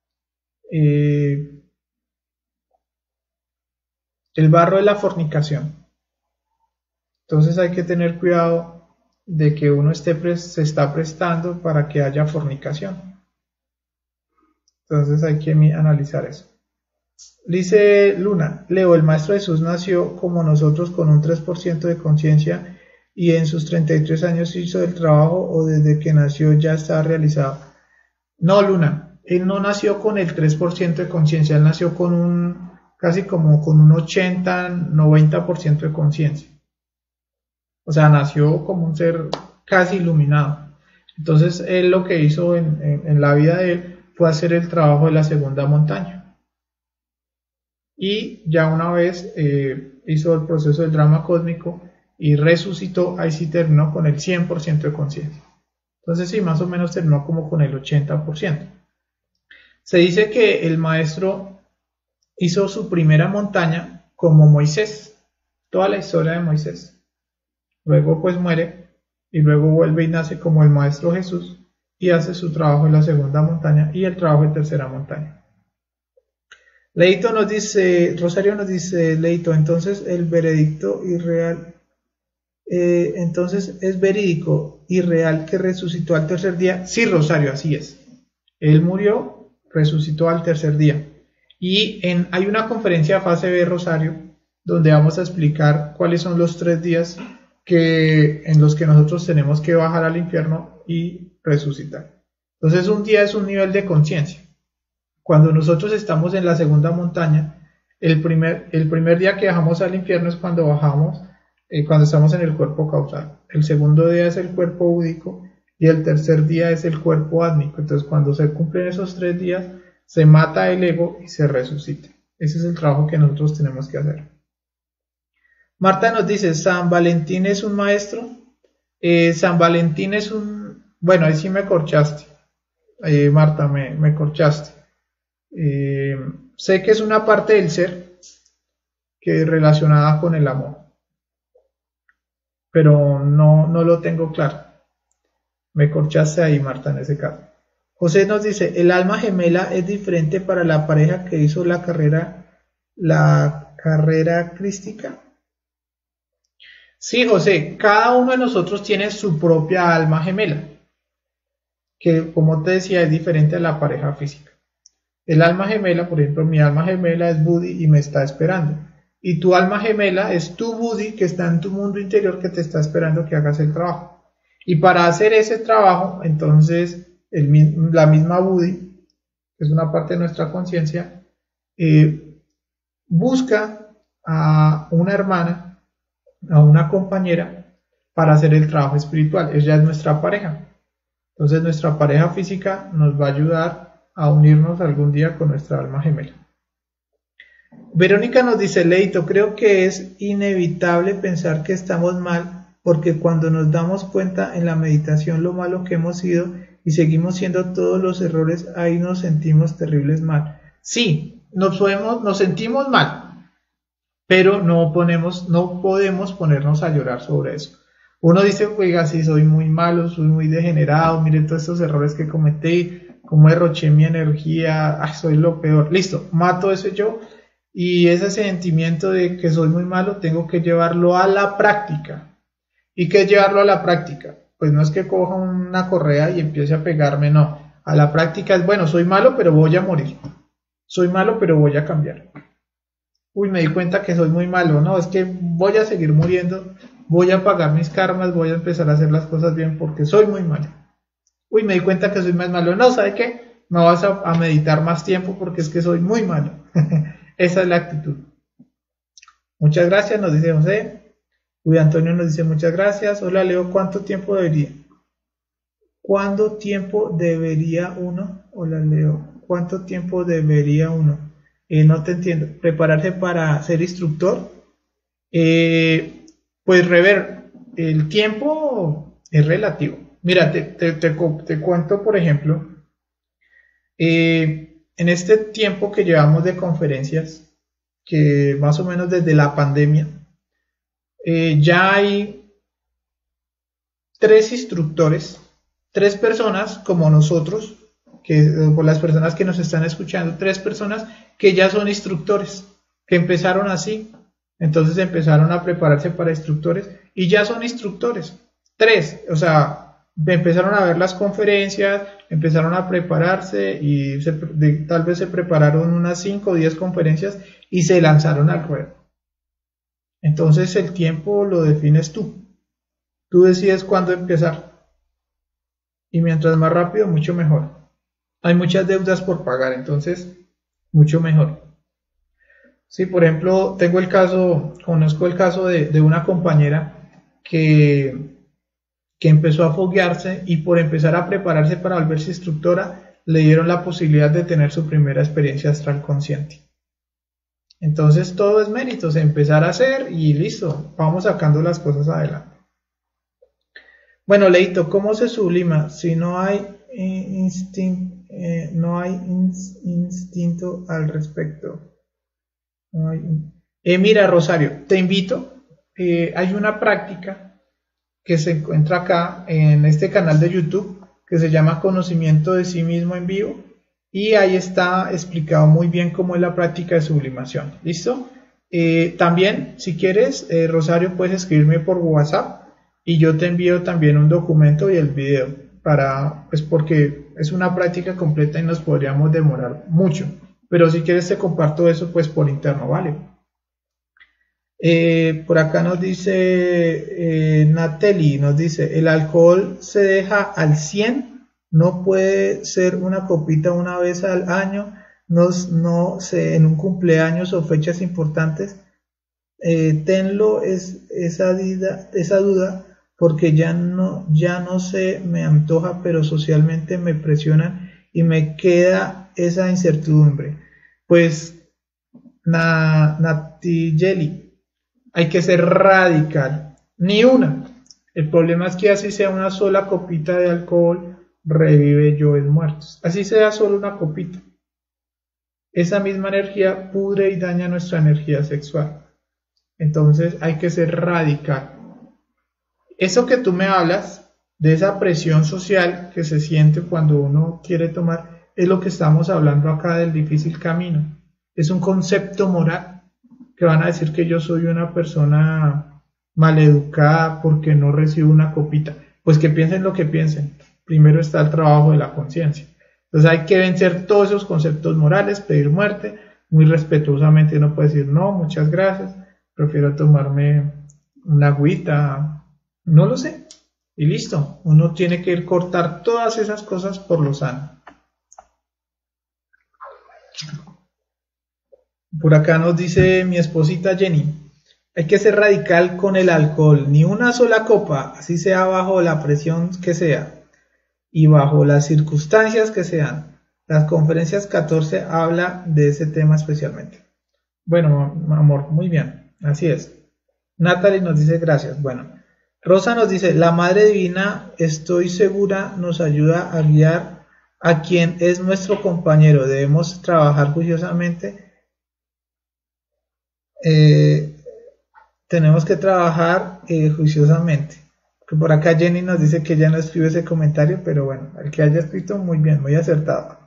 S1: El barro es la fornicación. Entonces hay que tener cuidado de que uno se está prestando para que haya fornicación. Entonces hay que analizar eso. Dice Luna, Leo, el Maestro Jesús nació como nosotros con un 3% de conciencia y en sus 33 años hizo el trabajo o desde que nació ya está realizado. No, Luna, él no nació con el 3% de conciencia, él nació con casi como con un 80-90% de conciencia. O sea, nació como un ser casi iluminado. Entonces él lo que hizo en la vida de él fue hacer el trabajo de la segunda montaña. Y ya una vez hizo el proceso del drama cósmico y resucitó, ahí sí terminó con el 100% de conciencia. Entonces sí, más o menos terminó como con el 80%. Se dice que el maestro hizo su primera montaña como Moisés, toda la historia de Moisés. Luego pues muere y luego vuelve y nace como el Maestro Jesús y hace su trabajo en la segunda montaña y el trabajo en tercera montaña. Leito nos dice, Rosario nos dice, Leito, entonces el veredicto irreal, entonces es verídico y real que resucitó al tercer día. Sí, Rosario, así es. Él murió, resucitó al tercer día. Y hay una conferencia fase B, Rosario, donde vamos a explicar cuáles son los 3 días en los que nosotros tenemos que bajar al infierno y resucitar. Entonces un día es un nivel de conciencia. Cuando nosotros estamos en la segunda montaña, el primer día que bajamos al infierno es cuando bajamos, cuando estamos en el cuerpo causal. El segundo día es el cuerpo búdico y el tercer día es el cuerpo átmico. Entonces cuando se cumplen esos 3 días, se mata el ego y se resucita. Ese es el trabajo que nosotros tenemos que hacer. Marta nos dice, ¿San Valentín es un maestro? San Valentín es un... Bueno, ahí sí me corchaste. Marta, me corchaste. Sé que es una parte del ser que es relacionada con el amor, pero no lo tengo claro. Me corchaste ahí, Marta, en ese caso. José nos dice, ¿el alma gemela es diferente para la pareja que hizo la carrera crística? Sí, José, cada uno de nosotros tiene su propia alma gemela, que como te decía es diferente a la pareja física. El alma gemela, por ejemplo, mi alma gemela es Budi y me está esperando. Y tu alma gemela es tu Budi que está en tu mundo interior que te está esperando que hagas el trabajo. Y para hacer ese trabajo, entonces, la misma Budi, que es una parte de nuestra conciencia, busca a una hermana, a una compañera, para hacer el trabajo espiritual. Ella es nuestra pareja. Entonces, nuestra pareja física nos va a ayudar a unirnos algún día con nuestra alma gemela. Verónica nos dice, Leito, creo que es inevitable pensar que estamos mal, porque cuando nos damos cuenta en la meditación lo malo que hemos sido y seguimos siendo todos los errores, ahí nos sentimos terribles mal. Sí, nos sentimos mal, pero no podemos ponernos a llorar sobre eso. Uno dice, oiga, sí, soy muy malo, soy muy degenerado, mire todos estos errores que cometí, cómo derroché mi energía, soy lo peor. Listo, mato ese yo y ese sentimiento de que soy muy malo tengo que llevarlo a la práctica. ¿Y qué es llevarlo a la práctica? Pues no es que coja una correa y empiece a pegarme, no. A la práctica es, bueno, soy malo pero voy a morir. Soy malo pero voy a cambiar. Uy, me di cuenta que soy muy malo, no, es que voy a seguir muriendo, voy a pagar mis karmas, voy a empezar a hacer las cosas bien porque soy muy malo. uy, me di cuenta que soy más malo. No, ¿sabe qué? Me vas a meditar más tiempo porque es que soy muy malo. Esa es la actitud. Muchas gracias, nos dice José. Uy, Antonio nos dice muchas gracias. Hola, Leo, ¿cuánto tiempo debería? ¿Cuánto tiempo debería uno? Hola, Leo. ¿Cuánto tiempo debería uno? No te entiendo. ¿Prepararse para ser instructor? Pues rever, el tiempo es relativo. Mira, te cuento, por ejemplo, en este tiempo que llevamos de conferencias, que más o menos desde la pandemia, ya hay 3 instructores, 3 personas como nosotros, por las personas que nos están escuchando, 3 personas que ya son instructores, que empezaron así, entonces empezaron a prepararse para instructores y ya son instructores. 3, o sea, empezaron a ver las conferencias, empezaron a prepararse y tal vez se prepararon unas 5 o 10 conferencias y se lanzaron al ruedo. Entonces el tiempo lo defines tú. Tú decides cuándo empezar. Y mientras más rápido, mucho mejor. Hay muchas deudas por pagar, entonces, mucho mejor. Sí, por ejemplo, conozco el caso de una compañera que empezó a foguearse y por empezar a prepararse para volverse instructora, le dieron la posibilidad de tener su primera experiencia astral consciente. Entonces todo es méritos, empezar a hacer y listo, vamos sacando las cosas adelante. Bueno, Leito, ¿cómo se sublima si no hay instinto al respecto? No hay... mira, Rosario, te invito, hay una práctica que se encuentra acá en este canal de YouTube que se llama Conocimiento de sí mismo en vivo y ahí está explicado muy bien cómo es la práctica de sublimación. ¿Listo? También, si quieres, Rosario, puedes escribirme por WhatsApp y yo te envío también un documento y el video pues porque es una práctica completa y nos podríamos demorar mucho. Pero si quieres te comparto eso pues por interno, ¿vale? Por acá nos dice Nateli, nos dice, ¿el alcohol se deja al 100? ¿No puede ser una copita una vez al año? No sé, en un cumpleaños o fechas importantes. Tenlo esa duda porque ya no se me antoja, pero socialmente me presionan y me queda esa incertidumbre. Pues Natijeli, hay que ser radical, ni una. El problema es que así sea una sola copita de alcohol, revive yoes muertos. Así sea solo una copita. Esa misma energía pudre y daña nuestra energía sexual. Entonces hay que ser radical. Eso que tú me hablas, de esa presión social que se siente cuando uno quiere tomar, es lo que estamos hablando acá del difícil camino. Es un concepto moral que van a decir que yo soy una persona maleducada porque no recibo una copita. Pues que piensen lo que piensen. Primero está el trabajo de la conciencia. Entonces hay que vencer todos esos conceptos morales, pedir muerte, muy respetuosamente uno puede decir no, muchas gracias, prefiero tomarme una agüita, no lo sé, y listo. Uno tiene que ir cortar todas esas cosas por lo sano. Por acá nos dice mi esposita Jenny, hay que ser radical con el alcohol, ni una sola copa, así sea bajo la presión que sea y bajo las circunstancias que sean. Las conferencias 14 habla de ese tema especialmente. Bueno, amor, muy bien, así es. Natalie nos dice gracias. Bueno, Rosa nos dice, la Madre Divina, estoy segura, nos ayuda a guiar a quien es nuestro compañero. Debemos trabajar juiciosamente. Tenemos que trabajar juiciosamente. Que por acá Jenny nos dice que ya no escribe ese comentario, pero bueno, el que haya escrito muy bien, muy acertado.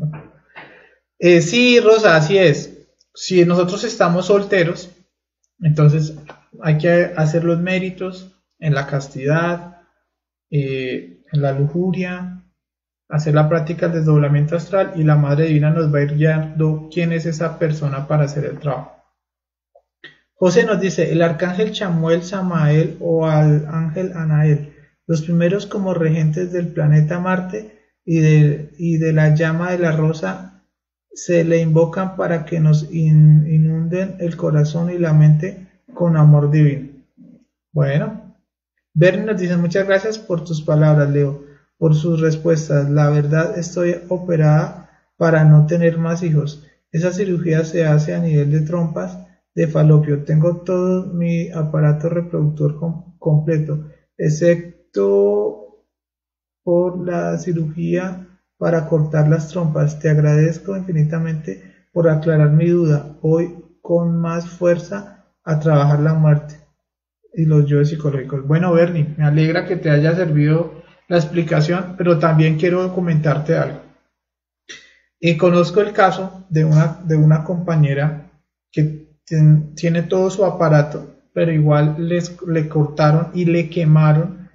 S1: Sí, Rosa, así es. Si nosotros estamos solteros, entonces hay que hacer los méritos en la castidad, en la lujuria, hacer la práctica del desdoblamiento astral y la Madre Divina nos va a ir guiando quién es esa persona para hacer el trabajo. José nos dice, el arcángel Chamuel, Samael o al ángel Anael,
S2: los primeros como regentes del planeta Marte y de la llama de la rosa se le invocan para que nos inunden el corazón y la mente con amor divino. Bueno, Bernie nos dice muchas gracias por tus palabras, Leo, por sus respuestas. La verdad estoy operada para no tener más hijos. Esa cirugía se hace a nivel de trompas de falopio. Tengo todo mi aparato reproductor completo, excepto por la cirugía para cortar las trompas. Te agradezco infinitamente por aclarar mi duda. Voy con más fuerza a trabajar la muerte y los yoes psicológicos. Bueno, Bernie, me alegra que te haya servido la explicación, pero también quiero comentarte algo. Conozco el caso de una compañera que tiene todo su aparato, pero igual le cortaron y le quemaron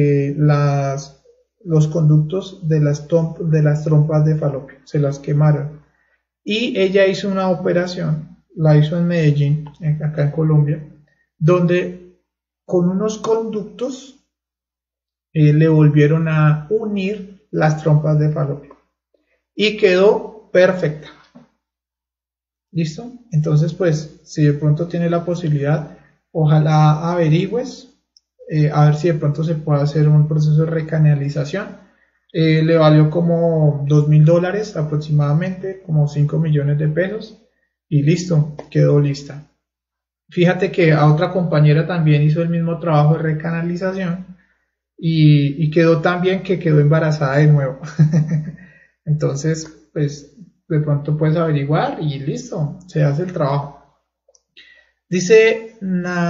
S2: los conductos de las trompas de falopio, se las quemaron. Y ella hizo una operación, la hizo en Medellín, acá en Colombia, donde con unos conductos le volvieron a unir las trompas de falopio y quedó perfecta. ¿Listo? Entonces, pues, si de pronto tienes la posibilidad, ojalá averigües, a ver si de pronto se puede hacer un proceso de recanalización. Le valió como $2.000 aproximadamente, como 5 millones de pesos, y listo, quedó lista. Fíjate que a otra compañera también hizo el mismo trabajo de recanalización y quedó tan bien que quedó embarazada de nuevo. Entonces, pues de pronto puedes averiguar y listo, se hace el trabajo. Dice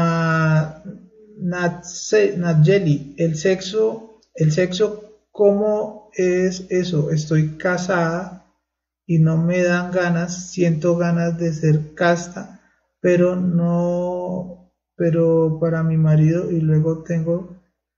S2: Nayeli, el sexo, ¿cómo es eso? Estoy casada y no me dan ganas, siento ganas de ser casta, pero para mi marido y luego tengo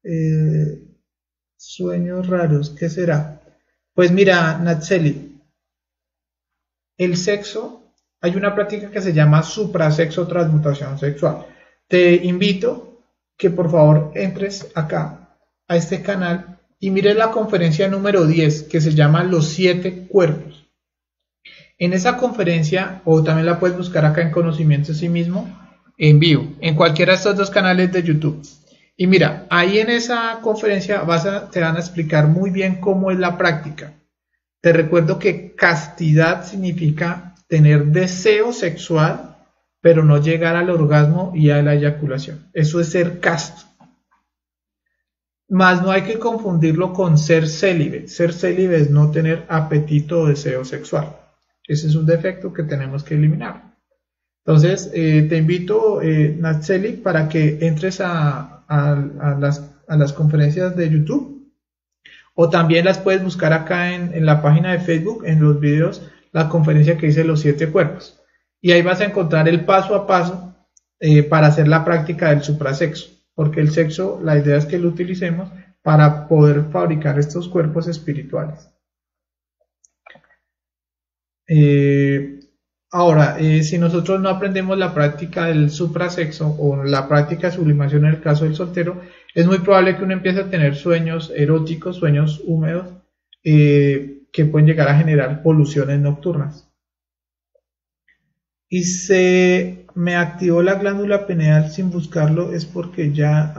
S2: sueños raros. ¿Qué será? Pues mira, Natseli, el sexo, hay una práctica que se llama suprasexo transmutación sexual. Te invito que por favor entres acá a este canal y mires la conferencia número 10 que se llama Los 7 cuerpos. En esa conferencia, o también la puedes buscar acá en Conocimiento de sí mismo, en vivo, en cualquiera de estos dos canales de YouTube. Y mira, ahí en esa conferencia te van a explicar muy bien cómo es la práctica. Te recuerdo que castidad significa tener deseo sexual, pero no llegar al orgasmo y a la eyaculación. Eso es ser casto. Más no hay que confundirlo con ser célibe. Ser célibe es no tener apetito o deseo sexual. Ese es un defecto que tenemos que eliminar. Entonces, te invito, Natseli, para que entres a las conferencias de YouTube, o también las puedes buscar acá en la página de Facebook, en los videos, la conferencia que dice Los 7 cuerpos. Y ahí vas a encontrar el paso a paso para hacer la práctica del suprasexo, porque el sexo, la idea es que lo utilicemos para poder fabricar estos cuerpos espirituales. Ahora, si nosotros no aprendemos la práctica del suprasexo o la práctica de sublimación en el caso del soltero, es muy probable que uno empiece a tener sueños eróticos, sueños húmedos, que pueden llegar a generar poluciones nocturnas. Y se me activó la glándula pineal sin buscarlo, es porque ya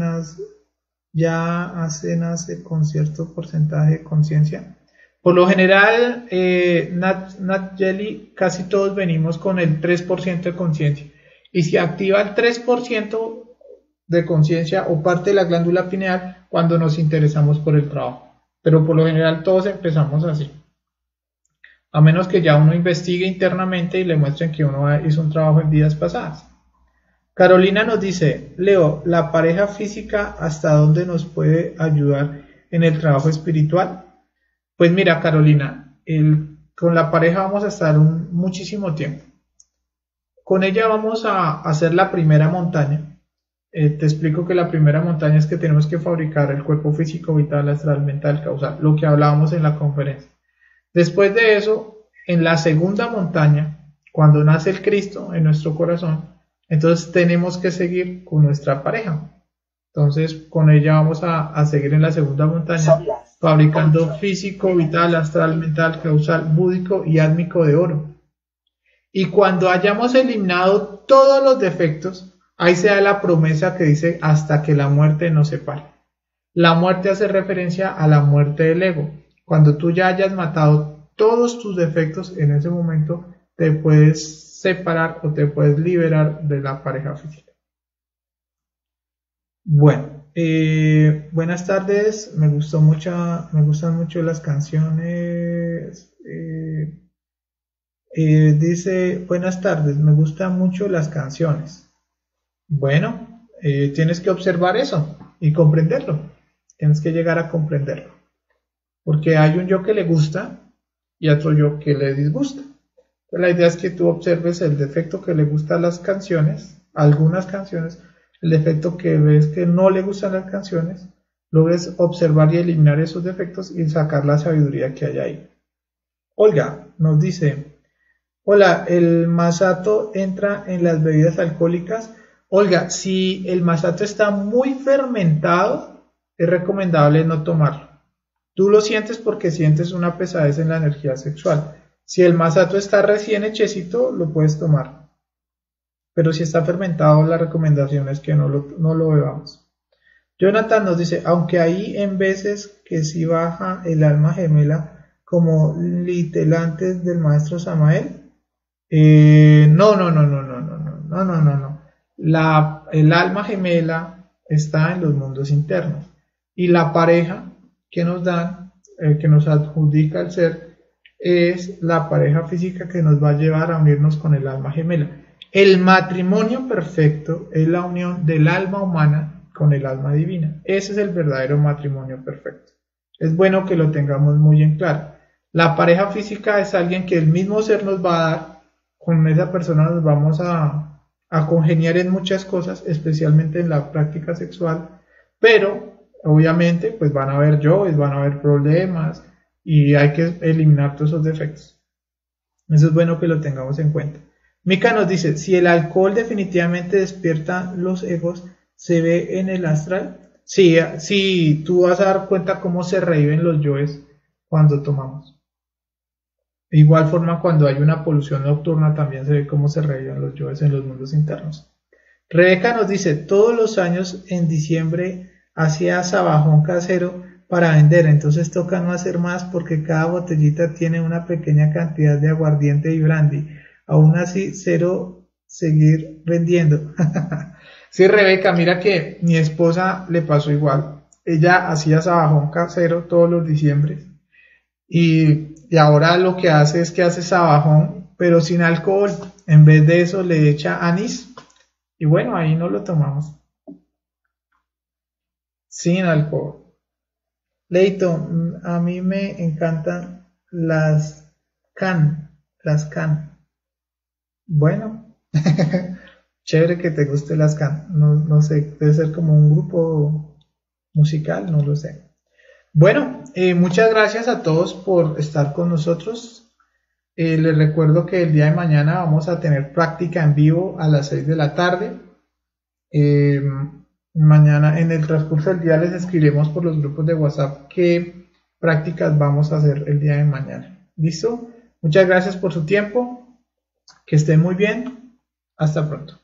S2: nace con cierto porcentaje de conciencia. Por lo general, Natseli, casi todos venimos con el 3% de conciencia. Y se activa el 3% de conciencia o parte de la glándula pineal cuando nos interesamos por el trabajo. Pero por lo general todos empezamos así. A menos que ya uno investigue internamente y le muestren que uno hizo un trabajo en vidas pasadas. Carolina nos dice, Leo, ¿la pareja física hasta dónde nos puede ayudar en el trabajo espiritual? Pues mira, Carolina, con la pareja vamos a estar muchísimo tiempo. Con ella vamos a hacer la primera montaña. Te explico que la primera montaña es que tenemos que fabricar el cuerpo físico, vital, astral, mental, causal, lo que hablábamos en la conferencia. Después de eso, en la segunda montaña, cuando nace el Cristo en nuestro corazón, entonces tenemos que seguir con nuestra pareja.
S1: Entonces, con ella vamos a seguir en la segunda montaña, fabricando físico, vital, astral, mental, causal, búdico y átmico de oro. Y cuando hayamos eliminado todos los defectos, ahí se da la promesa que dice hasta que la muerte nos separe. La muerte hace referencia a la muerte del ego. Cuando tú ya hayas matado todos tus defectos, en ese momento te puedes separar o te puedes liberar de la pareja física. Bueno, buenas tardes. Me gustan mucho las canciones. Dice, buenas tardes, me gustan mucho las canciones. Bueno, tienes que observar eso y comprenderlo. Tienes que llegar a comprenderlo. Porque hay un yo que le gusta y otro yo que le disgusta. Entonces, la idea es que tú observes el defecto que le gusta a las canciones, algunas canciones, el defecto que ves que no le gustan las canciones, logres observar y eliminar esos defectos y sacar la sabiduría que hay ahí. Olga nos dice, hola, ¿el masato entra en las bebidas alcohólicas? Olga, si el masato está muy fermentado, es recomendable no tomarlo. Tú lo sientes porque sientes una pesadez en la energía sexual. Si el masato está recién hechecito, lo puedes tomar. Pero si está fermentado, la recomendación es que no lo bebamos. Jonathan nos dice, aunque hay en veces que sí baja el alma gemela, como litelantes del maestro Samael. No. El alma gemela está en los mundos internos y la pareja que nos dan, que nos adjudica el ser, es la pareja física que nos va a llevar a unirnos con el alma gemela. El matrimonio perfecto es la unión del alma humana con el alma divina. Ese es el verdadero matrimonio perfecto. Es bueno que lo tengamos muy en claro. La pareja física es alguien que el mismo ser nos va a dar. Con esa persona nos vamos a congeniar en muchas cosas, especialmente en la práctica sexual, pero obviamente pues van a haber yoes, van a haber problemas y hay que eliminar todos esos defectos. Eso es bueno que lo tengamos en cuenta. Mika nos dice, si el alcohol definitivamente despierta los egos, ¿se ve en el astral? Sí, tú vas a dar cuenta cómo se reviven los yoes cuando tomamos. De igual forma, cuando hay una polución nocturna, también se ve cómo se reviven los yoes en los mundos internos. Rebeca nos dice, todos los años en diciembre hacía sabajón casero para vender, entonces toca no hacer más porque cada botellita tiene una pequeña cantidad de aguardiente y brandy. Aún así, cero seguir vendiendo. Sí, Rebeca, mira que mi esposa le pasó igual. Ella hacía sabajón casero todos los diciembres y ahora lo que hace es que hace sabajón, pero sin alcohol. En vez de eso le echa anís y bueno, ahí no lo tomamos. Sin alcohol. Leito, a mí me encantan las can. Bueno, chévere que te guste las can. No sé, debe ser como un grupo musical, no lo sé. Bueno, muchas gracias a todos por estar con nosotros. Les recuerdo que el día de mañana vamos a tener práctica en vivo a las 6 de la tarde. Mañana en el transcurso del día les escribiremos por los grupos de WhatsApp qué prácticas vamos a hacer el día de mañana. ¿Listo? Muchas gracias por su tiempo. Que estén muy bien. Hasta pronto.